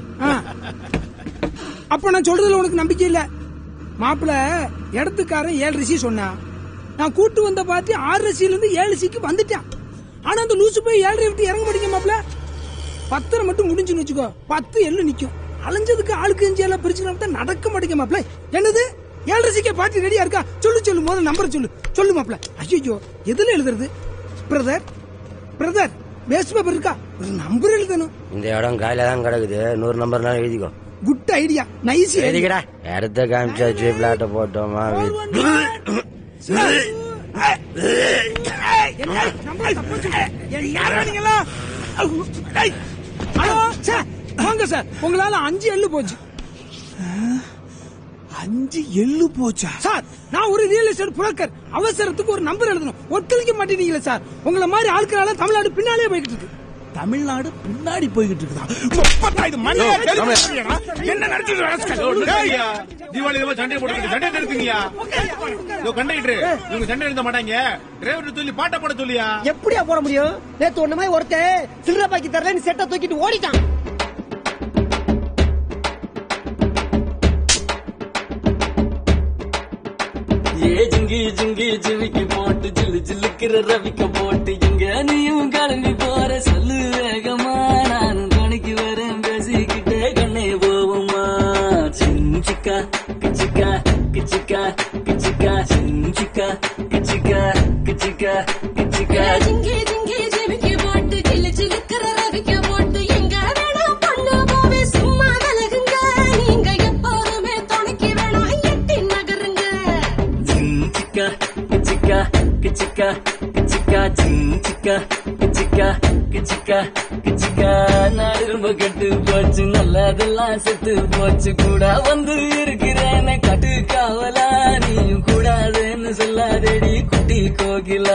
அப்ப நான் சொல்றதுல உனக்கு நம்பிக்கை இல்ல. மாப்பிள்ள இடத்துக்காரன் ஏழு ரிசி சொன்னா, நான் கூட்டு வந்த பார்த்து ஆறு ரிசில இருந்து ஏழு ரிசிக்கு வந்துட்டான். ஆனா அந்த லூசு போய் ஏழரை விட்டு இறங்க மாட்டீங்க மாப்பிள்ள. பத்தரை மட்டும் முடிஞ்சுன்னு வச்சுக்கோ, பத்து எள்ளு நிக்கும். அலைஞ்சதுக்கு ஆளுக்கு அஞ்சு எல்லாம் பிரிச்சுக்கலாம் நடக்க மாட்டேங்க மாப்பிள்ள. என்னது ஏழு ரிசிக்கே பார்ட்டி ரெடியா இருக்கா? சொல்லு சொல்லு, முதல்ல நம்பர் சொல்லு. சொல்லு மாப்பிள்ள. ஐயோ, எதுல எழுதுறது? பிரதர் பிரதர் வேஸ்ட் பேப்பர் இருக்கா? ஒரு நம்பர் எழுதணும். இந்த இடம் காயில தான் கிடக்குது, நூறு நம்பர்னால எழுதிக்கோ. குட் ஐடியா, நைஸ் எழுதிக்கடா. இடத்த காமிச்சாச்சு, பிளாட்ட போட்டோமா. வாங்க சார், உங்களால அஞ்சு எள்ளு போச்சு. அஞ்சு எள்ளு போச்சா சார்? நான் ஒரு ரியல் எஸ்டேட் புரோக்கர், அவசரத்துக்கு ஒரு நம்பர் எழுதணும், ஒத்துழைக்க மாட்டேங்கிறீங்களா சார்? உங்களை மாதிரி ஆட்களால தமிழ்நாடு பின்னாலே போய்கிட்டு இருக்கு. தமிழ்நாடு பின்னாடி போய்கிட்டு இருக்குதா? என்ன நடக்குது? தீபாவளி சண்டை போட்டு சண்டை நிறுத்துங்கயா. கண்டக்டர் இவங்க சண்டை நிறுத்த மாட்டாங்க. டிரைவர் சொல்லி பாட்ட போட சொல்லியா? எப்படியா போட முடியும்? நேத்து ஒண்ணு மாதிரி ஒருத்தன் சில்லறை பாக்கி தரலன்னு செட்டை தூக்கிட்டு ஓடிட்டான். ஏ ஜிங்கி ஜிங்கி ஜிவிக்கு போட்டு ஜில்லு ஜில்லுக்கிற ரவிக்க போட்டு எங்க நீயும் கிளம்பி போற சொல்லு வேகமா. நானும் கணக்கு வரேன் பேசிக்கிட்டே கண்ணே போவோமா. சிஞ்சிக்கா கிச்சிக்கா கிச்சிக்கா கிச்சிக்கா சிஞ்சிக்கா கிச்சிக்கா கிச்சிக்கா கிச்சிக்கா ஜிங்கி ஜிங்கி ஜிவிக்கு போட்டு ஜில்லு ஜில்லுக்கிற ரவிக்க போட்டு எங்க வேணா பொண்ணு போவே சும்மா விலகுங்க. நீங்க எப்போதுமே துணைக்கு வேணாம் எட்டி நகருங்க. சிஞ்சிக்கா கிச்சிக்கா கிச்சிக்கா கிச்சிக்கா சிஞ்சிக்கா கிச்சிக்கா கிச்சிக்கா கிச்சிக்கா. நாடு ரொம்ப கெட்டு போச்சு, நல்லதெல்லாம் செத்து போச்சு. கூட வந்து இருக்கிறேன்னு கட்டு காவலா, நீயும் கூடாதுன்னு சொல்லாதேடி குட்டி கோகிலா.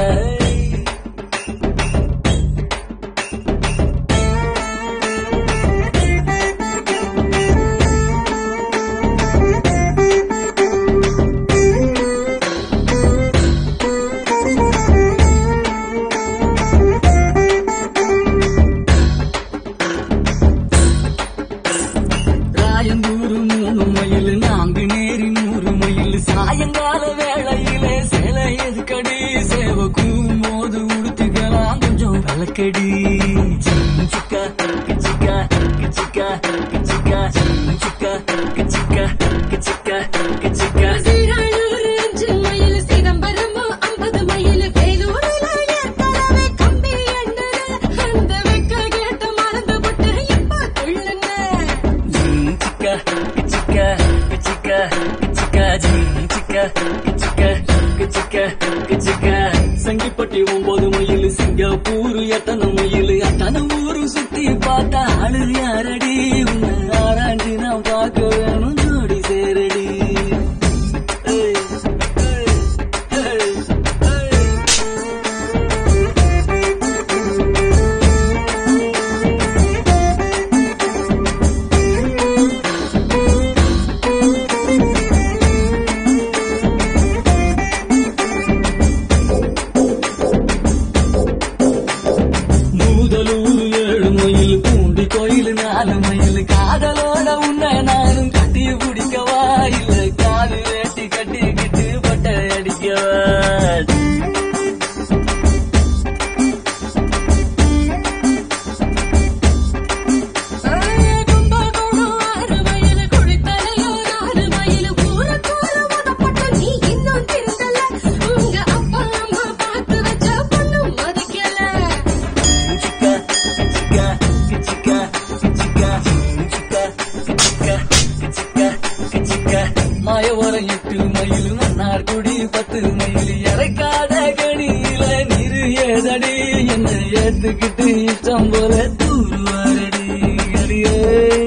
ராயந்தூரு மூணு மயில், நான்கு நேரி நூறு மயில். சாயங்கால வேளையிலே சேலை எதுக்கடி? சேவக்கும் போது உடுத்துக்கலாம் கொஞ்சம் விளக்கடி. சிஞ்சிக்கா கிச்சிக்கா கிச்சிக்கா கிச்சிக்கா சிஞ்சிக்கா கிச்சிக்கா கிச்சிக்கா கிச்சிக்கா. சீராளூர் அஞ்சு மயில், சிதம்பரம் ஐம்பது மயில். வேலூரில் ஏற்கனவே கம்பி எண்ணெய், அந்த வெக்க கேட்ட மறந்து போட்டு இப்ப துள்ளுங்க. சிஞ்சிக்கா கிச்சிக்கா கிச்சிக்கா கிச்சிக்கா சிஞ்சிக்கா கிச்சிக்கா கிச்சிக்கா கிச்சிக்கா. சங்கிப்பட்டி ஒன்பது மயில், சிங்கப்பூர் எத்தனை மயில். அத்தனை ஊரு சுத்தி பார்த்தா ஆளு யாரடி? உன்னை ஆராய்ச்சி நான் பார்க்க வேணும், ஜோடி சேரடி. ஏய், ஏய், ஏய், ஏய். மூதலூர் ஏழு மயில், பூண்டி கோயில் நாலு மயில். காதலோட உன்னை நானும் இறைக்காத கணியில நீரு ஏதடி என்ன ஏத்துக்கிட்டு இஷ்டம் போல தூருவாரடி அடியே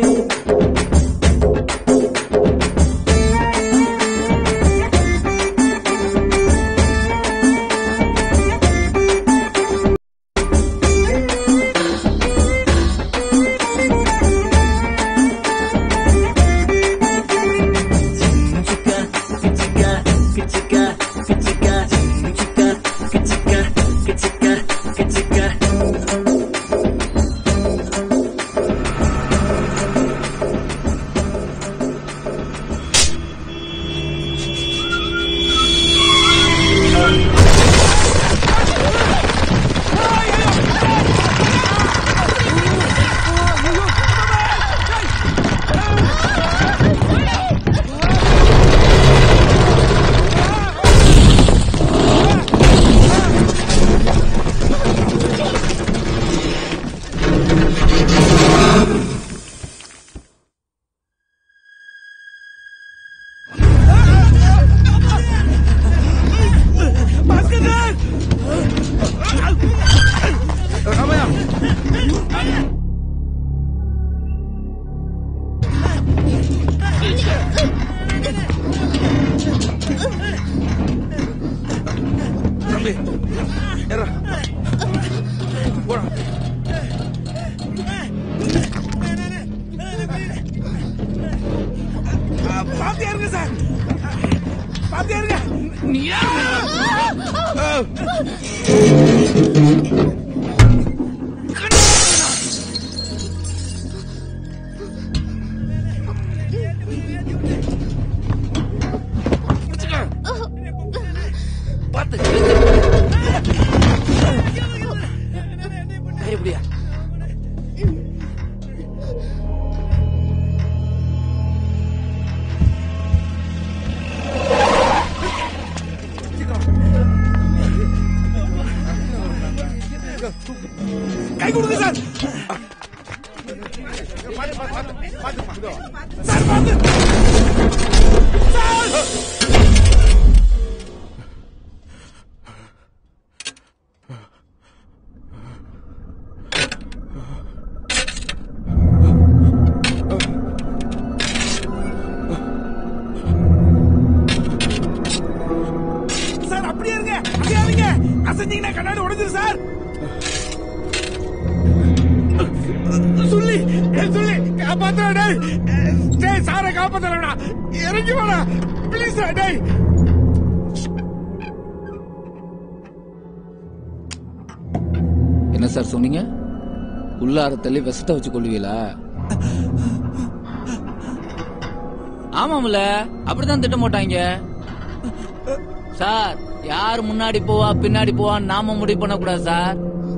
கை கொடுங்க சார். சார் பாத்து சார். சார் அப்படியே இருங்க, அப்படியே இருங்க. அசைஞ்சீங்கன்னா கண்ணாடி உடைஞ்சிரு சார். சொல்லி சொல்லி காப்பாத்துறா டேய். டேய் சாரை காப்பாத்துறா. இறங்கி வாடா ப்ளீஸ் டேய். என்ன சார் சொன்னீங்க? உள்ளார தள்ளி விஷத்தை வச்சு கொள்வீங்களா? ஆமாம்ல, அப்படிதான் திட்டம் போட்டாங்க சார். யார் முன்னாடி போவா பின்னாடி போவா நாம முடிவு பண்ண கூடாது சார்.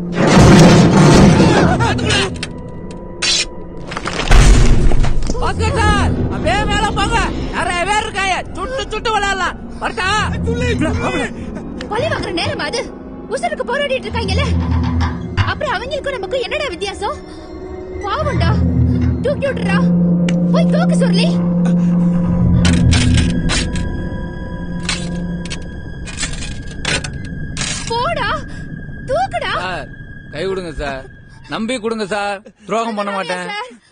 சார் அப்படியே மேல போங்க, நிறைய பேர் இருக்காங்க, சுட்டு சுட்டு விளையாடலாம். வரட்டா? பழி வாங்குற நேரம் அது. உசருக்கு போராடிட்டு இருக்காங்கல்ல, அப்புறம் அவங்களுக்கும் நமக்கு என்னடா வித்தியாசம்? பாவம்டா, தூக்கி விட்டுறா. போய் தூக்கு சொல்லி. போடா, தூக்குடா. சார் கை கொடுங்க சார், நம்பி கொடுங்க சார், துரோகம் பண்ண மாட்டேன்.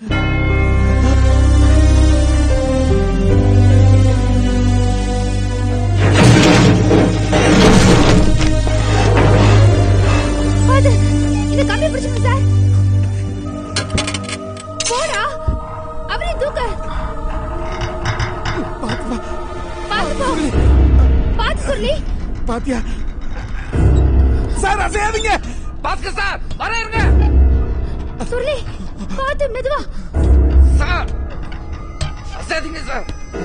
அது இந்த கம்பி பிடிச்சுங்க சார். போடா, அவரை தூக்க. பாத்து போ, பாத்து சொல்லி. பாத்தியா சார், அசையாதீங்க. பாத்துக்க சார், வர இருங்க. சொல்லி பாத்து மெதுவா. சார் அசையாதீங்க சார்.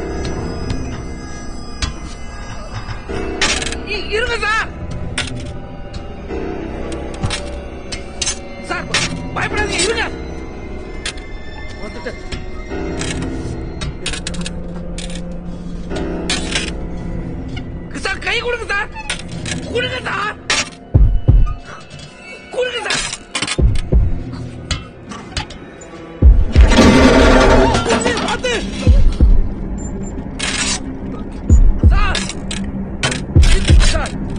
இருங்க சார். சார் பயப்படாதீங்க, இருங்க. வந்துட்டேன். சார் கை கொடுங்க சார், கொடுங்க சார், கொடுங்க சார். பாத்து சார் சார்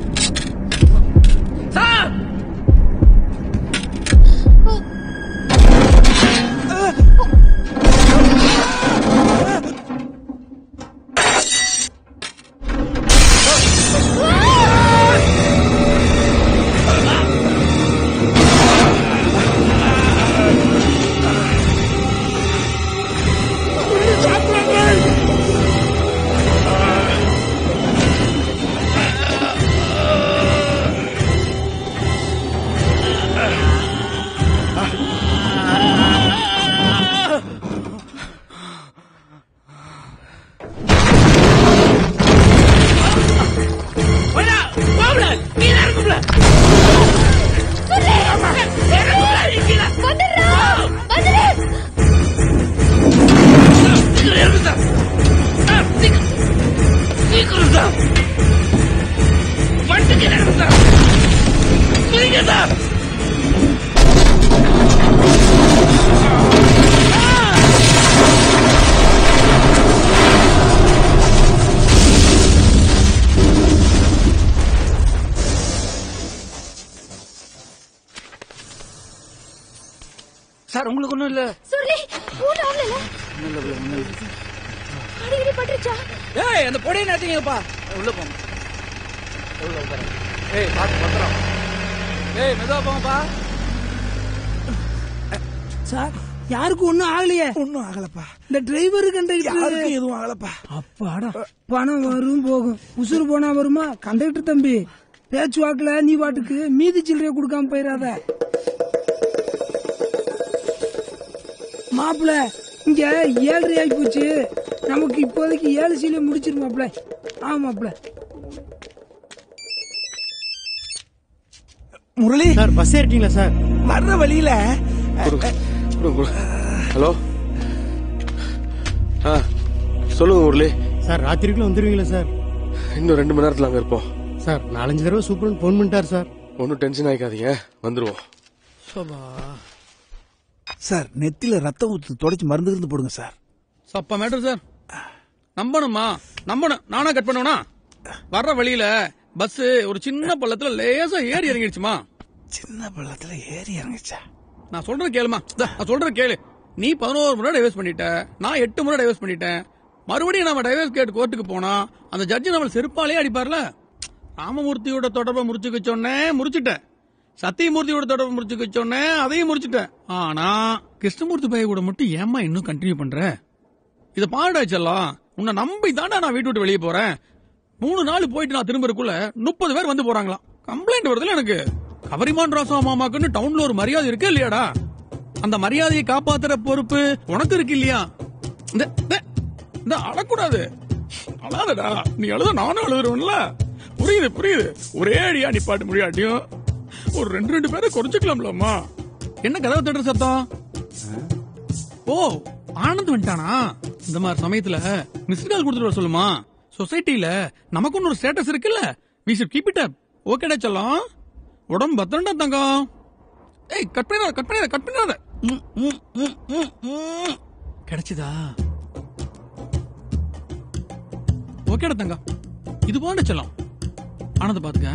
சார் உங்களுக்கு ஒண்ணும் இல்ல. சுருளி ஊன ஆவல. அடிக்கடி பட்டுச்சா? ஏய் அந்த பொடியை நாத்தீங்கப்பா. உள்ள போங்க. உள்ள உட்காரு. ஏய் பாத்து பத்திரம். ஏய் மெதுவா போங்கப்பா. சார் யாருக்கும் ஒண்ணும் ஆகலையே. ஒண்ணும் ஆகலப்பா. இந்த டிரைவரு கண்டக்டர் யாருக்கும் எதுவும் ஆகலப்பா. அப்பாடா பணம் வரும் போகும். உசுறு போனா வருமா? கண்டக்டர் தம்பி பேச்சு வாக்குல நீ பாட்டுக்கு மீதி சில்லறைய கொடுக்காம போயிடாத. மாப்பிள இங்க ஏழரை ஆகி போச்சு. நமக்கு இப்போதைக்கு ஏழு சீல முடிச்சிரு மாப்பிள. ஆ மாப்பிள. முரளி சார் பஸ் ஏறிட்டீங்களா சார்? வர்ற வழியில ஹலோ ஆ சொல்லுங்க முரளி. சார் ராத்திரிக்குள்ள வந்துருவீங்களா சார்? இன்னும் ரெண்டு மணி நேரத்துல அங்க இருப்போம் சார். நாலஞ்சு தடவை சூப்பர் போன் பண்ணிட்டார் சார். ஒன்னும் டென்ஷன் ஆயிக்காதீங்க, வந்துருவோம். சார் நெத்தில ரத்தம் ஊத்து தொடச்சு மருந்து இருந்து போடுங்க சார். சப்ப மேட்டர் சார். நம்பணுமா? நம்பணும். நானா கட் பண்ணுவனா? வர்ற வழியில பஸ் ஒரு சின்ன பள்ளத்துல லேசா ஏறி இறங்கிடுச்சுமா. சின்ன பள்ளத்துல ஏறி இறங்கிச்சா? நான் சொல்றது கேளுமா. நான் சொல்றது கேளு. நீ பதினோரு முறை டைவர்ஸ் பண்ணிட்ட, நான் எட்டு முறை டைவர்ஸ் பண்ணிட்டேன். மறுபடியும் நம்ம டைவர்ஸ் கேட்டு கோர்ட்டுக்கு போனா அந்த ஜட்ஜி நம்ம செருப்பாலே அடிப்பார்ல. ராமமூர்த்தியோட தொடர்பை முறிச்சுக்க சொன்னேன், முறிச்சுட்டேன். சத்தியமூர்த்தியோட தொடர்பு முடிச்சுக்க சொன்னேன், அதையும் முடிச்சுட்டேன். ஆனா கிருஷ்ணமூர்த்தி பைய கூட மட்டும் ஏமா இன்னும் கண்டினியூ பண்ற? இத பாடாச்சல்லாம். உன்னை நம்பி தாண்டா நான் வீட்டு விட்டு வெளியே போறேன். மூணு நாள் போயிட்டு நான் திரும்பறதுக்குள்ள முப்பது பேர் வந்து போறாங்களாம். கம்ப்ளைண்ட் வருதுல எனக்கு. கவரிமான் ராசா மாமாக்குன்னு டவுன்ல ஒரு மரியாதை இருக்கு இல்லையாடா? அந்த மரியாதையை காப்பாத்துற பொறுப்பு உனக்கு இருக்கு இல்லையா? இந்த அழக்கூடாது. அழாதடா. நீ அழுத நானும் அழுதுருவன்ல. புரியுது புரியுது. ஒரே அடியா நிப்பாட்டு முடியாட்டியும் ஒரு ரெண்டு ரெண்டு பேரை குறைச்சுக்கலாம்லம்மா. என்ன கதவை தட்டுற சத்தம்? ஓ ஆனந்த் வந்துட்டானா? இந்த மாதிரி சமயத்துல மிஸ்ட் கால் கொடுத்துட்டு வர சொல்லுமா. சொசைட்டில நமக்கு ஒரு ஸ்டேட்டஸ் இருக்குல்ல. we should keep it up. ஓகேடா செல்லம். உடம்பு பத்திரண்டா தங்கம். ஏய் கட் பண்ணாத கட் பண்ணாத கட் பண்ணாத. கிடைச்சதா? ஓகேடா தங்கம். இது போன்ற செல்லம். ஆனந்த பாத்துக்க.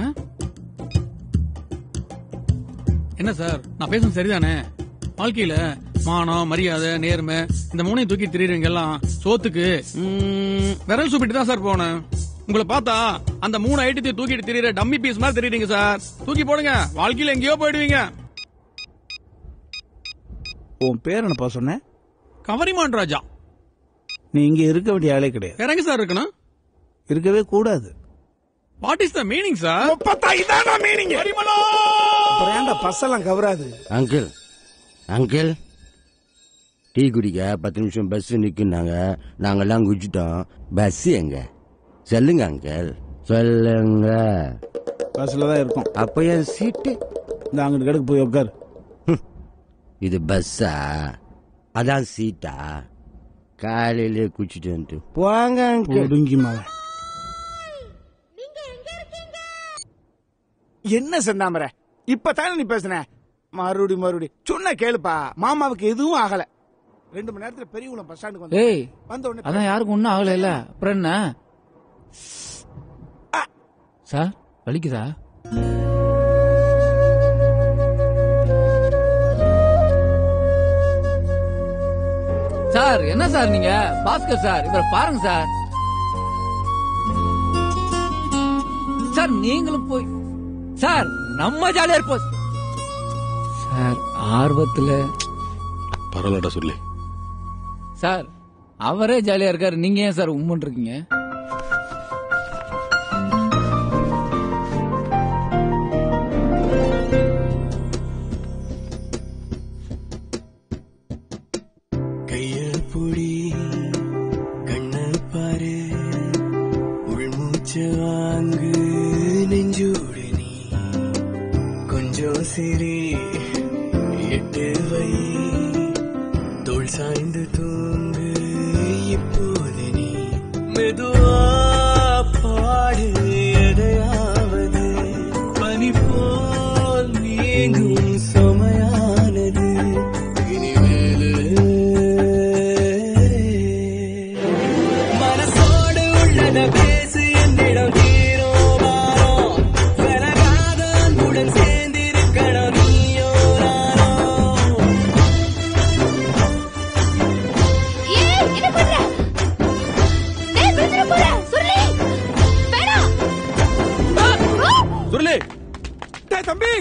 என்ன சார் நான் பேசுறது சரிதானே? வாழ்க்கையில மானம் மரியாதை நேர்மை இந்த மூணையும் தூக்கி திரியுறீங்க எல்லாம் சோத்துக்கு விரல் சூப்பிட்டு தான் சார் போனேன். உங்களை பார்த்தா அந்த மூணு ஐட்டத்தை தூக்கிட்டு திரியுற டம்மி பீஸ் மாதிரி தெரியுறீங்க சார். தூக்கி போடுங்க. வாழ்க்கையில எங்கேயோ போயிடுவீங்க. உன் பேர் என்னப்பா சொன்ன? கவரிமான் ராஜா. நீ இங்க இருக்க வேண்டிய ஆளே கிடையாது. வேற எங்க சார் இருக்கணும்? இருக்கவே கூடாது. What is the meaning sir? இதான மீனிங். ஏன்டா பஸ்ஸெல்லாம் கவராது? அங்கிள் அங்கிள் டீ குடிக்க பத்து நிமிஷம் பஸ் நிக்குனாங்க. நாங்கெல்லாம் குடிச்சிட்டோம். பஸ் எங்க சொல்லுங்க அங்கிள் சொல்லுங்க. பஸ்ல தான் இருக்கும். அப்ப என் சீட்டு இந்த அங்கிட்டு கடைக்கு போய் உட்காரு. இது பஸ்ஸா? அதான் சீட்டா? காலையிலே குடிச்சிட்டு வந்து போங்க அங்கிள். என்ன செந்தாமர இப்பதானே நீ பேசுன? மறுபடி மறுபடி சொன்ன கேளுப்பா. மாமாவுக்கு எதுவும் ஆகல. ரெண்டு மணி நேரத்துல பெரியகுளம் பஸ் ஸ்டாண்டுக்கு வந்து ஏய் வந்த உடனே அதான் யாருக்கும் ஒன்னும் ஆகல இல்ல. அப்புறம் என்ன சார் வலிக்குதா? சார் என்ன சார் நீங்க? பாஸ்கர் சார் இவரை பாருங்க சார். சார் நீங்களும் போய் சார் நம்ம ஜாலியா இருப்போம் சார். ஆர்வத்துல பரவாயில்லடா சொல்லி. சார் அவரே ஜாலியா இருக்காரு. நீங்க ஏன் சார் உம்மன் இருக்கீங்க? கைய புடி கண்ண பாரு உள்மூச்சு வாங்கு நெஞ்சோடு நீ சிரி எட்டு வை தோள் சாய்ந்து தூங்கு இப்போது நீ மெதுவா பாடு எதையாவது பனி போல் நீங்கும் சுமையானது இனிமேலு மனசோடு உள்ளத பேசு என்னிடம் தீரோ மாறோ விலகாத அன்புடன் சேர்ந்திருக்கணும் நீயோ நானோ. ஏய் என்ன பண்ற? டேய் விழுந்துற போற சுருளி வேணாம். சுருளி டேய் தம்பி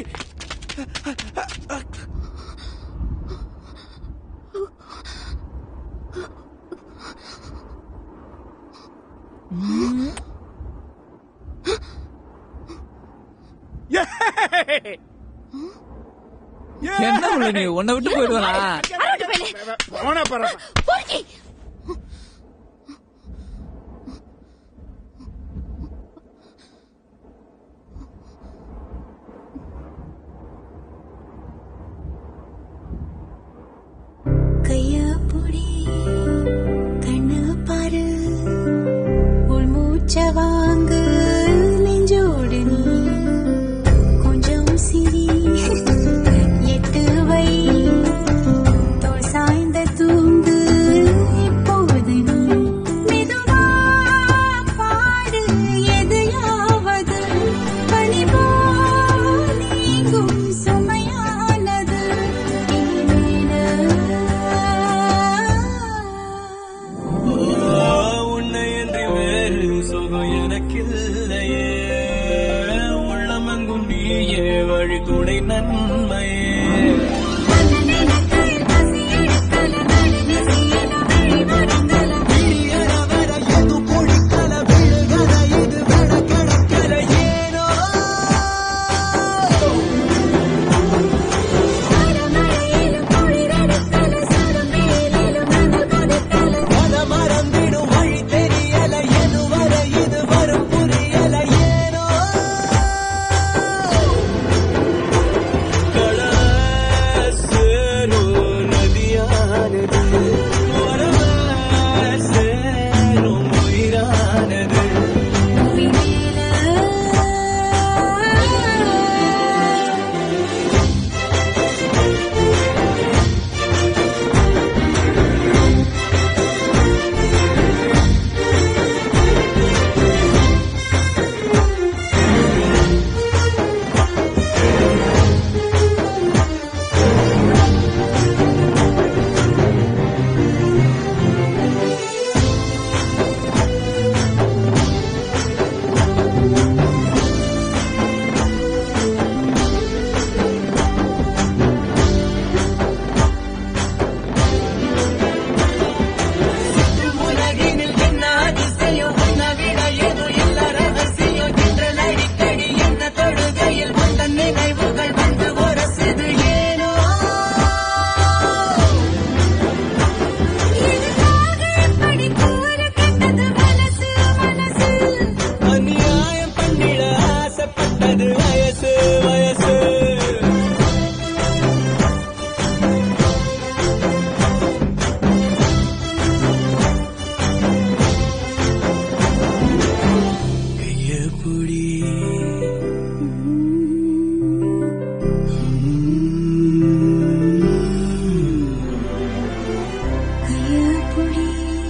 என்ன உள்ள நீ உன்னை விட்டு போயிடுவானா? போனா பாரு. போடி. கைய புடி கண்ணு பாரு உள் மூச்ச வாங்கு நெஞ்சோடு நீ கொஞ்சம் சிரி எட்டு வை தோள் சாய்ந்த தூங்கு இப்போது நீ மெதுவா பாடு எதையாவது பனி போல் நீங்கும் சுமையானது உன்னை என்று வேறு சுகம் எனக்கில்லையே உள்ளமெங்கும் நீயே வழி துணை நன்மையே. மறந்திடும் வழி தெரியல எதுவரை இது வரும் புரியல ஏனோ கள சேரும் நதியானது உறவ சேரும் உயிரானது. உலகினில் என்ன அதிசயம் உன்னை விட எதுவும் இல்ல ரகசியம் என்றல் அடிக்கடி என்ன தொடுகையில் வந்த நினைவுகள் வந்து உரசுது ஏனோ அநியாயம் பண்ணிட ஆசைப்பட்டது வயசு வயசு. கைய புடி கைய புடி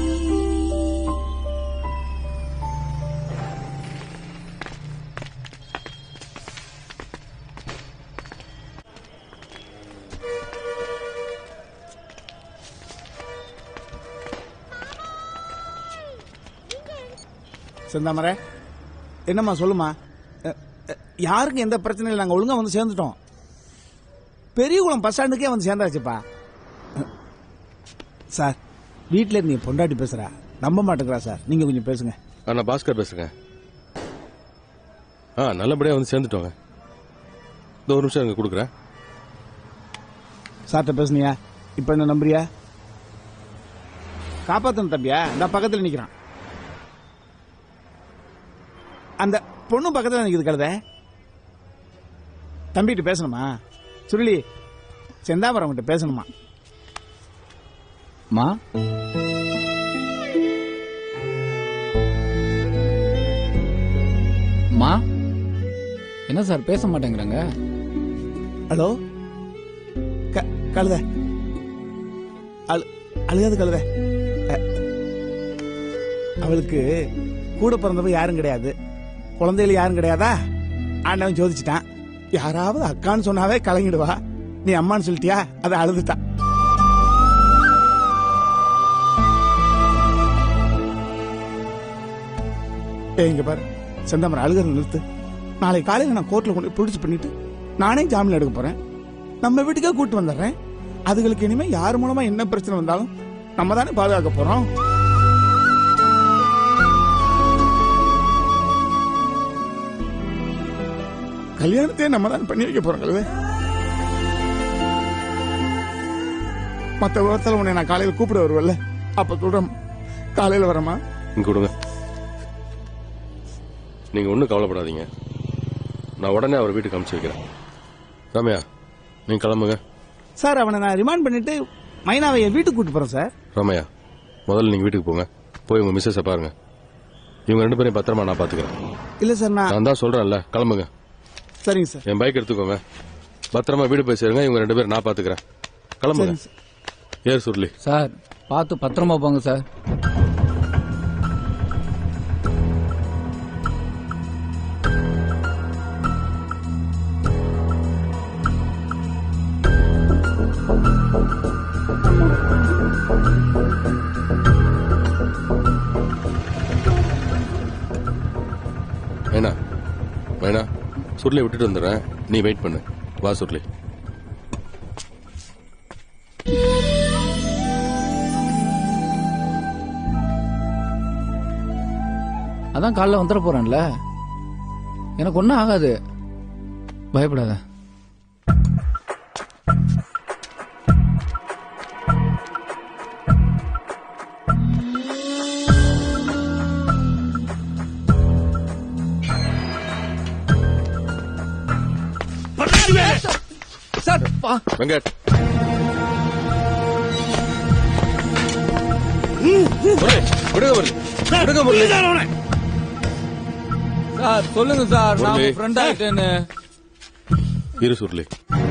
செந்தாமரை என்னம்மா சொல்லுமா. அ, அ, யாருக்கும் எந்த பிரச்சனையும் இல்லை, நாங்க ஒழுங்கா வந்து சேர்ந்துட்டோம். பெரியகுளம் பஸ் ஸ்டாண்டுக்கே வந்து சேர்ந்தாச்சுப்பா. அ, சார் வீட்டுல நீ பொண்டாட்டி பேசுறா, நம்ப மாட்டேங்கிறா சார். நீங்க கொஞ்சம் பேசுங்க. நான் பாஸ்கர் பேசுங்க. ஆ நல்லபடியா வந்து சேர்ந்துட்டோங்க. இந்த ஒரு நிமிஷம் இங்க கொடுக்குறேன். சார்ட்ட பேசுனியா? இப்ப என்ன நம்புறியா? காப்பாத்தணும் தம்பியா, இந்த பக்கத்துல நிக்கிறான். அந்த பொண்ணு பக்கத்துல நிக்குது கழுத. தம்பிகிட்ட பேசணுமா? சுருளி, செந்தாமரம் கிட்ட பேசணுமா? மா மா என்ன சார் பேச மாட்டேங்கிறாங்க? ஹலோ, கழுத அழுகாது கழுத. அவளுக்கு கூட பிறந்தவங்க யாரும் கிடையாது, குழந்தைகள் யாரும் கிடையாதா? ஆண்டவன் ஜோதிச்சுட்டான். யாராவது அக்கான்னு சொன்னாவே கலங்கிடுவா. நீ அம்மான்னு சொல்லிட்டியா, அதை அழுதுட்டா. இங்க பாரு செந்தாமரை, அழுகிறது நிறுத்து. நாளை காலையில் நான் கோர்ட்ல கொண்டு ப்ரொடியூஸ் பண்ணிட்டு நானே ஜாமீன் எடுக்க போறேன். நம்ம வீட்டுக்கே கூட்டு வந்துடுறேன். அதுகளுக்கு இனிமே யார் மூலமா என்ன பிரச்சனை வந்தாலும் நம்ம தானே பாதுகாக்க போறோம். கல்யாணத்தையே நம்ம தான் பண்ணி வைக்க போறோம். கழுவே, மத்த விவரத்துல உன்னை நான் காலையில கூப்பிட வருவல்ல, அப்ப சொல்றேன். காலையில வரமா? இங்க கொடுங்க. நீங்க ஒன்றும் கவலைப்படாதீங்க, நான் உடனே அவர் வீட்டுக்கு அனுப்பிச்சு வைக்கிறேன். ரம்யா, நீங்க கிளம்புங்க. சார், அவனை நான் ரிமாண்ட் பண்ணிட்டு மைனாவை என் வீட்டுக்கு கூட்டு போறேன் சார். ரம்யா, முதல்ல நீங்க வீட்டுக்கு போங்க. போய் உங்க மிஸ்ஸஸை பாருங்க. இவங்க ரெண்டு பேரையும் பத்திரமா நான் பாத்துக்கிறேன். இல்ல சார், நான் நான் தான் சொல்றேன்ல, கிளம்புங்க. சரிங்க சார். என் பைக் எடுத்துக்கோங்க, பத்திரமா வீடு போய் சேருங்க. இவங்க ரெண்டு பேரும் நான் பாத்துக்கிறேன். கிளம்புங்க. ஏர் சுருளி. சார், பார்த்து பத்திரமா போங்க சார். வேணா வேணா சுருளை விட்டுட்டு வந்துடுறேன், நீ வெயிட் பண்ணு. வா சுருளி. அதான் காலைல வந்துட போறேன்ல, எனக்கு ஒன்னும் ஆகாது, பயப்படாத. வெங்கட், விடுங்க முரளி. சார் சொல்லுங்க சார், நான் முரளி. ஃப்ரெண்ட் ஆயிட்டேன்னு. இரு சுருளி.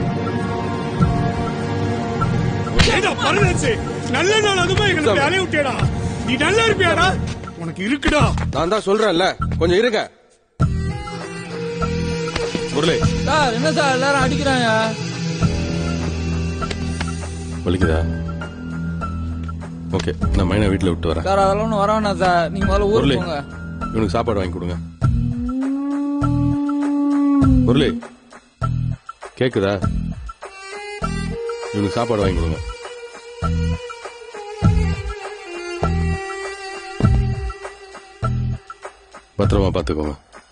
நல்ல நாள் அதுமா எங்களுக்கு அலைய விட்டேடா. நீ நல்லா இருப்பியாடா? உனக்கு இருக்குடா. நான் தான் சொல்றேன்ல, கொஞ்சம் இருங்க. முரளி. சார் என்ன சார் எல்லாரும் அடிக்கிறாங்க? வலிக்குதா? ஓகே, நான் மைனா வீட்டுல விட்டு வரேன். சார் அதெல்லாம் ஒன்றும் வர வேணாம் சார், நீங்க முதல்ல முரளி, ஊருக்கு போங்க. இவனுக்கு சாப்பாடு வாங்கி கொடுங்க. முரளி, கேக்குதா? இவனுக்கு சாப்பாடு வாங்கி கொடுங்க. பத்திரமா பாத்துக்கோங்க.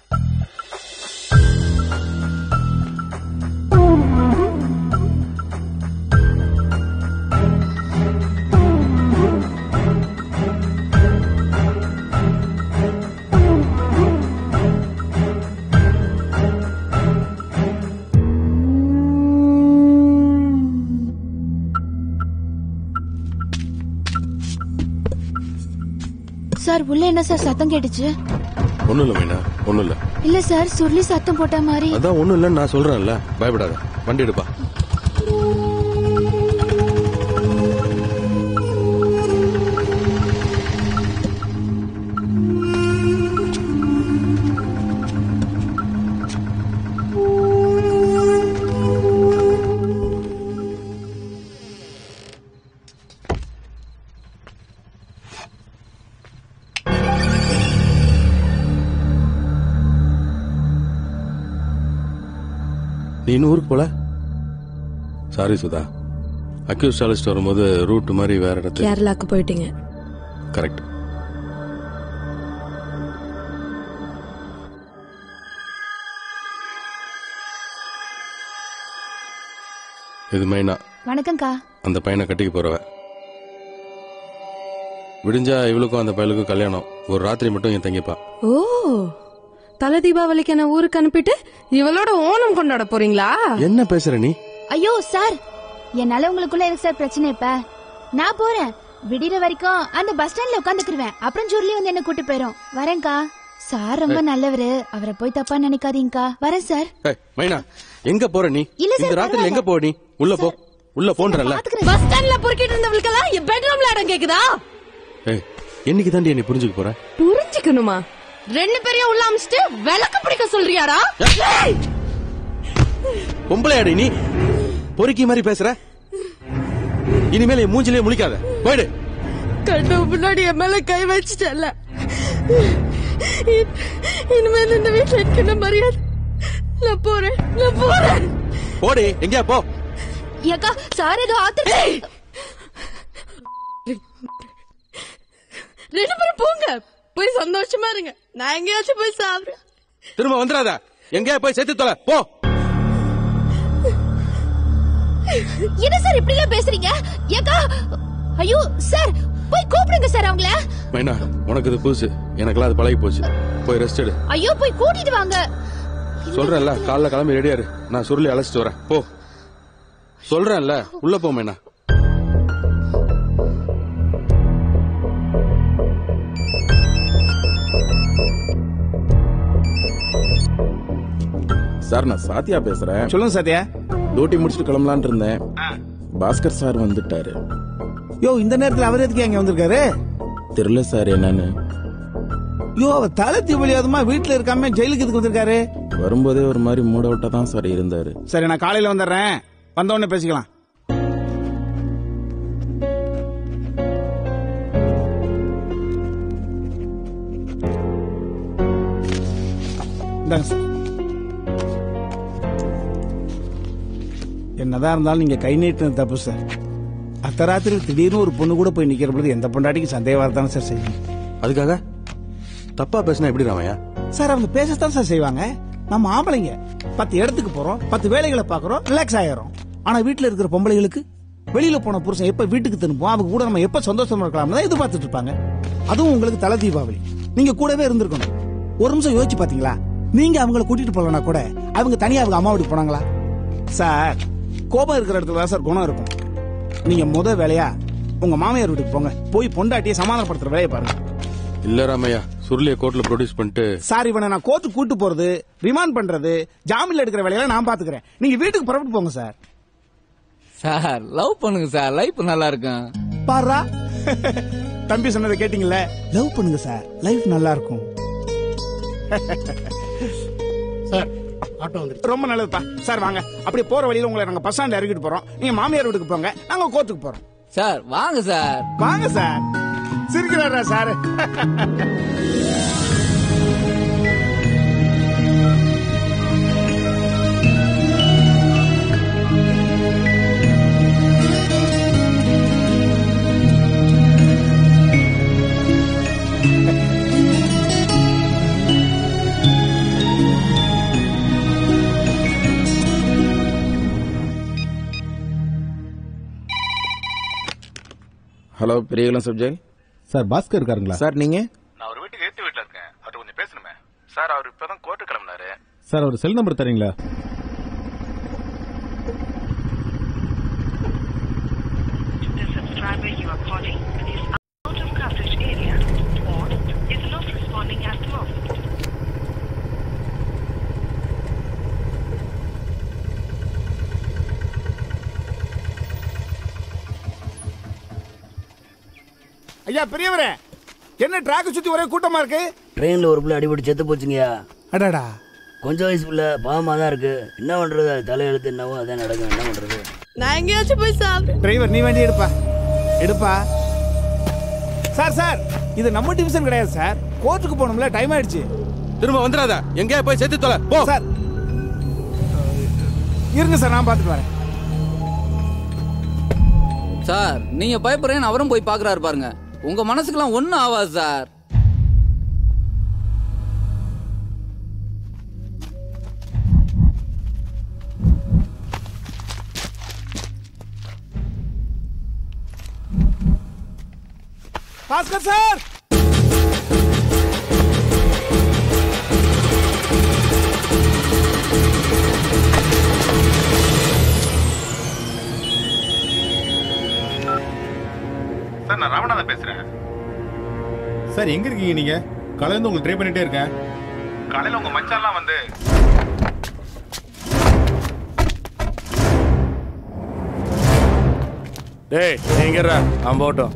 சார், உள்ள என்ன சார் சத்தம் கேட்டுச்சு? ஒண்ணும் இல்ல மைனா, ஒண்ணும் இல்ல. இல்ல சார், சுருளி சத்தம் போட்ட மாதிரி. அதான் ஒண்ணும் இல்லன்னு நான் சொல்றேன்ல, பயப்படாத. வண்டி எடுப்பா. நீ இன்னும் ஊருக்கு போல? சாரி சுதா, அக்யூஸ் அழைச்சிட்டு வரும்போது ரூட் மாதிரி வேற இடத்துல. கேரளாக்கு போயிட்டீங்க. கரெக்ட். இது மைனா. வணக்கம்க்கா. அந்த பையனை கட்டிக்க போறவ. விடிஞ்சா இவளுக்கும் அந்த பையலுக்கும் கல்யாணம். ஒரு ராத்திரி மட்டும் இங்க தங்கிப்பா. ஓ, தலை தீபாவளிக்கு என்ன ஊருக்கு அனுப்பிட்டு இவளோட ஓணம் கொண்டாட போறீங்களா? என்ன பேசுற நீ? ஐயோ சார், என்னால உங்களுக்குள்ள இருக்கு சார் பிரச்சனை. இப்ப நான் போறேன், விடிற வரைக்கும் அந்த பஸ் ஸ்டாண்ட்ல உட்காந்துக்குருவேன். அப்புறம் ஜூர்லி வந்து என்ன கூட்டு போயிரும். வரேன்க்கா. சார் ரொம்ப நல்லவரு, அவரை போய் தப்பா நினைக்காதீங்கக்கா. வரேன் சார். மைனா, எங்க போற நீ? இல்ல சார், இந்த ராத்திரி எங்க போ? நீ உள்ள போ, உள்ள போன்றல. பஸ் ஸ்டாண்ட்ல பொறுக்கிட்டு இருந்தவளுக்கெல்லாம் என் பெட்ரூம்ல இடம் கேக்குதா? ஏய், என்னைக்கு தாண்டி என்ன புரிஞ்சுக்க போற? புரிஞ்சுக்கணுமா? ரெண்டு பேரையும் உள்ள அமிச்சிட்டு விளக்கு பிடிக்க சொல்றியாடா? பொம்பளையாடி நீ பொறுக்கி மாதிரி பேசுற. இனிமேல் என் மூஞ்சிலே முழிக்காத, போயிடு. கண்டு முன்னாடி என் மேல கை வச்சுட்டல, இனிமேல் இந்த வீட்டுல இருக்க மரியாதை. நான் போறேன், நான் போறேன். போடி, எங்கயா போ. ஏக்கா, சார் ஏதோ ஆத்திர. ரெண்டு பேரும் போங்க, போய் சந்தோஷமா இருங்க. நான் எங்கேயாச்சும் போய் சாப்பிடுறேன். திரும்ப வந்துடாத, எங்கயா போய் செத்து தொலை, போ. என்ன சார் இப்படி எல்லாம் பேசுறீங்க? ஏக்கா, ஐயோ சார், போய் கூப்பிடுங்க சார் அவங்கள. மைனா, உனக்கு இது புதுசு, எனக்கெல்லாம் அது பழகி போச்சு. போய் ரெஸ்ட் எடு. ஐயோ, போய் கூட்டிட்டு வாங்க. சொல்றேன்ல, காலைல கிளம்பி ரெடியா இரு, நான் சுருளி அழைச்சிட்டு வரேன். போ, சொல்றேன்ல, உள்ள போ மைனா. சார், நான் சாத்தியா பேசுறேன். சொல்லுங்க சாத்தியா. டியூட்டி முடிச்சுட்டு கிளம்பலான் இருந்தேன், பாஸ்கர் சார் வந்துட்டாரு. யோ, இந்த நேரத்துல அவர் எதுக்கு அங்க வந்திருக்காரு? தெரியல சார் என்னன்னு. யோ, அவர் தலை தீபாவளியாதுமா வீட்டுல இருக்காம ஜெயிலுக்கு எதுக்கு வந்திருக்காரு? வரும்போதே ஒரு மாதிரி மூட் அவுட்டா தான் சார் இருந்தாரு. சரி, நான் காலையில வந்துடுறேன், வந்த உடனே பேசிக்கலாம். இந்தாங்க சார். என்னதான் இருந்தாலும் நீங்க கை நீட்டினது தப்பு சார். அத்தராத்திரி திடீர்னு ஒரு பொண்ணு கூட போய் நிக்கிற பொழுது எந்த பொண்டாட்டிக்கு சந்தேகம் வரதானே சார் செய்யும். அதுக்காக தப்பா பேசினா எப்படி ராமையா? சார், அவங்க பேசத்தான் சார் செய்வாங்க. நம்ம ஆம்பளைங்க பத்து இடத்துக்கு போறோம், பத்து வேலைகளை பாக்குறோம், ரிலாக்ஸ் ஆயிரும். ஆனா வீட்டுல இருக்கிற பொம்பளைகளுக்கு வெளியில போன புருஷன் எப்ப வீட்டுக்கு திரும்பும், அவங்க கூட நம்ம எப்ப சந்தோஷமா இருக்கலாம்னு தான் எதிர்பார்த்துட்டு இருப்பாங்க. அதுவும் உங்களுக்கு தலை தீபாவளி, நீங்க கூடவே இருந்திருக்கணும். ஒரு நிமிஷம் யோசிச்சு பாத்தீங்களா? நீங்க அவங்களை கூட்டிட்டு போலனா கூட அவங்க தனியா அவங்க அம்மா வீட்டுக்கு போனாங்களா? சார், கோபம் இருக்கிற இடத்துல தான் சார் குணம் இருக்கும். நீங்க முத வேலையா உங்க மாமியார் வீட்டுக்கு போங்க, போய் பொண்டாட்டியை சமாதானப்படுத்துற வேலையை பாருங்க. இல்ல ராமையா, சுருளிய கோர்ட்ல ப்ரொடியூஸ் பண்ணிட்டு. சார், இவனை நான் கோர்ட்டுக்கு கூட்டு போறது, ரிமாண்ட் பண்றது, ஜாமீன்ல எடுக்கிற வேலையெல்லாம் நான் பாத்துக்கிறேன். நீங்க வீட்டுக்கு புறப்பட்டு போங்க சார். சார், லவ் பண்ணுங்க சார், லைஃப் நல்லா இருக்கும். பாரா, தம்பி சொன்னதை கேட்டீங்கல்ல, லவ் பண்ணுங்க சார், லைஃப் நல்லா இருக்கும். சார், ஆட்டோ வந்துருச்சு. ரொம்ப நல்லதுப்பா. சார் வாங்க, அப்படியே போற வழியில உங்களை நாங்க பஸ் ஸ்டாண்ட் இறக்கிட்டு போறோம். நீங்க மாமியார் வீட்டுக்கு போங்க, நாங்க கோர்ட்டுக்கு போறோம். சார் வாங்க சார். வாங்க சார். சிரிக்கிறாரா sir? Hello, Periyakulam subject sir. Bhaskar இருக்காருங்களா சார்? நீங்க? நான் ஒரு வீட்டுக்கு ஏத்து வீட்டுல இருக்கேன், அவர்கிட்ட கொஞ்சம் பேசணுமே. சார், அவர் இப்பதான் கோர்ட்டு கிளம்பினாரு. சார், அவர் செல் நம்பர் தரீங்களா? The subscriber you are calling is out of coverage area or is not responding at the moment. ஐயா பெரியவரே, என்ன டிராக் சுத்தி ஒரே கூட்டமா இருக்கு? ட்ரெயின்ல ஒரு பிள்ளை அடிபட்டு செத்து போச்சுங்கயா. அடாடா, கொஞ்சம் வயசு பிள்ளை, பாவமா தான் இருக்கு. என்ன பண்றது, அது தலையெழுத்து என்னவோ அதான் நடக்கும். என்ன பண்றது? நான் எங்கேயாச்சும் போய் சாப்பிடுறேன். டிரைவர், நீ வண்டி எடுப்பா, எடுப்பா. சார் சார், இது நம்ம டிவிஷன் கிடையாது சார், கோர்ட்டுக்கு போகணும்ல, டைம் ஆயிடுச்சு. திரும்ப வந்துடாத, எங்கேயா போய் செத்து தொலை, போ. சார் இருங்க சார், நான் பாத்துட்டு வரேன். சார், நீங்க பயப்படுறேன்னு அவரும் போய் பாக்குறாரு பாருங்க. உங்க மனசுக்கெல்லாம் ஒண்ணும் ஆகாது சார். பாஸ்கர் சார், நான் ராமநாதன் பேசுறேன். சார் எங்க இருக்கீங்க நீங்க? காலையில இருந்து உங்களுக்கு ட்ரை பண்ணிட்டே இருக்கேன். காலையில உங்க மச்சான்லாம் வந்து டேய் எங்கடா அவன் போட்டோம்.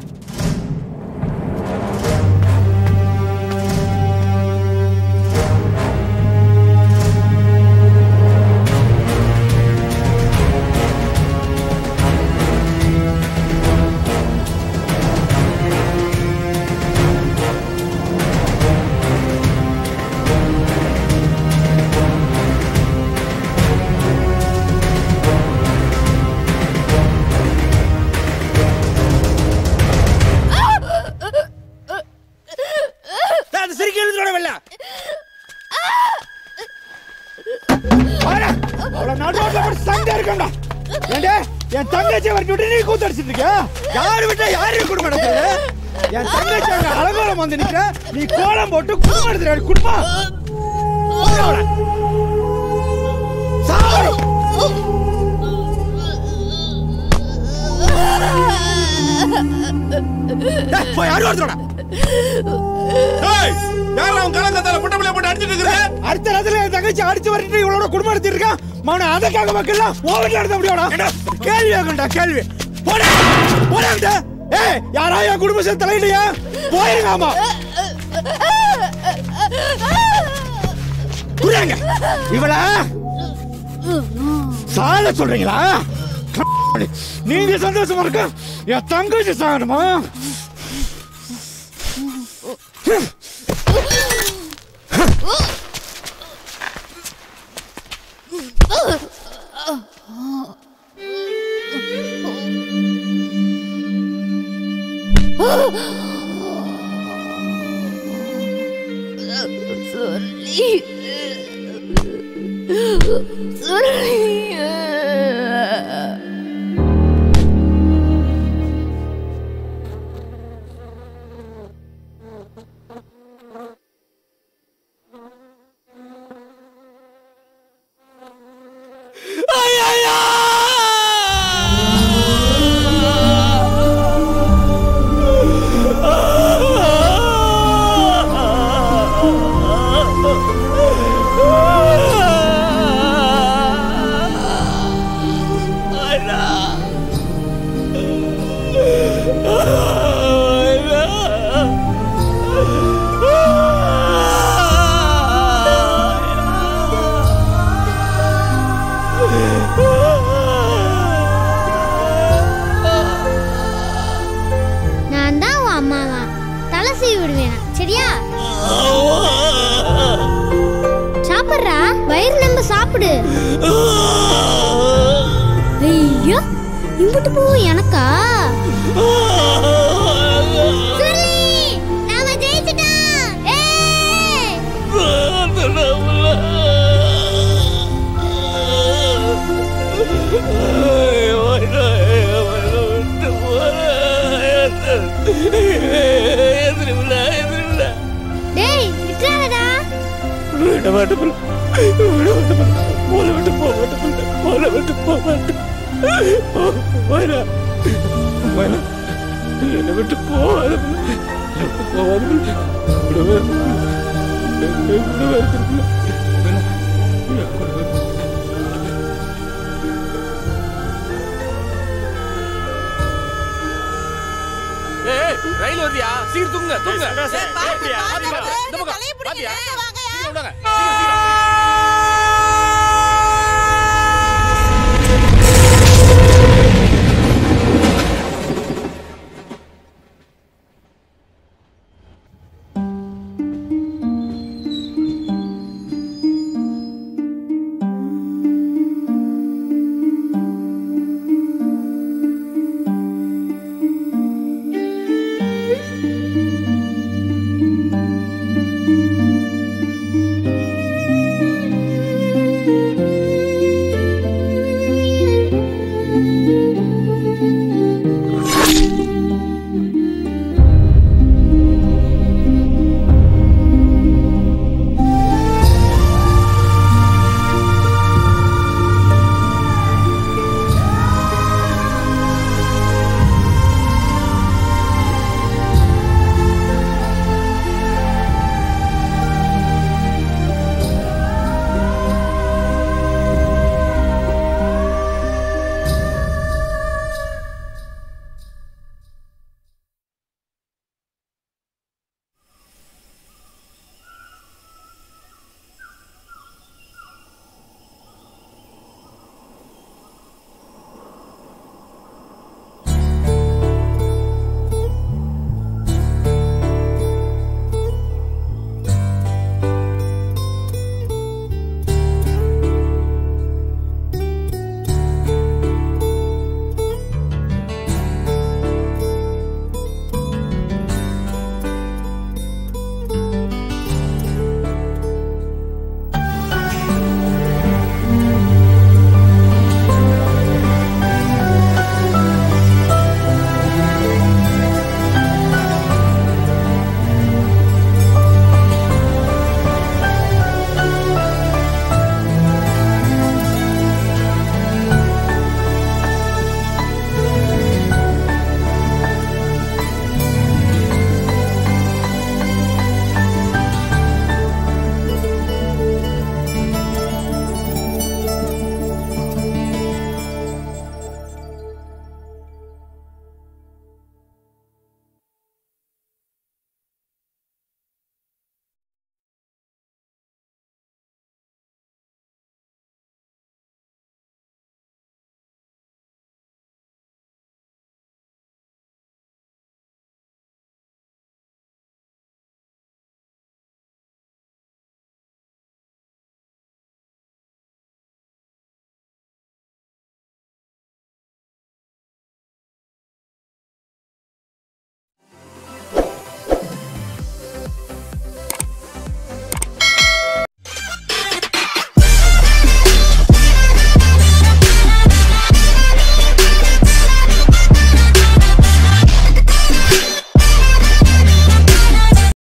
என் தங்கச்சி வரட்டு நீ கூத்தடிச்சிட்டு இருக்க. யாரு விட்டா யாரு குடும்பம் நடக்குது? என் தங்கச்சி அங்க அலங்கோலம் வந்து நிக்கிற, நீ கோலம் போட்டு குடும்பம் எடுத்துற குடும்பம் அடுத்த நேரத்துல என் தங்கச்சி அடிச்சு வரட்டு இவளோட குடும்பம் எடுத்துட்டு இருக்கான். மௌன அதுக்காக மக்கள் ஓவர் நடத்த முடியாடா. கேள்வி கேட்கண்டா கேள்வி. போடா போடா. ஏய் யாரா என் குடும்பத்தை தலையிலையா போயிருங்க. ஆமா புரியாங்க இவள சால சொல்றீங்களா? நீங்க சந்தோஷமா இருக்க, என் தங்கச்சி சாகணுமா? சொல்லி சொல்லி நான் தான் உன் அம்மாவா தலை சீவி விடுவேன். சரியா? சாப்பிடுறா, வயிறு நம்ம சாப்பிடு. ஐயோ இம்புட்டு போ எனக்கா? நாம ஜெயிச்சிட்டோம். ஏய் டேய் விட்டுறாதடா. விட மாட்டேன் விட மாட்டேன் போல விட்டு போக மாட்டேன் போல விட்டு போக மாட்டேன். என்னை விட்டு போகாத போகாத விடவே விடவே ரயில் வருதியா? சீர் தூங்க தூங்க. பாத்தியா பாத்தியா இந்த பக்கம் பாத்தியா? சீக்கிரம் விடுங்க. சீக்கிரம் சீக்கிரம்